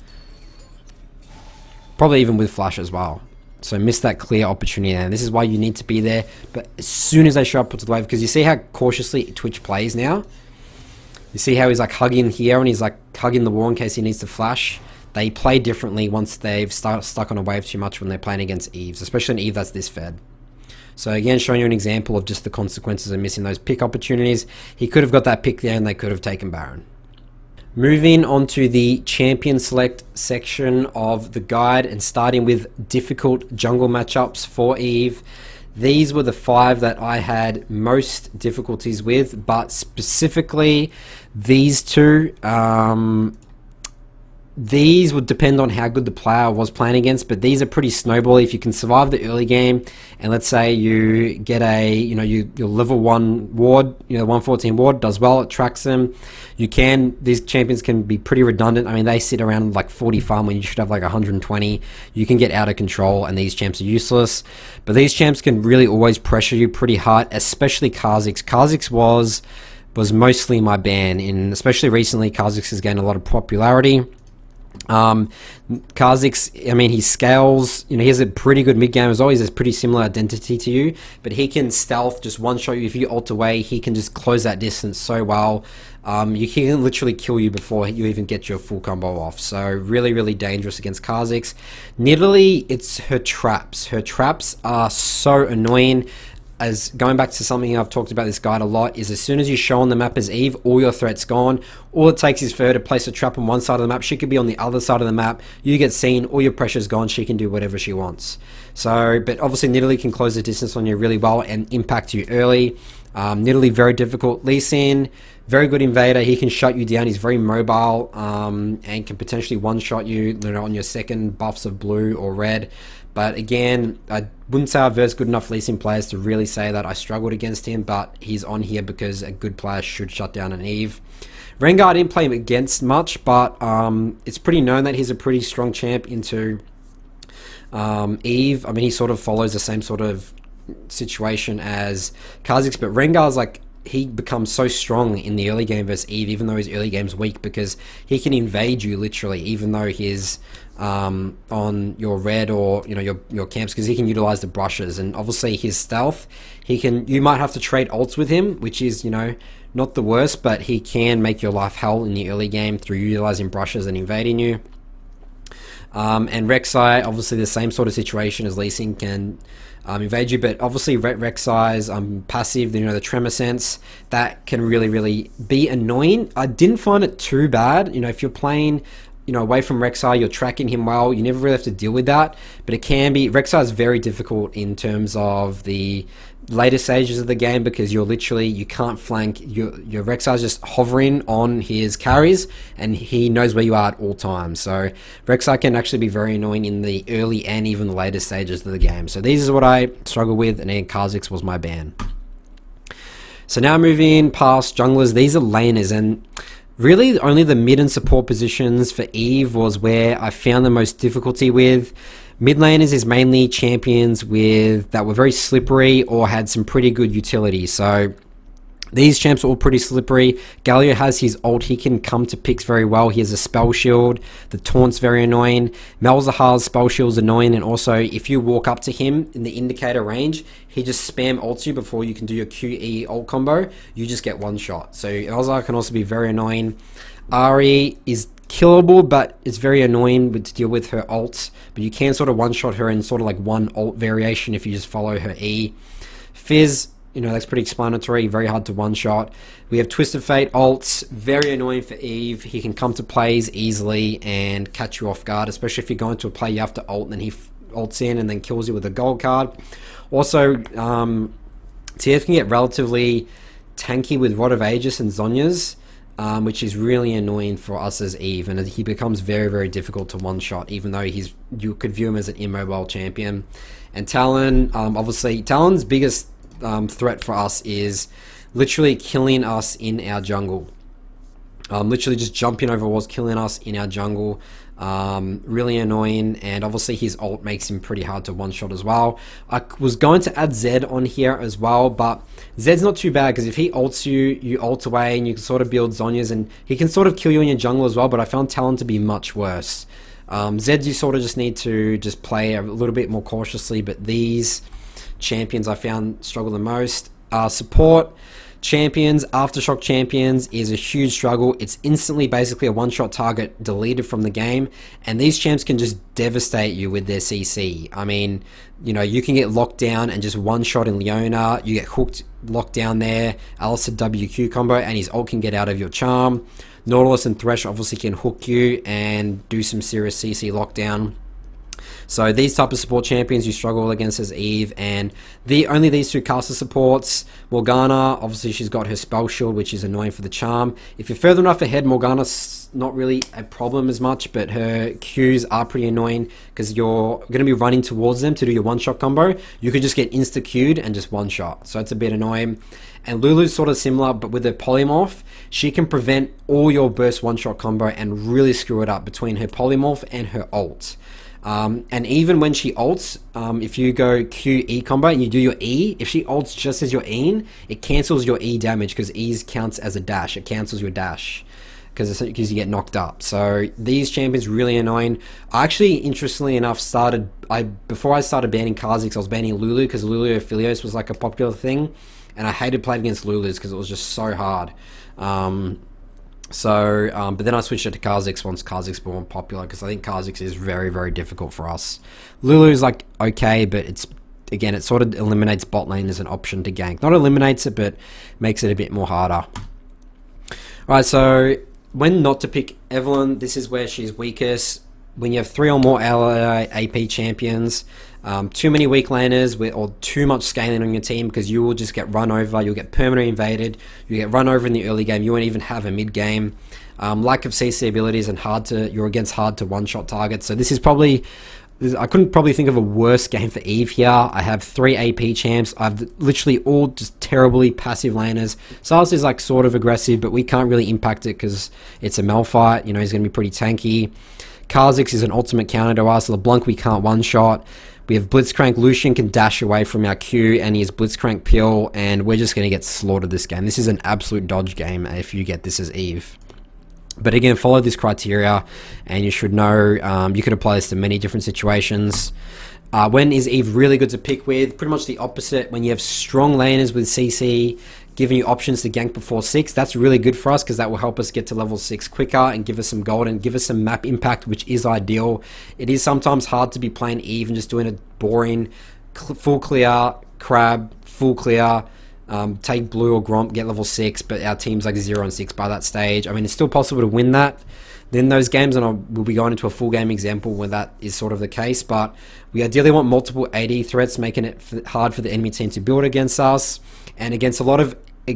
Probably even with flash as well. So miss that clear opportunity, and this is why you need to be there. But as soon as they show up to the wave, because you see how cautiously Twitch plays now. You see how he's like hugging here, and he's like hugging the wall in case he needs to flash. They play differently once they've stuck on a wave too much when they're playing against Eves, especially an Eve that's this fed. So again, showing you an example of just the consequences of missing those pick opportunities. He could have got that pick there, and they could have taken Baron. Moving on to the champion select section of the guide and starting with difficult jungle matchups for Eve. These were the 5 that I had most difficulties with, but specifically these 2. These would depend on how good the player was playing against, but these are pretty snowbally. If you can survive the early game, and let's say you get a, your level 1 ward, 114 ward does well, it tracks them. These champions can be pretty redundant. I mean, they sit around like 40 farm when you should have like 120. You can get out of control, and these champs are useless. But these champs can really always pressure you pretty hard, especially Kha'Zix. Kha'Zix was mostly my ban, especially recently. Kha'Zix has gained a lot of popularity. Kha'Zix, I mean, he scales, he has a pretty good mid game as always. Has pretty similar identity to you, but he can stealth, just one shot you. If you ult away, he can just close that distance so well. He can literally kill you before you even get your full combo off. So really, really dangerous against Kha'Zix. Nidalee, it's her traps. Her traps are so annoying. As going back to something I've talked about this guide a lot, is as soon as you show on the map as Eve, all your threats gone. All it takes is for her to place a trap on one side of the map. She could be on the other side of the map. You get seen, all your pressure's gone. She can do whatever she wants. So, but obviously Nidalee can close the distance on you really well and impact you early. Nidalee, very difficult. Lee Sin, very good invader. He can shut you down. He's very mobile and can potentially one-shot you, on your second buffs of blue or red. But again, I wouldn't say I've versed good enough Lee Sin players to really say that I struggled against him, but he's on here because a good player should shut down an Eve. Rengar, I didn't play him against much, but it's pretty known that he's a pretty strong champ into Eve. I mean, he sort of follows the same sort of situation as Kha'Zix, but Rengar's like, he becomes so strong in the early game versus Eve, even though his early game's weak, because he can invade you literally, even though he's on your red or your camps, because he can utilize the brushes. And obviously his stealth, you might have to trade ults with him, which is not the worst, but he can make your life hell in the early game through utilizing brushes and invading you. And Rek'Sai, obviously the same sort of situation as Lee Sin, can invade you, but obviously Rek'Sai's passive, the tremor sense, that can really, really be annoying. I didn't find it too bad. If you're playing away from Rek'Sai, you're tracking him well. You never really have to deal with that, but it can be, Rek'Sai is very difficult in terms of the later stages of the game because you can't flank. Your Rek'Sai is just hovering on his carries and he knows where you are at all times. So Rek'Sai can actually be very annoying in the early and even the later stages of the game. So these is what I struggle with, and then Kha'Zix was my ban. So now moving past junglers, these are laners, and really only the mid and support positions for Eve was where I found the most difficulty with. Mid laners is mainly champions that were very slippery or had some pretty good utility. So these champs are all pretty slippery. Galio has his ult. He can come to picks very well. He has a spell shield. The taunt's very annoying. Malzahar's spell shield's annoying. And also, if you walk up to him in the indicator range, he just spam ults you before you can do your QE ult combo. You just get one shot. So Malzahar can also be very annoying. Ahri is killable, but it's very annoying to deal with her ult. But you can sort of one-shot her in sort of like one ult variation if you just follow her E. Fizz, that's pretty explanatory, very hard to one-shot. We have Twisted Fate ults, very annoying for Eve. He can come to plays easily and catch you off guard, especially if you go into a play you have to ult, and then he ults in and then kills you with a gold card. Also, TF can get relatively tanky with Rod of Aegis and Zhonya's, which is really annoying for us as Eve, and he becomes very, very difficult to one-shot, even though you could view him as an immobile champion. And Talon, obviously, Talon's biggest threat for us is literally killing us in our jungle. Literally just jumping over walls, killing us in our jungle. Really annoying, and obviously his ult makes him pretty hard to one-shot as well. I was going to add Zed on here as well, but Zed's not too bad because if he ults you, you ult away and you can sort of build Zhonya's, and he can sort of kill you in your jungle as well, but I found Talon to be much worse. Zed, you sort of just need to just play a little bit more cautiously, but these champions I found struggle the most. Support champions, Aftershock champions is a huge struggle. It's instantly basically a one-shot target deleted from the game, and these champs can just devastate you with their CC. I mean, you can get locked down and just one-shot in Leona. You get hooked, locked down there, Alistar WQ combo, and his ult can get out of your charm. Nautilus and Thresh obviously can hook you and do some serious CC lockdown. So these type of support champions you struggle against as Eve, and only these two caster supports. Morgana, obviously she's got her spell shield, which is annoying for the charm. If you're further enough ahead, Morgana's not really a problem as much, but her Qs are pretty annoying because you're going to be running towards them to do your one-shot combo. You could just get insta-Q'd and just one-shot, so it's a bit annoying. And Lulu's sort of similar, but with her polymorph, she can prevent all your burst one-shot combo and really screw it up between her polymorph and her ult. And even when she ults, if you go QE combo and you do your E, if she ults just as your E, it cancels your E damage because E's counts as a dash. It cancels your dash because you get knocked up. So these champions really annoying. I actually, interestingly enough, before I started banning Kha'Zix, I was banning Lulu because Lulu Aphelios was like a popular thing, and I hated playing against Lulu's because it was just so hard. But then I switched it to Kha'Zix once Kha'Zix became more popular because I think Kha'Zix is very, very difficult for us. Lulu's like okay, but it sort of eliminates bot lane as an option to gank. Not eliminates it, but makes it a bit more harder. Alright, so when not to pick Evelynn, this is where she's weakest. When you have 3 or more ally AP champions, too many weak laners or too much scaling on your team, because you will just get run over, you'll get permanently invaded, you get run over in the early game, you won't even have a mid game. Lack of CC abilities and you're against hard to one-shot targets. So this is probably, I couldn't probably think of a worse game for Eve here. I have 3 AP champs. I've literally all just terribly passive laners. Sylas is like sort of aggressive, but we can't really impact it because it's a Malphite. He's going to be pretty tanky. Kha'Zix is an ultimate counter to us. LeBlanc we can't one-shot. We have Blitzcrank. Lucian can dash away from our Q, and he has Blitzcrank Peel, and we're just going to get slaughtered this game. This is an absolute dodge game if you get this as Eve. But again, follow this criteria, and you should know you could apply this to many different situations. When is Eve really good to pick with? Pretty much the opposite. When you have strong laners with CC, giving you options to gank before 6, that's really good for us because that will help us get to level 6 quicker and give us some gold and give us some map impact, which is ideal. It is sometimes hard to be playing Eve and just doing a boring full clear, crab, full clear, take blue or Gromp, get level 6, but our team's like 0 and 6 by that stage. I mean, it's still possible to win that, then those games, and we'll be going into a full game example where that is sort of the case, but we ideally want multiple AD threats, making it hard for the enemy team to build against us, and against a lot of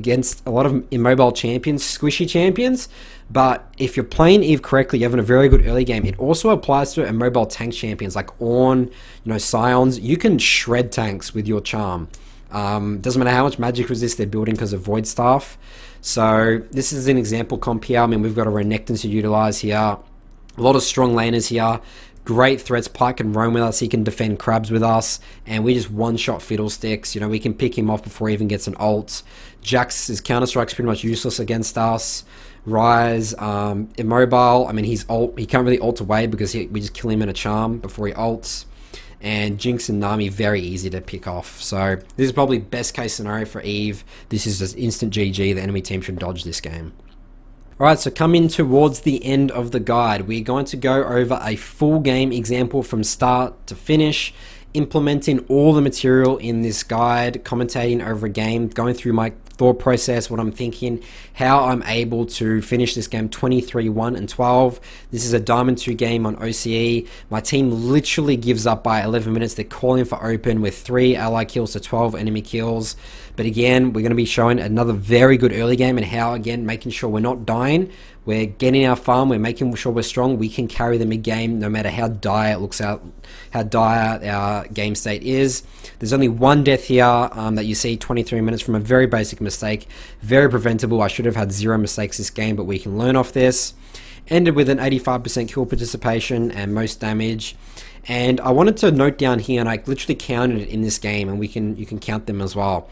immobile champions, squishy champions. But if you're playing Eve correctly, you're having a very good early game. It also applies to immobile tank champions like Ornn, Scions. You can shred tanks with your charm. Doesn't matter how much magic resist they're building because of Void Staff. So this is an example comp here. I mean, we've got a Renekton to utilize here. A lot of strong laners here. Great threats. Pike can roam with us. He can defend crabs with us. And we just one-shot Fiddlesticks. We can pick him off before he even gets an ult. Jax's Counter-Strike's pretty much useless against us. Rise, Immobile. I mean, he can't really ult away because we just kill him in a charm before he ults. And Jinx and Nami, very easy to pick off. So this is probably best case scenario for Eve. This is just instant GG. The enemy team should dodge this game. Alright, so coming towards the end of the guide, we're going to go over a full game example from start to finish, implementing all the material in this guide, commentating over a game, going through my thought process, what I'm thinking, how I'm able to finish this game 23, 1, and 12. This is a Diamond 2 game on OCE. My team literally gives up by 11 minutes. They're calling for open with 3 ally kills to 12 enemy kills. But again, we're going to be showing another very good early game and how, again, making sure we're not dying. We're getting our farm, we're making sure we're strong, we can carry the mid game no matter how dire it looks out, how dire our game state is. There's only one death here that you see, 23 minutes from a very basic mistake, very preventable. I should have had 0 mistakes this game, but we can learn off this. Ended with an 85% kill participation and most damage. And I wanted to note down here, and I literally counted it in this game, and you can count them as well.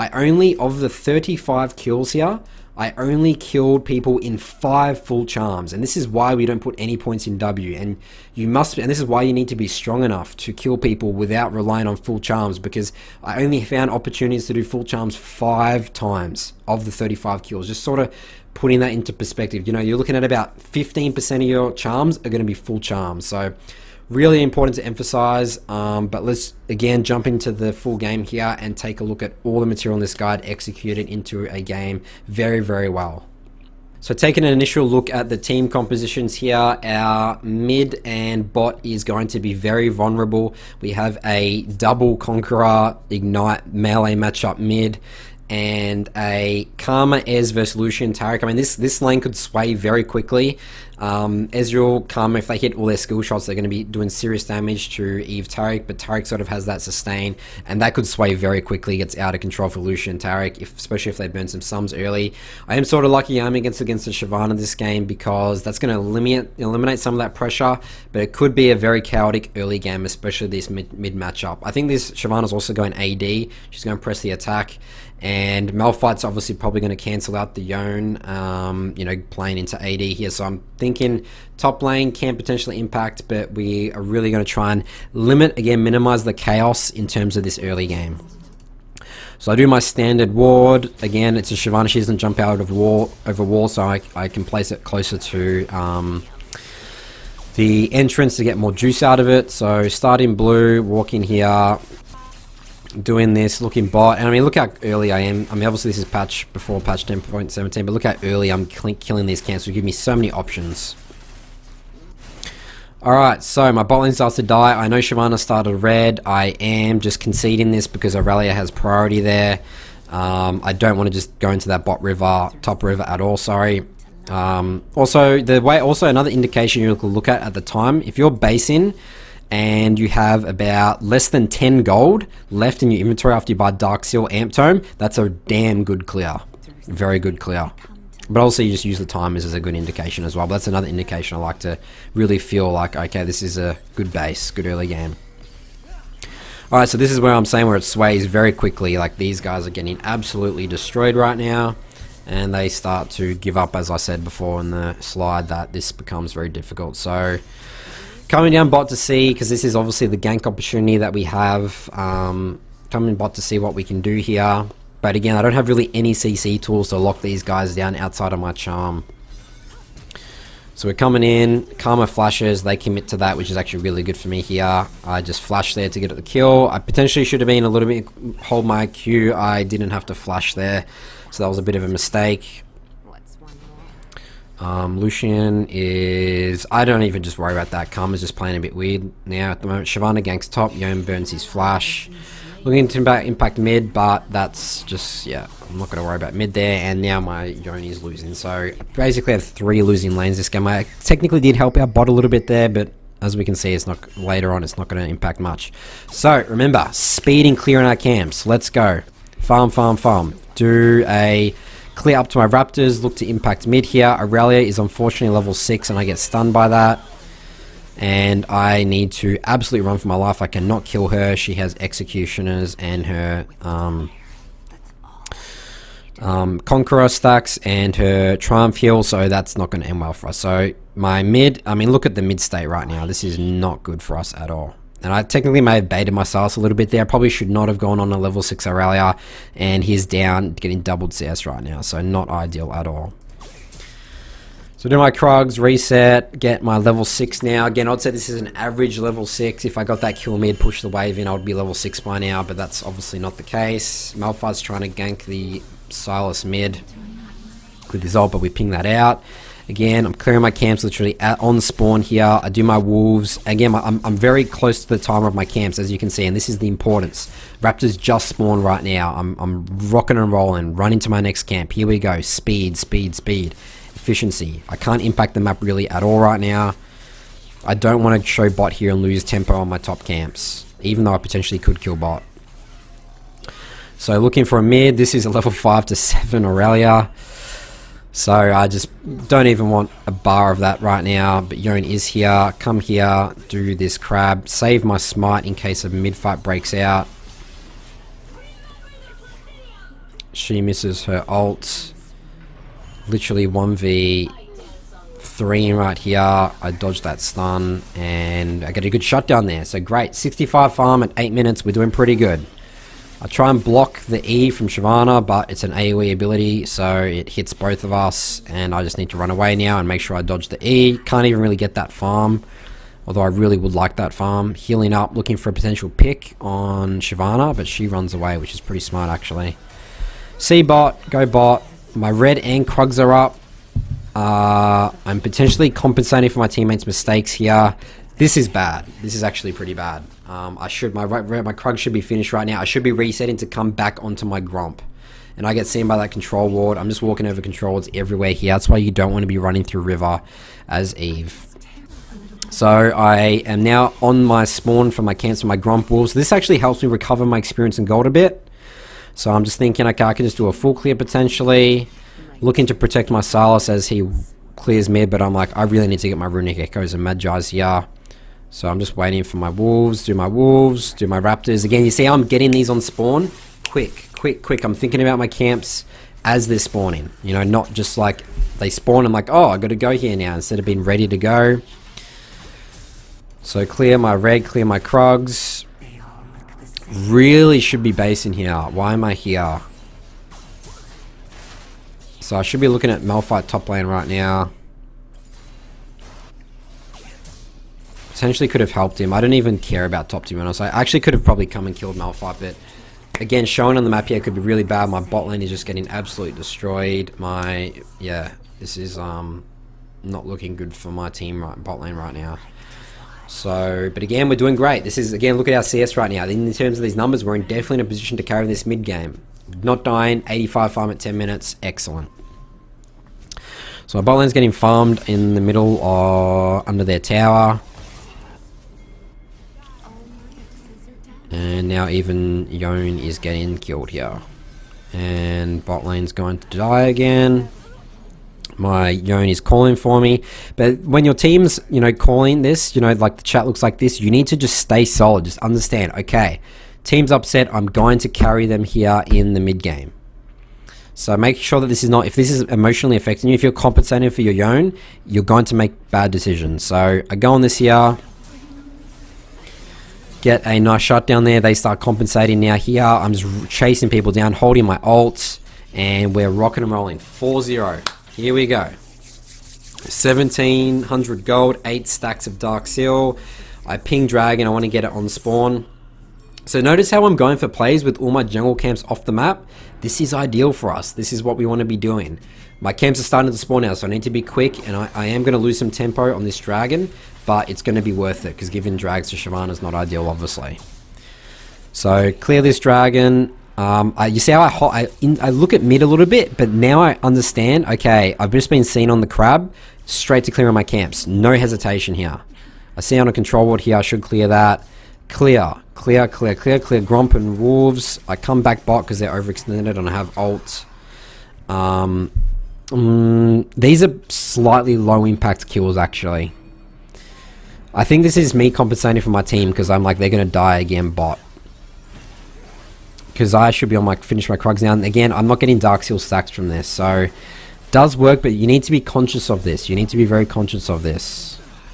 Of the 35 kills here, I only killed people in 5 full charms, and this is why we don't put any points in W. And this is why you need to be strong enough to kill people without relying on full charms, because I only found opportunities to do full charms 5 times of the 35 kills. Just sort of putting that into perspective. You're looking at about 15% of your charms are going to be full charms. So really important to emphasize, but let's again jump into the full game here and take a look at all the material in this guide executed into a game very, very well. So taking an initial look at the team compositions here, our mid and bot is going to be very vulnerable. We have a double Conqueror Ignite melee matchup mid, and a Karma Ez versus Lucian Taric. I mean, this lane could sway very quickly. Ezreal, Karma, if they hit all their skill shots, they're going to be doing serious damage to Eve Taric, but Taric sort of has that sustain, and that could sway very quickly. It gets out of control for Lucian Taric, especially if they burn some sums early. I am sort of lucky I'm against the Shyvana this game, because that's going to eliminate some of that pressure, but it could be a very chaotic early game, especially this mid matchup. I think this Shyvana's also going AD. She's going to press the attack. And Malphite's obviously probably going to cancel out the Yone, playing into AD here. So I'm thinking top lane can potentially impact, but we are really going to try and minimize the chaos in terms of this early game. So I do my standard ward. Again, it's a Shyvana. She doesn't jump out of over wall, so I can place it closer to the entrance to get more juice out of it. So starting blue, walking here, doing this, looking bot, and I mean, look how early I am. I mean, obviously this is before patch 10.17, but look how early I'm killing these camps. Will give me so many options. Alright, so my bot lane starts to die. I know Shyvana started red. I am just conceding this because Aurelia has priority there. I don't want to just go into that top river at all, sorry. Also another indication you can look at the time, if you're basing and you have about less than 10 gold left in your inventory after you buy Dark Seal Amp Tome, that's a damn good clear. Very good clear. But also you just use the timers as a good indication as well. But that's another indication I like to really feel like, okay, this is a good base, good early game. Alright, so this is where I'm saying where it sways very quickly. Like, these guys are getting absolutely destroyed right now. And they start to give up, as I said before in the slide, that this becomes very difficult. So coming down bot to see, because this is obviously the gank opportunity that we have. Coming bot to see what we can do here. But again, I don't have really any CC tools to lock these guys down outside of my charm. So we're coming in, Karma flashes, they commit to that, which is actually really good for me here. I just flashed there to get the kill. I potentially should have been a little bit, hold my Q, I didn't have to flash there. So that was a bit of a mistake. Lucian is... I don't even just worry about that. Karma's just playing a bit weird now at the moment. Shyvana ganks top. Yone burns his flash. Looking to impact mid, but that's just... yeah, I'm not going to worry about mid there. And now my Yone is losing. So I basically have 3 losing lanes this game. I technically did help out bot a little bit there, but as we can see, it's not later on. It's not going to impact much. So remember, speed and clearing our camps. Let's go. Farm, farm, farm. Do a... clear up to my Raptors, look to impact mid here. Aurelia is unfortunately level 6 and I get stunned by that. And I need to absolutely run for my life. I cannot kill her. She has Executioners and her Conqueror stacks and her Triumph heal, so that's not going to end well for us. So my mid, I mean, look at the mid state right now. This is not good for us at all. And I technically may have baited myself a little bit there. I probably should not have gone on a level 6 Aurelia. And he's down, getting doubled CS right now. So not ideal at all. So do my Krugs, reset, get my level 6 now. Again, I'd say this is an average level 6. If I got that kill mid, push the wave in, I would be level 6 by now. But that's obviously not the case. Malphite's trying to gank the Silas mid with his ult, but we ping that out. Again, I'm clearing my camps literally on spawn here. I do my wolves. Again, I'm very close to the timer of my camps, as you can see, and this is the importance. Raptors just spawned right now. I'm rocking and rolling. Run into my next camp. Here we go. Speed, speed, speed. Efficiency. I can't impact the map really at all right now. I don't want to show bot here and lose tempo on my top camps, even though I potentially could kill bot. So looking for a mid. This is a level 5 to 7 Aurelia. So I just don't even want a bar of that right now. But Yone is here. Come here. Do this crab. Save my smite in case a mid-fight breaks out. She misses her ult. Literally 1v3 right here. I dodged that stun. And I get a good shutdown there. So great. 65 farm at 8 minutes. We're doing pretty good. I try and block the E from Shyvana, but it's an AoE ability, so it hits both of us, and I just need to run away now and make sure I dodge the E. Can't even really get that farm, although I really would like that farm. Healing up, looking for a potential pick on Shyvana, but she runs away, which is pretty smart actually. C bot, go bot. My red and Krugs are up. I'm potentially compensating for my teammates' mistakes here. This is bad. This is actually pretty bad. My Krug should be finished right now. I should be resetting to come back onto my Gromp. And I get seen by that control ward. I'm just walking over control wards everywhere here. That's why you don't want to be running through river as Eve. So I am now on my spawn for my camps for my Gromp wolves. This actually helps me recover my experience and gold a bit. So I'm just thinking, okay, I can just do a full clear potentially. Looking to protect my Silas as he clears mid, but I'm like, I really need to get my Runic Echoes and Magi's here. So I'm just waiting for my wolves, do my Raptors. Again, you see I'm getting these on spawn. Quick, quick, quick. I'm thinking about my camps as they're spawning. You know, not just like they spawn, I'm like, oh, I got to go here now, instead of being ready to go. So clear my red, clear my Krugs. Really should be basing here. Why am I here? So I should be looking at Malphite top lane right now. Potentially could have helped him. I don't even care about top, to be honest. I actually could have probably come and killed Malphite, but again, showing on the map here could be really bad. My bot lane is just getting absolutely destroyed. Yeah, this is not looking good for my team bot lane right now. So, but again, we're doing great. This is, again, look at our CS right now. In terms of these numbers, we're definitely in a position to carry this mid game. Not dying, 85 farm at 10 minutes, excellent. So my bot lane's getting farmed in the middle or under their tower. And now even Yone is getting killed here. And bot lane's going to die again. My Yone is calling for me. But when your team's, you know, calling this, you know, like the chat looks like this, you need to just stay solid. Just understand, okay, team's upset, I'm going to carry them here in the mid game. So make sure that this is not, if this is emotionally affecting you, if you're compensating for your Yone, you're going to make bad decisions. So I go on this here. Get a nice shot down there. They start compensating now here. I'm just chasing people down, holding my ults, and we're rocking and rolling. 4-0. Here we go. 1700 gold, 8 stacks of Dark Seal. I ping Dragon. I want to get it on spawn. So notice how I'm going for plays with all my jungle camps off the map. This is ideal for us. This is what we want to be doing. My camps are starting to spawn now, so I need to be quick, and I am going to lose some tempo on this dragon, but it's going to be worth it, because giving drags to Shyvana is not ideal, obviously. So clear this dragon. You see how I look at mid a little bit, but now I understand. Okay, I've just been seen on the crab, straight to clearing my camps. No hesitation here. I see on a control ward here, I should clear that. Clear. Gromp and Wolves. I come back bot because they're overextended and I have ult. These are slightly low impact kills, actually. I think this is me compensating for my team because I'm like, they're going to die again bot. Because I should be on my finish my Krugs now. And again, I'm not getting Dark Seal stacks from this. So, does work, but you need to be conscious of this. You need to be very conscious of this.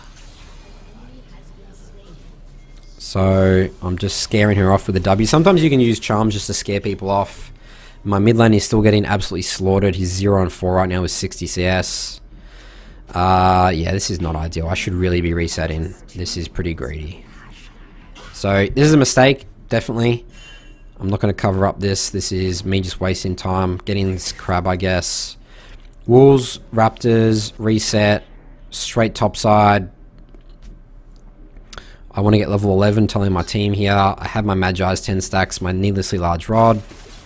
So, I'm just scaring her off with a W. Sometimes you can use charms just to scare people off. My mid lane is still getting absolutely slaughtered. He's 0-4 right now with 60 CS. Yeah, this is not ideal. I should really be resetting. This is pretty greedy. So, this is a mistake, definitely. I'm not going to cover up this. This is me just wasting time. Getting this crab, I guess. Wolves, Raptors, reset. Straight top side. I want to get level 11, telling my team here. I have my Magi's 10 stacks, my needlessly large rod.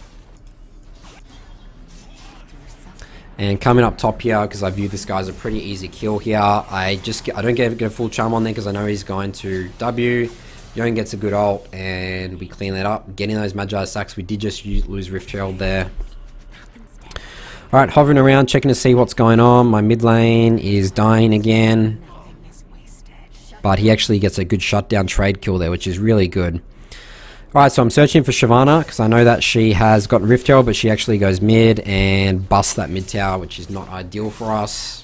And coming up top here, because I view this guy as a pretty easy kill here. I don't get a full charm on there because I know he's going to W. Yone gets a good ult, and we clean that up. Getting those Magi stacks, we did just lose Rift Herald there. Alright, hovering around, checking to see what's going on. My mid lane is dying again. But he actually gets a good shutdown trade kill there, which is really good. Alright, so I'm searching for Shyvana, because I know that she has gotten Rift Herald, but she actually goes mid and busts that mid tower, which is not ideal for us.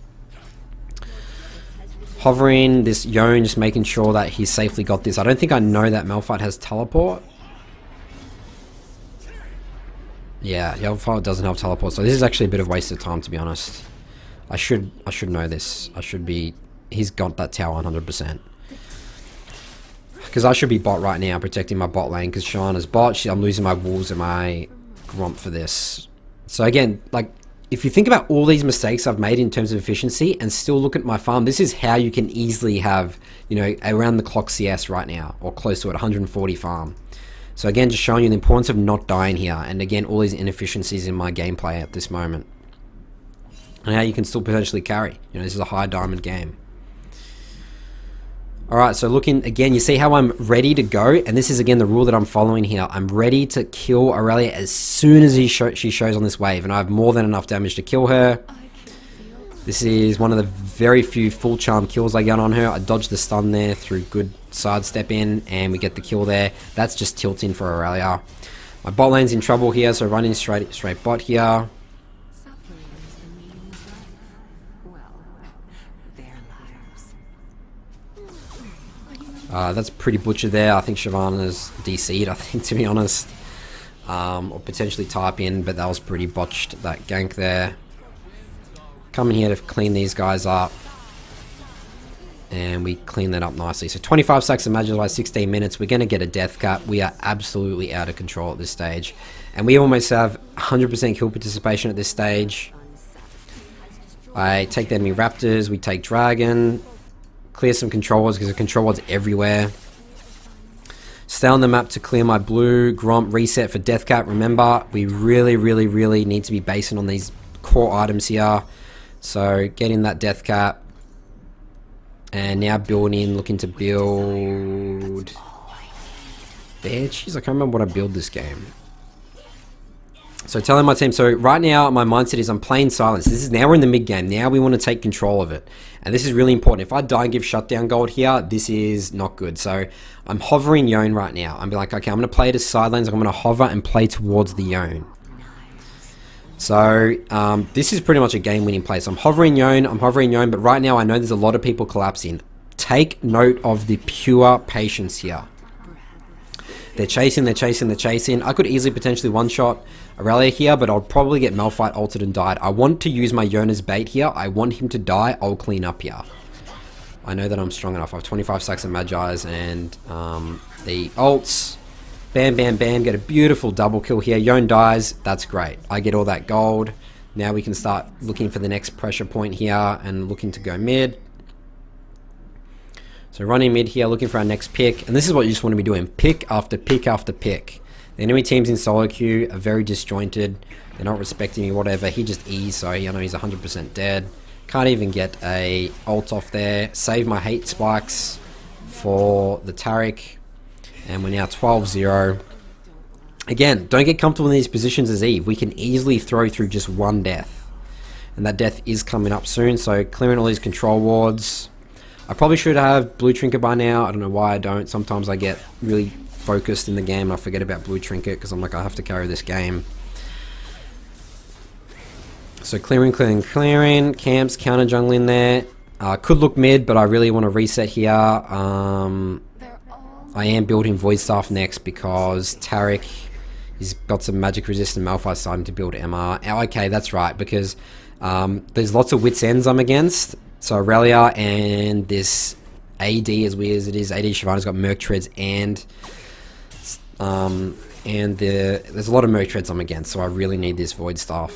Hovering this Yone, just making sure that he's safely got this. I don't think I know that Malphite has teleport. Yeah, Malphite doesn't have teleport, so this is actually a bit of waste of time, to be honest. I should know this. He's got that tower 100%. Because I should be bot right now, protecting my bot lane, because Shyvana's bot. I'm losing my Wolves and my Gromp for this. So again, like, if you think about all these mistakes I've made in terms of efficiency and still look at my farm, this is how you can easily have, you know, around the clock CS right now, or close to it, 140 farm. So again, just showing you the importance of not dying here, and again, all these inefficiencies in my gameplay at this moment. And how you can still potentially carry. You know, this is a high diamond game. Alright, so looking, again, you see how I'm ready to go, and this is again the rule that I'm following here. I'm ready to kill Aurelia as soon as she shows on this wave, and I have more than enough damage to kill her. This is one of the very few full charm kills I get on her. I dodged the stun there through good sidestep in, and we get the kill there. That's just tilting for Aurelia. My bot lane's in trouble here, so running straight bot here. That's pretty butchered there. I think Shyvana's DC'd, I think, to be honest. Or potentially type in, but that was pretty botched, that gank there. Coming here to clean these guys up. And we clean that up nicely. So 25 stacks of Magic by 16 minutes. We're going to get a death cap. We are absolutely out of control at this stage. And we almost have 100% kill participation at this stage. I take the enemy Raptors. We take Dragon. Clear some controllers because the controllers everywhere. Stay on the map to clear my blue. Gromp reset for death cap. Remember, we really need to be basing on these core items here. So getting that death cap. And now building, looking to build. There, jeez, I can't remember what I build this game. So telling my team, so right now my mindset is I'm playing silence. This is now we're in the mid game. Now we want to take control of it. And this is really important. If I die and give shutdown gold here, this is not good. So I'm hovering Yone right now. I'm like, okay, I'm going to play to sidelines. I'm going to hover and play towards the Yone. So this is pretty much a game-winning play. So I'm hovering Yone, but right now I know there's a lot of people collapsing. Take note of the pure patience here. They're chasing. I could easily potentially one-shot Aurelia here, but I'll probably get Malphite ulted and died. I want to use my Yone as bait here. I want him to die. I'll clean up here. I know that I'm strong enough. I have 25 stacks of Magi's and the ults. Bam, bam, bam. Get a beautiful double kill here. Yone dies. That's great. I get all that gold. Now we can start looking for the next pressure point here and looking to go mid. So running mid here, looking for our next pick. And this is what you just want to be doing. Pick after pick after pick. The enemy teams in solo queue are very disjointed. They're not respecting me, whatever. He just E's, so I know he's 100% dead. Can't even get a ult off there. Save my hate spikes for the Taric. And we're now 12-0. Again, don't get comfortable in these positions as Eve. We can easily throw through just one death. And that death is coming up soon, so clearing all these control wards. I probably should have blue trinket by now. I don't know why I don't. Sometimes I get really focused in the game. I forget about blue trinket because I'm like, I have to carry this game. So clearing, clearing, clearing. Camps, counter jungling there. Could look mid, but I really want to reset here. I am building Void Staff next because Taric, he's got some magic resistant Malphite starting to build MR. Oh, okay, that's right, because there's lots of Wit's Ends I'm against. So Aurelia and this AD, as weird as it is, AD Shyvana's got Merc Treads and there's a lot of Merc Treads I'm against, so I really need this Void Staff.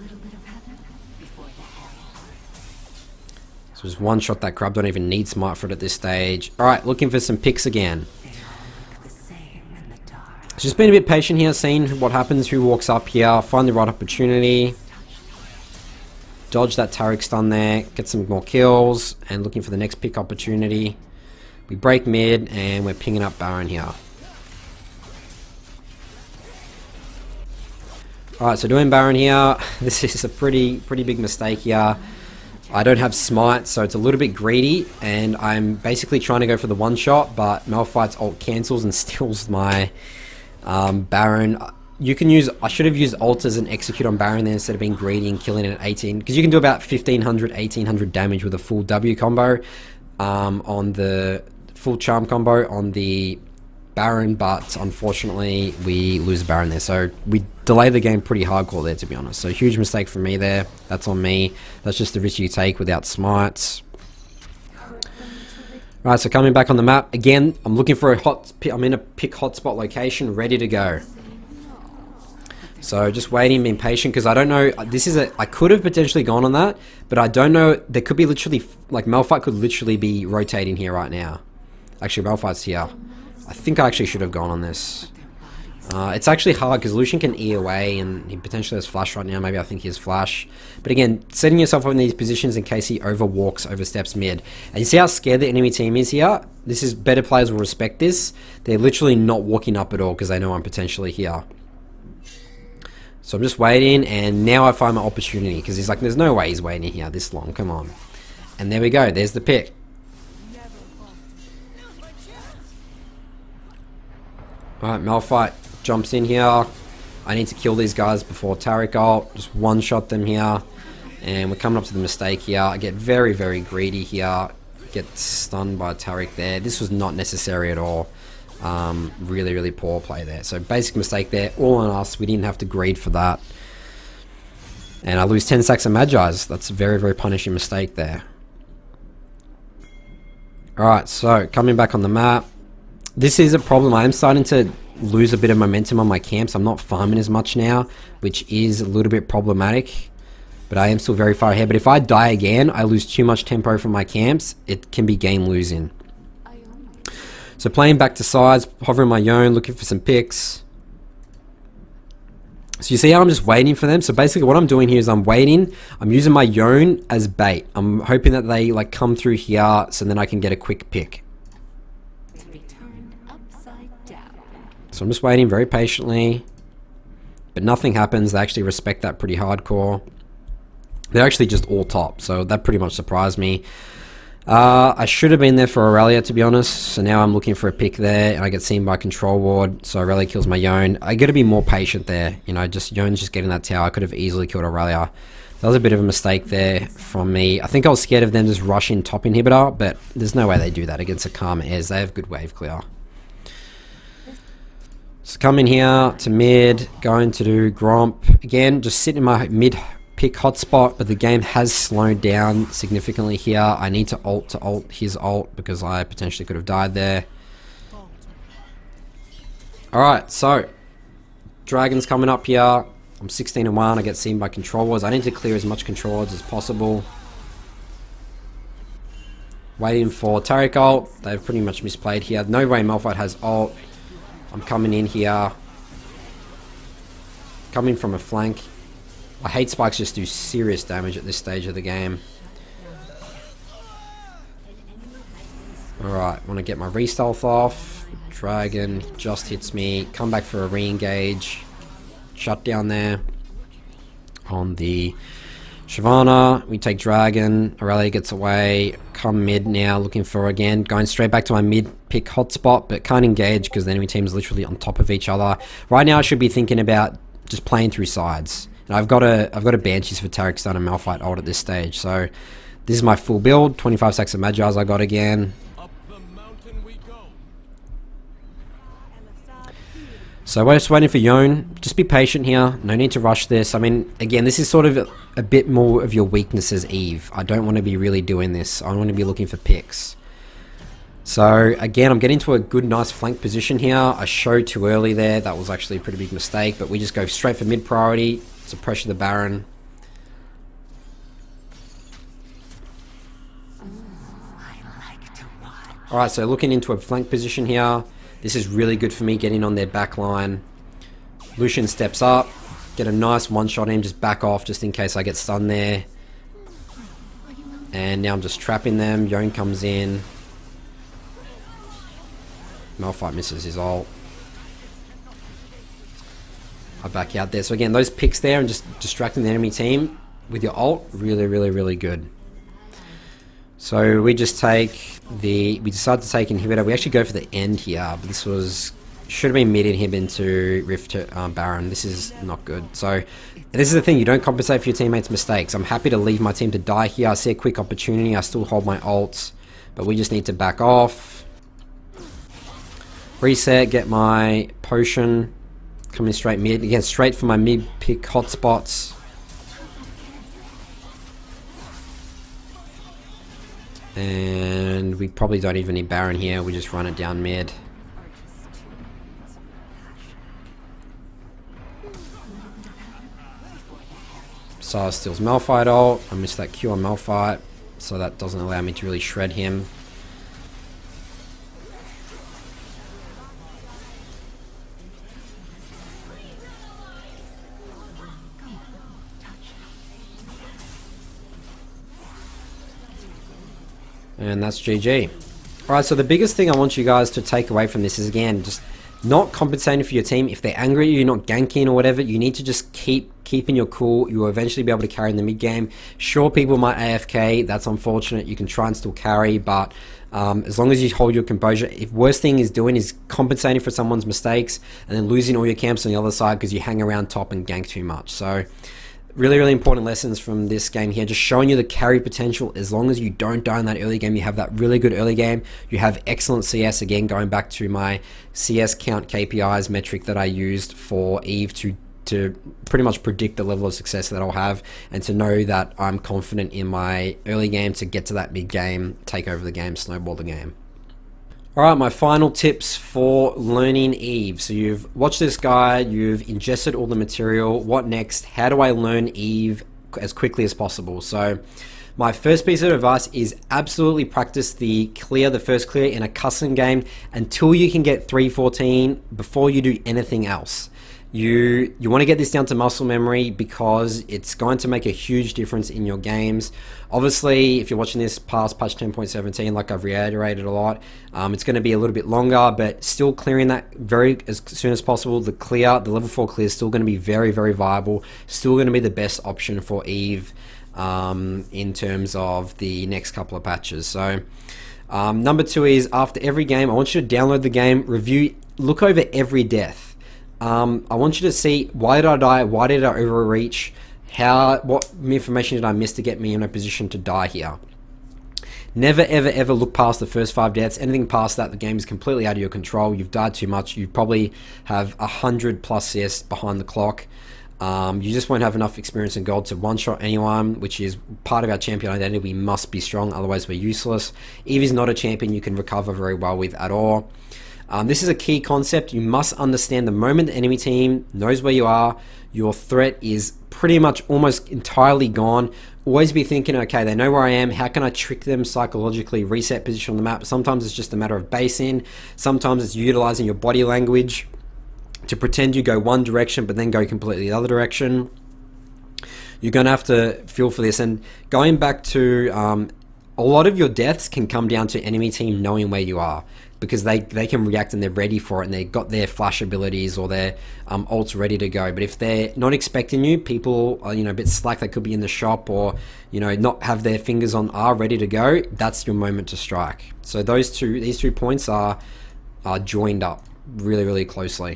So just one shot that crab, don't even need Smite for it at this stage. Alright, looking for some picks again. Just being a bit patient here, seeing what happens, who walks up here, find the right opportunity. Dodge that Taric stun there, get some more kills, and looking for the next pick opportunity. We break mid, and we're pinging up Baron here. Alright, so doing Baron here, this is a pretty big mistake here. I don't have Smite, so it's a little bit greedy, and I'm basically trying to go for the one shot, but Malphite's ult cancels and steals my Baron. You can use, I should have used ult as an execute on Baron there instead of being greedy and killing it at 18, because you can do about 1500, 1800 damage with a full W combo on the full charm combo on the Baron, but unfortunately we lose Baron there, so we delay the game pretty hardcore there, to be honest. So huge mistake from me there. That's on me. That's just the risk you take without smites. Right, so coming back on the map again, I'm looking for I'm in a pick hotspot location, ready to go. So just waiting, being patient, because I don't know, I could have potentially gone on that, but I don't know, there could be literally, like Malphite could literally be rotating here right now. Actually, Malphite's here. I think I actually should have gone on this. It's actually hard because Lucian can E away and he potentially has flash right now. Maybe I think he has flash. But again, setting yourself up in these positions in case he oversteps mid. And you see how scared the enemy team is here? This is, better players will respect this. They're literally not walking up at all because they know I'm potentially here. So I'm just waiting, and now I find my opportunity because he's like, there's no way he's waiting here this long. Come on. And there we go. There's the pick. Alright, Malphite jumps in here. I need to kill these guys before Taric ult. Just one shot them here. And we're coming up to the mistake here. I get very greedy here. Get stunned by Taric there. This was not necessary at all. Really poor play there. So basic mistake there. All on us. We didn't have to greed for that. And I lose 10 stacks of Magi's. That's a very punishing mistake there. Alright, so coming back on the map. This is a problem. I am starting to lose a bit of momentum on my camps. I'm not farming as much now, which is a little bit problematic. But I am still very far ahead. But if I die again, I lose too much tempo from my camps. It can be game losing. So playing back to sides, hovering my Yone, looking for some picks. So you see how I'm just waiting for them? So basically what I'm doing here is I'm waiting. I'm using my Yone as bait. I'm hoping that they like come through here so then I can get a quick pick. So I'm just waiting very patiently. But nothing happens. They actually respect that pretty hardcore. They're actually just all top. So that pretty much surprised me. I should have been there for Aurelia, to be honest. So now I'm looking for a pick there, and I get seen by control ward. So Aurelia kills my Yone. I got to be more patient there. You know, just Yone's just getting that tower. I could have easily killed Aurelia. That was a bit of a mistake there from me. I think I was scared of them just rushing top inhibitor, but there's no way they do that against a Karma Ez. They have good wave clear. So coming here to mid, going to do Gromp. Again, just sitting in my mid pick hotspot, but the game has slowed down significantly here. I need to ult his ult because I potentially could have died there. Alright, so Dragon's coming up here. I'm 16-1. I get seen by controllers. I need to clear as much controllers as possible. Waiting for Taric ult. They've pretty much misplayed here. No way Malphite has ult. I'm coming in here. Coming from a flank. I hate spikes, just do serious damage at this stage of the game. Alright, want to get my re-stealth off. Dragon just hits me. Come back for a re-engage. Shut down there. On the Shyvana, we take Dragon. Aurelia gets away. Come mid now, looking for again. Going straight back to my mid pick hotspot, but can't engage because the enemy team's literally on top of each other. Right now I should be thinking about just playing through sides. And I've got a Banshees for Taric Stun and Malphite ult at this stage. So this is my full build. 25 stacks of Magi's I got again. So we're just waiting for Yone. Just be patient here. No need to rush this. I mean, again, this is sort of a bit more of your weakness as Eve. I don't want to be really doing this. I want to be looking for picks. So again, I'm getting to a good, nice flank position here. I showed too early there. That was actually a pretty big mistake. But we just go straight for mid priority to pressure the Baron. Alright, so looking into a flank position here. This is really good for me getting on their back line. Lucian steps up. Get a nice one-shot him. Just back off just in case I get stunned there. And now I'm just trapping them. Yone comes in. Malphite misses his ult. I back out there. So again, those picks there and just distracting the enemy team with your ult, really, really, really good. So we just take we decide to take inhibitor. We actually go for the end here, but this should have been mid inhib into Rift Baron. This is not good. So this is the thing, you don't compensate for your teammates' mistakes. I'm happy to leave my team to die here. I see a quick opportunity. I still hold my ults, but we just need to back off. Reset, get my potion. Coming straight mid. Again, straight for my mid pick hotspots. And we probably don't even need Baron here. We just run it down mid. Sara steals Malphite ult. I missed that Q on Malphite, so that doesn't allow me to really shred him. And that's GG. Alright, so the biggest thing I want you guys to take away from this is, again, just not compensating for your team. If they're angry at you, not ganking or whatever, you need to just keeping your cool. You will eventually be able to carry in the mid game. Sure, people might AFK. That's unfortunate. You can try and still carry, but as long as you hold your composure. If worst thing is doing is compensating for someone's mistakes and then losing all your camps on the other side because you hang around top and gank too much. So really, really important lessons from this game here. Just showing you the carry potential. As long as you don't die in that early game, you have that really good early game. You have excellent CS. Again, going back to my CS Count KPIs metric that I used for Eve to pretty much predict the level of success that I'll have, and to know that I'm confident in my early game to get to that big game, take over the game, snowball the game. Alright, my final tips for learning Eve. So you've watched this guide, you've ingested all the material. What next? How do I learn Eve as quickly as possible? So my first piece of advice is absolutely practice the first clear in a custom game until you can get 314 before you do anything else. You want to get this down to muscle memory because it's going to make a huge difference in your games. Obviously, if you're watching this past patch 10.17, like I've reiterated a lot, it's going to be a little bit longer, but still clearing that as soon as possible. The level 4 clear is still going to be very, very viable. Still going to be the best option for Eve in terms of the next couple of patches. So number 2 is, after every game, I want you to download the game, review, look over every death. I want you to see, why did I die? Why did I overreach? What information did I miss to get me in a position to die here? Never, ever, ever look past the first 5 deaths. Anything past that, the game is completely out of your control. You've died too much. You probably have 100+ CS behind the clock. You just won't have enough experience and gold to one-shot anyone, which is part of our champion identity. We must be strong, otherwise we're useless. Eve is not a champion you can recover very well with at all. This is a key concept. You must understand the moment the enemy team knows where you are, your threat is pretty much almost entirely gone. Always be thinking, okay, they know where I am. How can I trick them psychologically, reset position on the map? Sometimes it's just a matter of base in. Sometimes it's utilizing your body language to pretend you go one direction, but then go completely the other direction. You're going to have to feel for this. And going back to a lot of your deaths can come down to enemy team knowing where you are, because they can react and they're ready for it, and they've got their flash abilities or their ults ready to go. But if they're not expecting you, people are, a bit slack. They could be in the shop, or not have their fingers on R ready to go. That's your moment to strike. So these two points are joined up really, really closely.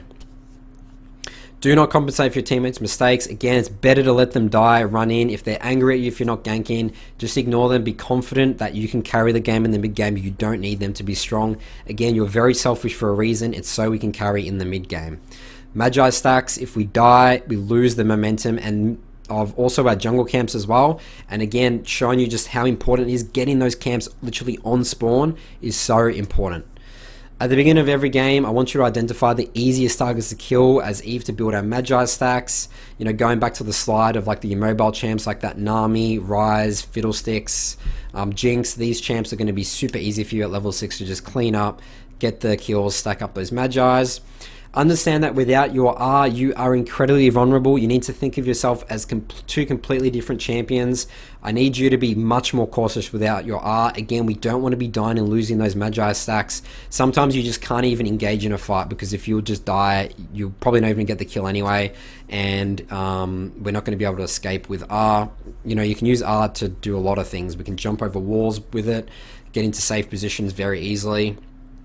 Do not compensate for your teammates' mistakes. Again, it's better to let them die, run in. If they're angry at you if you're not ganking, just ignore them. Be confident that you can carry the game in the mid game. You don't need them to be strong. Again, you're very selfish for a reason. It's so we can carry in the mid game. Magi stacks, if we die, we lose the momentum, and of also our jungle camps as well. And again, showing you just how important it is. Getting those camps literally on spawn is so important. At the beginning of every game, I want you to identify the easiest targets to kill as Eve to build our Magi stacks. Going back to the slide of like the immobile champs like that Nami, Rise, Fiddlesticks, Jinx, these champs are going to be super easy for you at level 6 to just clean up, get the kills, stack up those Magis. Understand that without your R, you are incredibly vulnerable. You need to think of yourself as two completely different champions. I need you to be much more cautious without your R. Again, we don't want to be dying and losing those Magi stacks. Sometimes you just can't even engage in a fight, because if you'll just die, you'll probably not even get the kill anyway, and we're not going to be able to escape with R. You can use R to do a lot of things. We can jump over walls with it, get into safe positions very easily.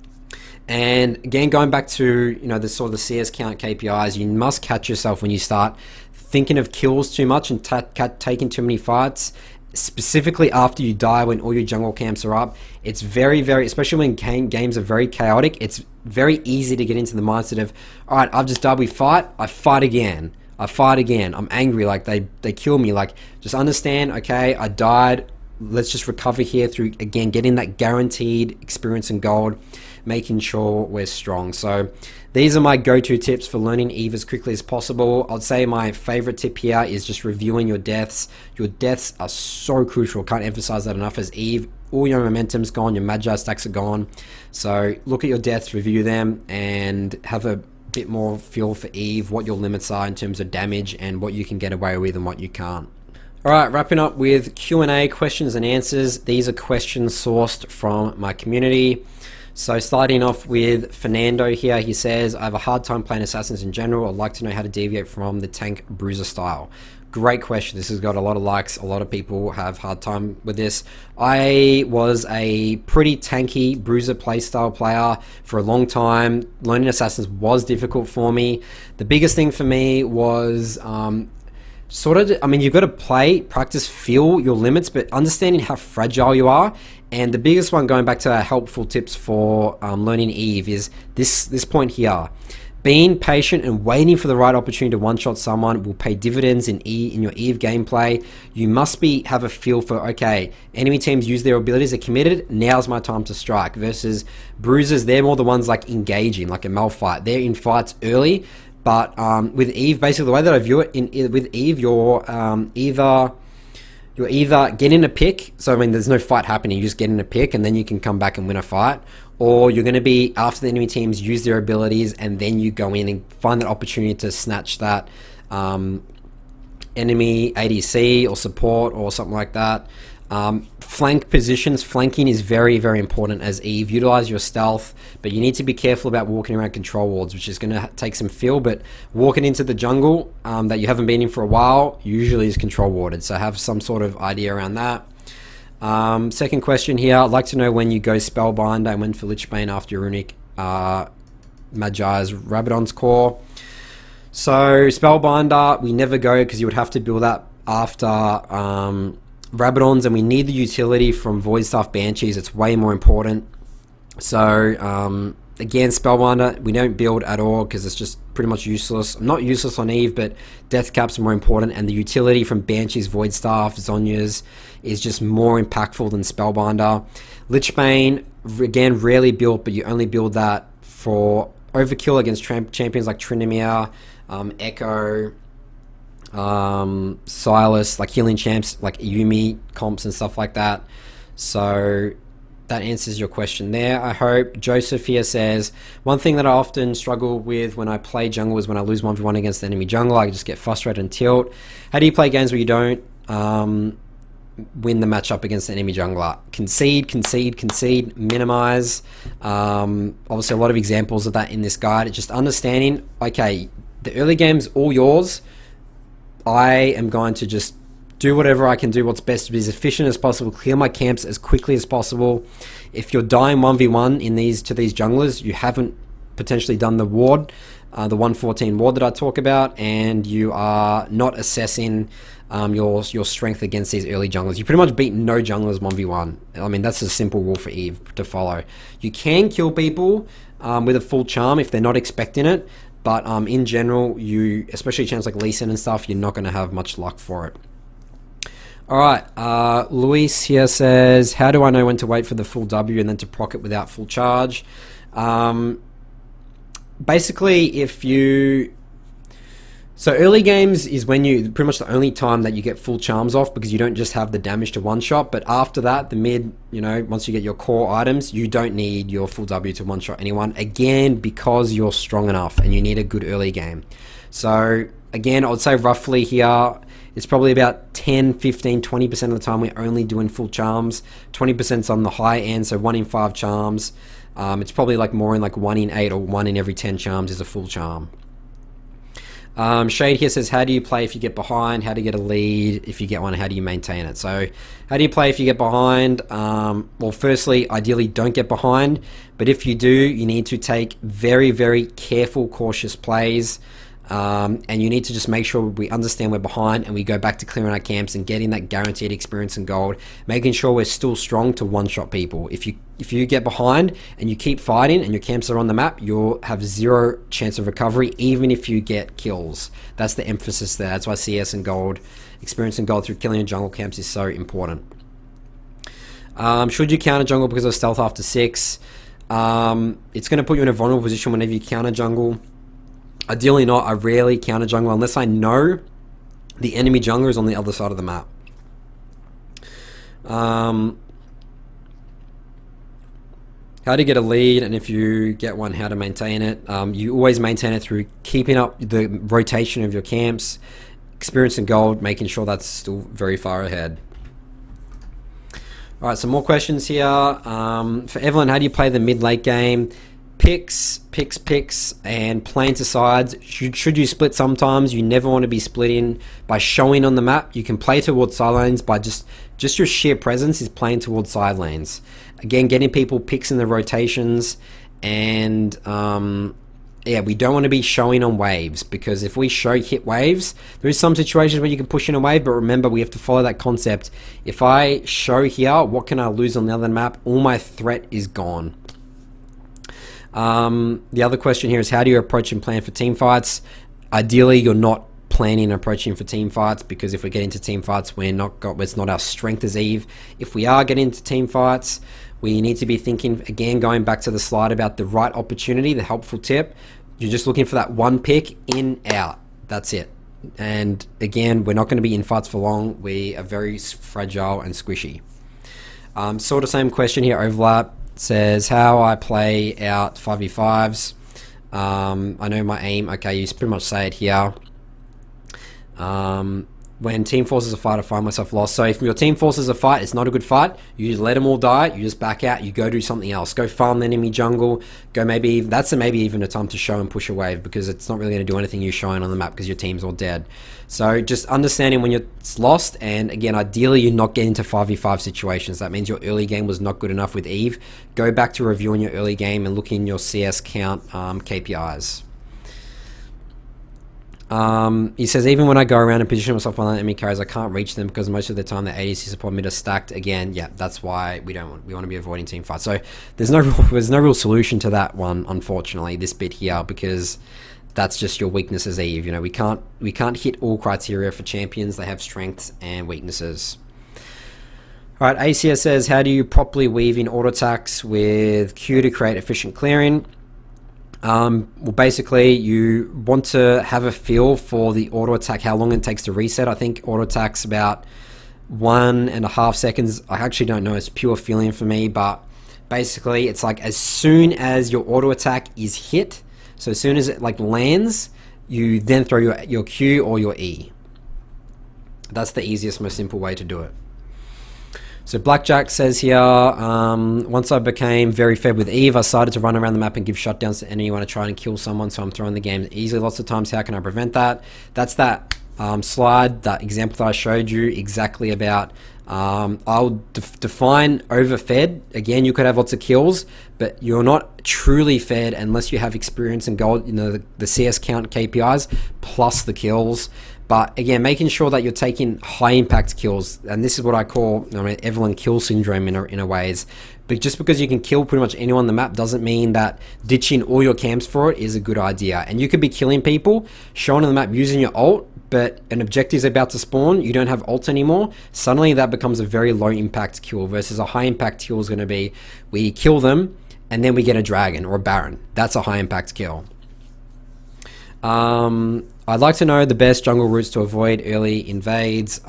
And again, going back to the sort of the CS Count KPIs, you must catch yourself when you start thinking of kills too much and taking too many fights, specifically after you die when all your jungle camps are up. It's very, very, especially when games are very chaotic, it's very easy to get into the mindset of, all right, I've just died, we fight, I fight again, I'm angry, like they kill me. Like, just understand, okay, I died, let's just recover here through, again, getting that guaranteed experience and gold, making sure we're strong. So these are my go-to tips for learning Eve as quickly as possible. I'd say my favorite tip here is just reviewing your deaths. Your deaths are so crucial. Can't emphasize that enough. As Eve, all your momentum's gone, your Magi stacks are gone. So look at your deaths, review them, and have a bit more feel for Eve, what your limits are in terms of damage, and what you can get away with and what you can't. Alright, wrapping up with Q&A, questions and answers. These are questions sourced from my community. So starting off with Fernando here, he says, I have a hard time playing assassins in general. I'd like to know how to deviate from the tank bruiser style. Great question. This has got a lot of likes. A lot of people have hard time with this. I was a pretty tanky bruiser playstyle player for a long time. Learning assassins was difficult for me. The biggest thing for me was you've got to practice, feel your limits, but understanding how fragile you are. And the biggest one, going back to our helpful tips for learning Eve, is this point here. Being patient and waiting for the right opportunity to one-shot someone will pay dividends in your Eve gameplay. You must have a feel for, okay, enemy teams use their abilities, they're committed, now's my time to strike. Versus bruisers, they're more the ones like engaging, like a Mel fight. They're in fights early. But with Eve, basically the way that I view it, with Eve, you're either getting a pick, so there's no fight happening, you just get in a pick and then you can come back and win a fight, or you're going to be after the enemy teams use their abilities and then you go in and find that opportunity to snatch that enemy ADC or support or something like that. Flank positions, flanking is very, very important as Eve. Utilize your stealth, but you need to be careful about walking around control wards, which is going to take some feel, but walking into the jungle that you haven't been in for a while usually is control warded, so have some sort of idea around that. Second question here, I'd like to know when you go Spellbinder and when for Lichbane after your runic Magi's Rabadon's core. So Spellbinder, we never go because you would have to build that after Rabadons, and we need the utility from Voidstaff Banshees. It's way more important. So again, Spellbinder, we don't build at all because it's just pretty much useless. Not useless on Eve, but Death Cap's more important, and the utility from Banshees, Voidstaff, Zhonya's is just more impactful than Spellbinder. Lichbane, again, rarely built, but you only build that for overkill against champions like Tryndamere, Echo, Silas, like healing champs like Yumi comps and stuff like that. So that answers your question there, I hope. Joseph here says, one thing that I often struggle with when I play jungle is when I lose 1v1 against the enemy jungle, I just get frustrated and tilt. How do you play games where you don't win the matchup against the enemy jungler? Concede, minimize. Obviously a lot of examples of that in this guide. It's just understanding, okay, the early game's all yours. I am going to just do whatever I can do, what's best to be as efficient as possible, clear my camps as quickly as possible. If you're dying 1v1 in to these junglers, you haven't potentially done the ward, the 114 ward that I talk about, and you are not assessing your strength against these early junglers. You pretty much beat no junglers 1v1. I mean, that's a simple rule for Eve to follow. You can kill people with a full charm if they're not expecting it, but in general, especially champs like Lee Sin and stuff, you're not going to have much luck for it. Alright, Luis here says, how do I know when to wait for the full W and then to proc it without full charge? Basically, so early games is when pretty much the only time that you get full charms off, because you don't just have the damage to one shot, but after that, the mid, once you get your core items, you don't need your full W to one shot anyone, again, because you're strong enough and you need a good early game. So again, I would say roughly here, it's probably about 10, 15, 20% of the time we're only doing full charms. 20% is on the high end, so 1 in 5 charms. It's probably like more in like 1 in 8 or 1 in every 10 charms is a full charm. Shade here says, how do you play if you get behind? How do you get a lead? If you get one, how do you maintain it? So how do you play if you get behind? Well, firstly, ideally don't get behind, but if you do, you need to take very, very careful, cautious plays. And you need to just make sure we understand we're behind and we go back to clearing our camps and getting that guaranteed experience and gold, making sure we're still strong to one-shot people. If you get behind and you keep fighting and your camps are on the map, you'll have 0 chance of recovery, even if you get kills. That's the emphasis there. That's why CS and gold, experience and gold through killing your jungle camps is so important. Should you counter jungle because of stealth after 6? It's going to put you in a vulnerable position whenever you counter jungle. Ideally not. I rarely counter jungle unless I know the enemy jungler is on the other side of the map. How to get a lead, and if you get one, how to maintain it. You always maintain it through keeping up the rotation of your camps, experience and gold, making sure that's still very far ahead. Alright, some more questions here. For Evelynn, how do you play the mid-late game? Picks, and playing to sides. Should you split sometimes? You never want to be splitting by showing on the map. You can play towards side lanes by just your sheer presence is playing towards side lanes. Again, getting people picks in the rotations, and yeah, we don't want to be showing on waves, because if we hit waves, there is some situations where you can push in a wave, but remember, we have to follow that concept. If I show here, what can I lose on the other map? All my threat is gone. The other question here is, how do you approach and plan for team fights? Ideally, you're not planning and approaching for team fights, because if we get into team fights, it's not our strength as Eve. If we are getting into team fights, we need to be thinking, again, going back to the slide about the right opportunity, the helpful tip. You're just looking for that one pick, in, out. That's it. And again, we're not going to be in fights for long. We are very fragile and squishy. Sort of same question here, overlap. Says how I play out 5v5s. I know my aim. Okay, you pretty much say it here. When team forces a fight, I find myself lost. So if your team forces a fight, it's not a good fight. You just let them all die. You just back out. You go do something else. Go farm the enemy jungle. Go maybe even a time to show and push a wave, because it's not really going to do anything you're showing on the map because your team's all dead. So just understanding when you're lost, and again, ideally you're not getting into 5v5 situations. That means your early game was not good enough with Eve. Go back to reviewing your early game and looking your CS count KPIs. He says, even when I go around and position myself on enemy carries, I can't reach them because most of the time the ADC support mid are stacked. Again, yeah, that's why we want to be avoiding team fights. So there's no real solution to that one, unfortunately, this bit here, because that's just your weakness as Eve. You know, we can't hit all criteria for champions. They have strengths and weaknesses. All right, ACS says, how do you properly weave in auto attacks with Q to create efficient clearing? Well, basically, you want to have a feel for the auto attack, how long it takes to reset. I think auto attack's about 1.5 seconds. I actually don't know. It's pure feeling for me, but basically, it's like as soon as your auto attack is hit, so as soon as it like lands, you then throw your Q or your E. That's the easiest, most simple way to do it. So Blackjack says here, once I became very fed with Eve, I started to run around the map and give shutdowns to anyone to try and kill someone, so I'm throwing the game easily lots of times. How can I prevent that? That's that slide, that example that I showed you exactly about. I'll define overfed. Again, you could have lots of kills, but you're not truly fed unless you have experience and gold, you know, the CS Count KPIs plus the kills. But again, making sure that you're taking high impact kills, and this is what I call, I mean, Evelynn kill syndrome in a ways. But just because you can kill pretty much anyone on the map doesn't mean that ditching all your camps for it is a good idea. And you could be killing people, showing on the map using your ult, but an objective is about to spawn, you don't have ult anymore, suddenly that becomes a very low impact kill versus a high impact kill is going to be, we kill them and then we get a dragon or a baron. That's a high impact kill. I'd like to know the best jungle routes to avoid early invades.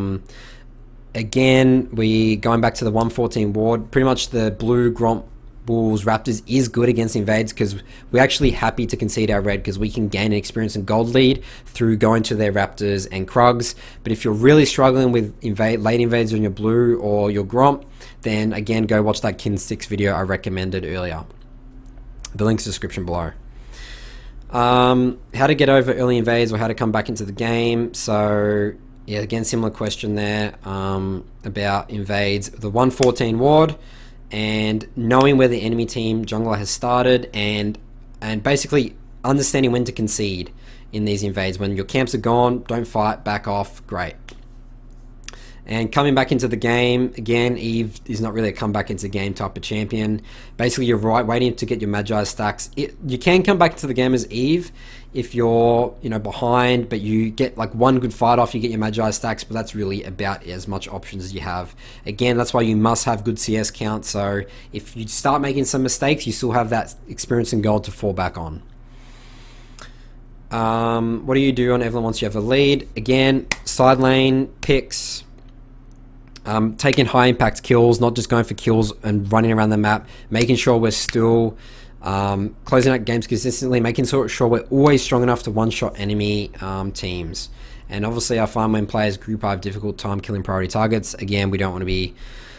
Again, we going back to the 114 ward, pretty much the blue Gromp Bulls Raptors is good against invades because we're actually happy to concede our red because we can gain an experience and gold lead through going to their Raptors and Krugs. But if you're really struggling with late invades on your blue or your Gromp, then again, go watch that Kin 6 video I recommended earlier. The link's in the description below. How to get over early invades or how to come back into the game. So yeah, again, similar question there about invades. The 114 ward and knowing where the enemy team jungler has started and basically understanding when to concede in these invades. When your camps are gone, don't fight, back off, great. And coming back into the game, again, Eve is not really a come back into the game type of champion. Basically, you're waiting to get your Magi stacks. You can come back into the game as Eve if you're, you know, behind, but you get like one good fight off, you get your Magi stacks, but that's really about as much options as you have. Again, that's why you must have good CS count, so if you start making some mistakes, you still have that experience and gold to fall back on. What do you do on Evelynn once you have a lead? Again, side lane, picks, taking high impact kills, not just going for kills and running around the map, making sure we're still closing out games consistently, making sure we're always strong enough to one-shot enemy teams. And obviously I find when players group I have difficult time killing priority targets. Again, we don't want to be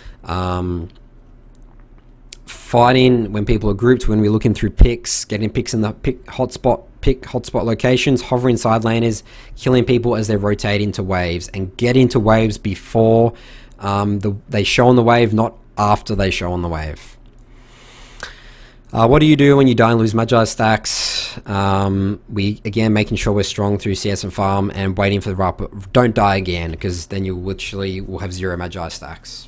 fighting when people are grouped, when we're looking through picks, getting picks in the pick hotspot locations, hovering side laners, killing people as they rotate into waves, and get into waves before they show on the wave, not after they show on the wave. What do you do when you die and lose Magi stacks? We again making sure we're strong through CS and farm and waiting for the right. Don't die again because then you literally will have 0 Magi stacks.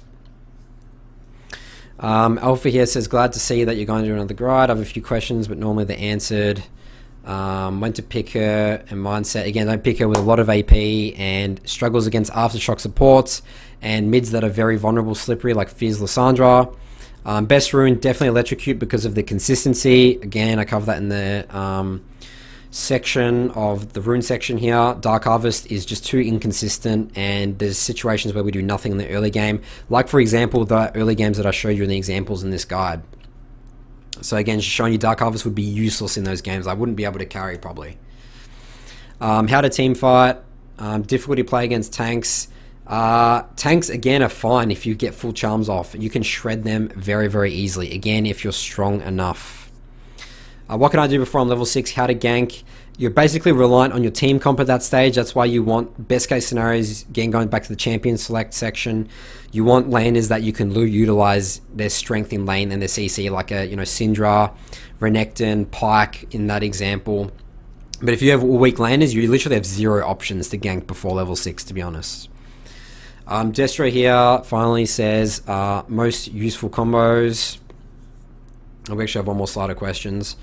Alpha here says, glad to see that you're going to do another grind. I have a few questions, but normally they're answered. When to pick her and mindset. Again, don't pick her with a lot of AP and struggles against aftershock supports and mids that are very vulnerable, slippery, like Fizz Lissandra. Best rune, definitely Electrocute because of the consistency. Again, I cover that in the section of the rune section here. Dark Harvest is just too inconsistent, and there's situations where we do nothing in the early game. Like, for example, the early games that I showed you in the examples in this guide. So again, just showing you Dark Harvest would be useless in those games. I wouldn't be able to carry probably. How to team fight. Difficulty play against tanks. Tanks again are fine if you get full charms off. You can shred them very, very easily. Again, if you're strong enough. What can I do before I'm level 6? How to gank. You're basically reliant on your team comp at that stage. That's why you want best case scenarios. Again, going back to the champion select section, you want laners that you can utilize their strength in lane and their CC, like a Syndra, Renekton, Pyke in that example. But if you have all weak laners, you literally have 0 options to gank before level 6, to be honest. Destro here finally says most useful combos. We actually have one more slide of questions.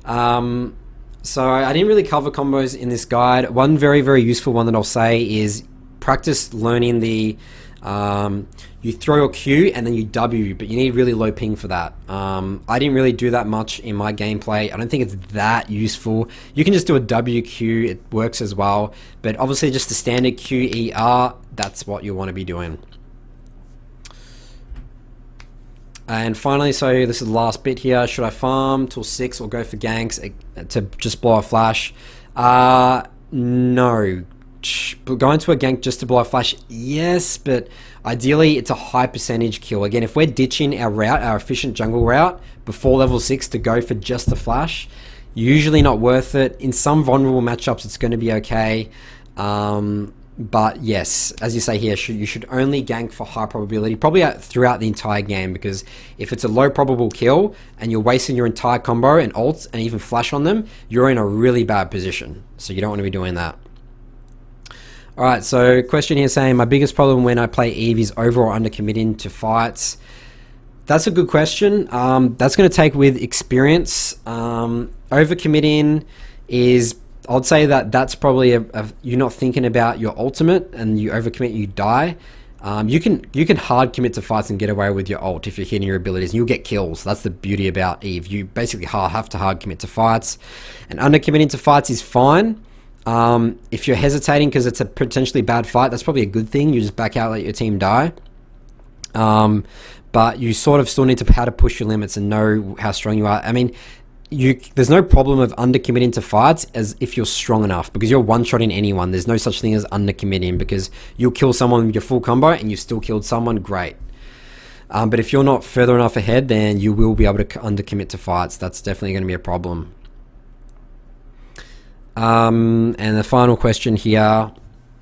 So I didn't really cover combos in this guide. One very, very useful one that I'll say is practice learning the You throw your Q and then you W, but you need really low ping for that. I didn't really do that much in my gameplay. I don't think it's that useful. You can just do a WQ, it works as well, but obviously just the standard QER, that's what you want to be doing. And finally, so this is the last bit here. Should I farm till 6 or go for ganks to just blow a flash? No. Going to a gank just to blow a flash, yes, but ideally it's a high percentage kill. Again, if we're ditching our route, our efficient jungle route, before level 6 to go for just the flash, usually not worth it. In some vulnerable matchups, it's going to be okay. But yes, as you say here, you should only gank for high probability, probably throughout the entire game, because if it's a low probable kill and you're wasting your entire combo and ults and even flash on them, you're in a really bad position. So you don't want to be doing that. Alright, so question here saying, my biggest problem when I play Eve is over or under committing to fights. That's a good question. That's going to take with experience. Over committing is, I'd say that's probably you're not thinking about your ultimate, and you overcommit, you die. You can hard commit to fights and get away with your ult if you're hitting your abilities, and you'll get kills. That's the beauty about Eve. You basically have to hard commit to fights, and under committing to fights is fine. If you're hesitating because it's a potentially bad fight, that's probably a good thing. You just back out, let your team die. But you sort of still need to how to push your limits and know how strong you are. I mean, there's no problem of undercommitting to fights as if you're strong enough, because you're one-shotting anyone. There's no such thing as undercommitting, because you'll kill someone with your full combo and you still killed someone, great. But if you're not further enough ahead, then you will be able to undercommit to fights. That's definitely going to be a problem. And the final question here.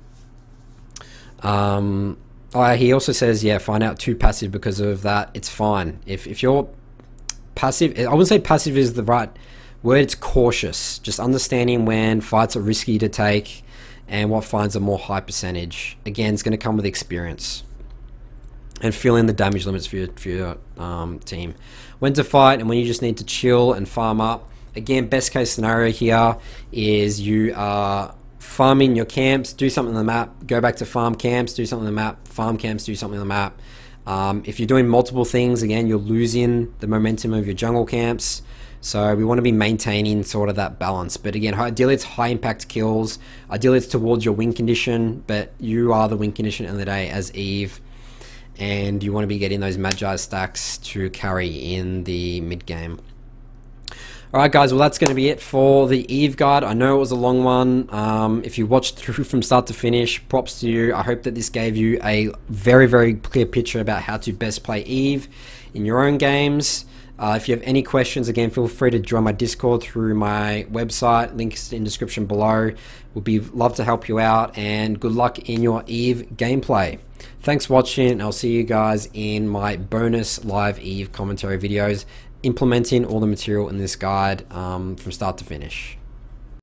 He also says, yeah, find out too passive because of that. It's fine. If you're passive, I wouldn't say passive is the right word, it's cautious. Just understanding when fights are risky to take and what fights are more high percentage. Again, it's going to come with experience. And fill in the damage limits for your team. When to fight and when you just need to chill and farm up. Again, best case scenario here is you are farming your camps, do something on the map, go back to farm camps, do something on the map, farm camps, do something on the map. If you're doing multiple things, again, you're losing the momentum of your jungle camps. So we want to be maintaining sort of that balance. But again, ideally it's high impact kills. Ideally it's towards your win condition, but you are the win condition in the day as Eve. And you want to be getting those Magi stacks to carry in the mid game. Alright guys, well that's going to be it for the Eve guide. I know it was a long one. If you watched through from start to finish, props to you. I hope that this gave you a very, very clear picture about how to best play Eve in your own games. If you have any questions, again, feel free to join my Discord through my website. Links in the description below. Would love to help you out, and good luck in your Eve gameplay. Thanks for watching, and I'll see you guys in my bonus live Eve commentary videos, implementing all the material in this guide from start to finish.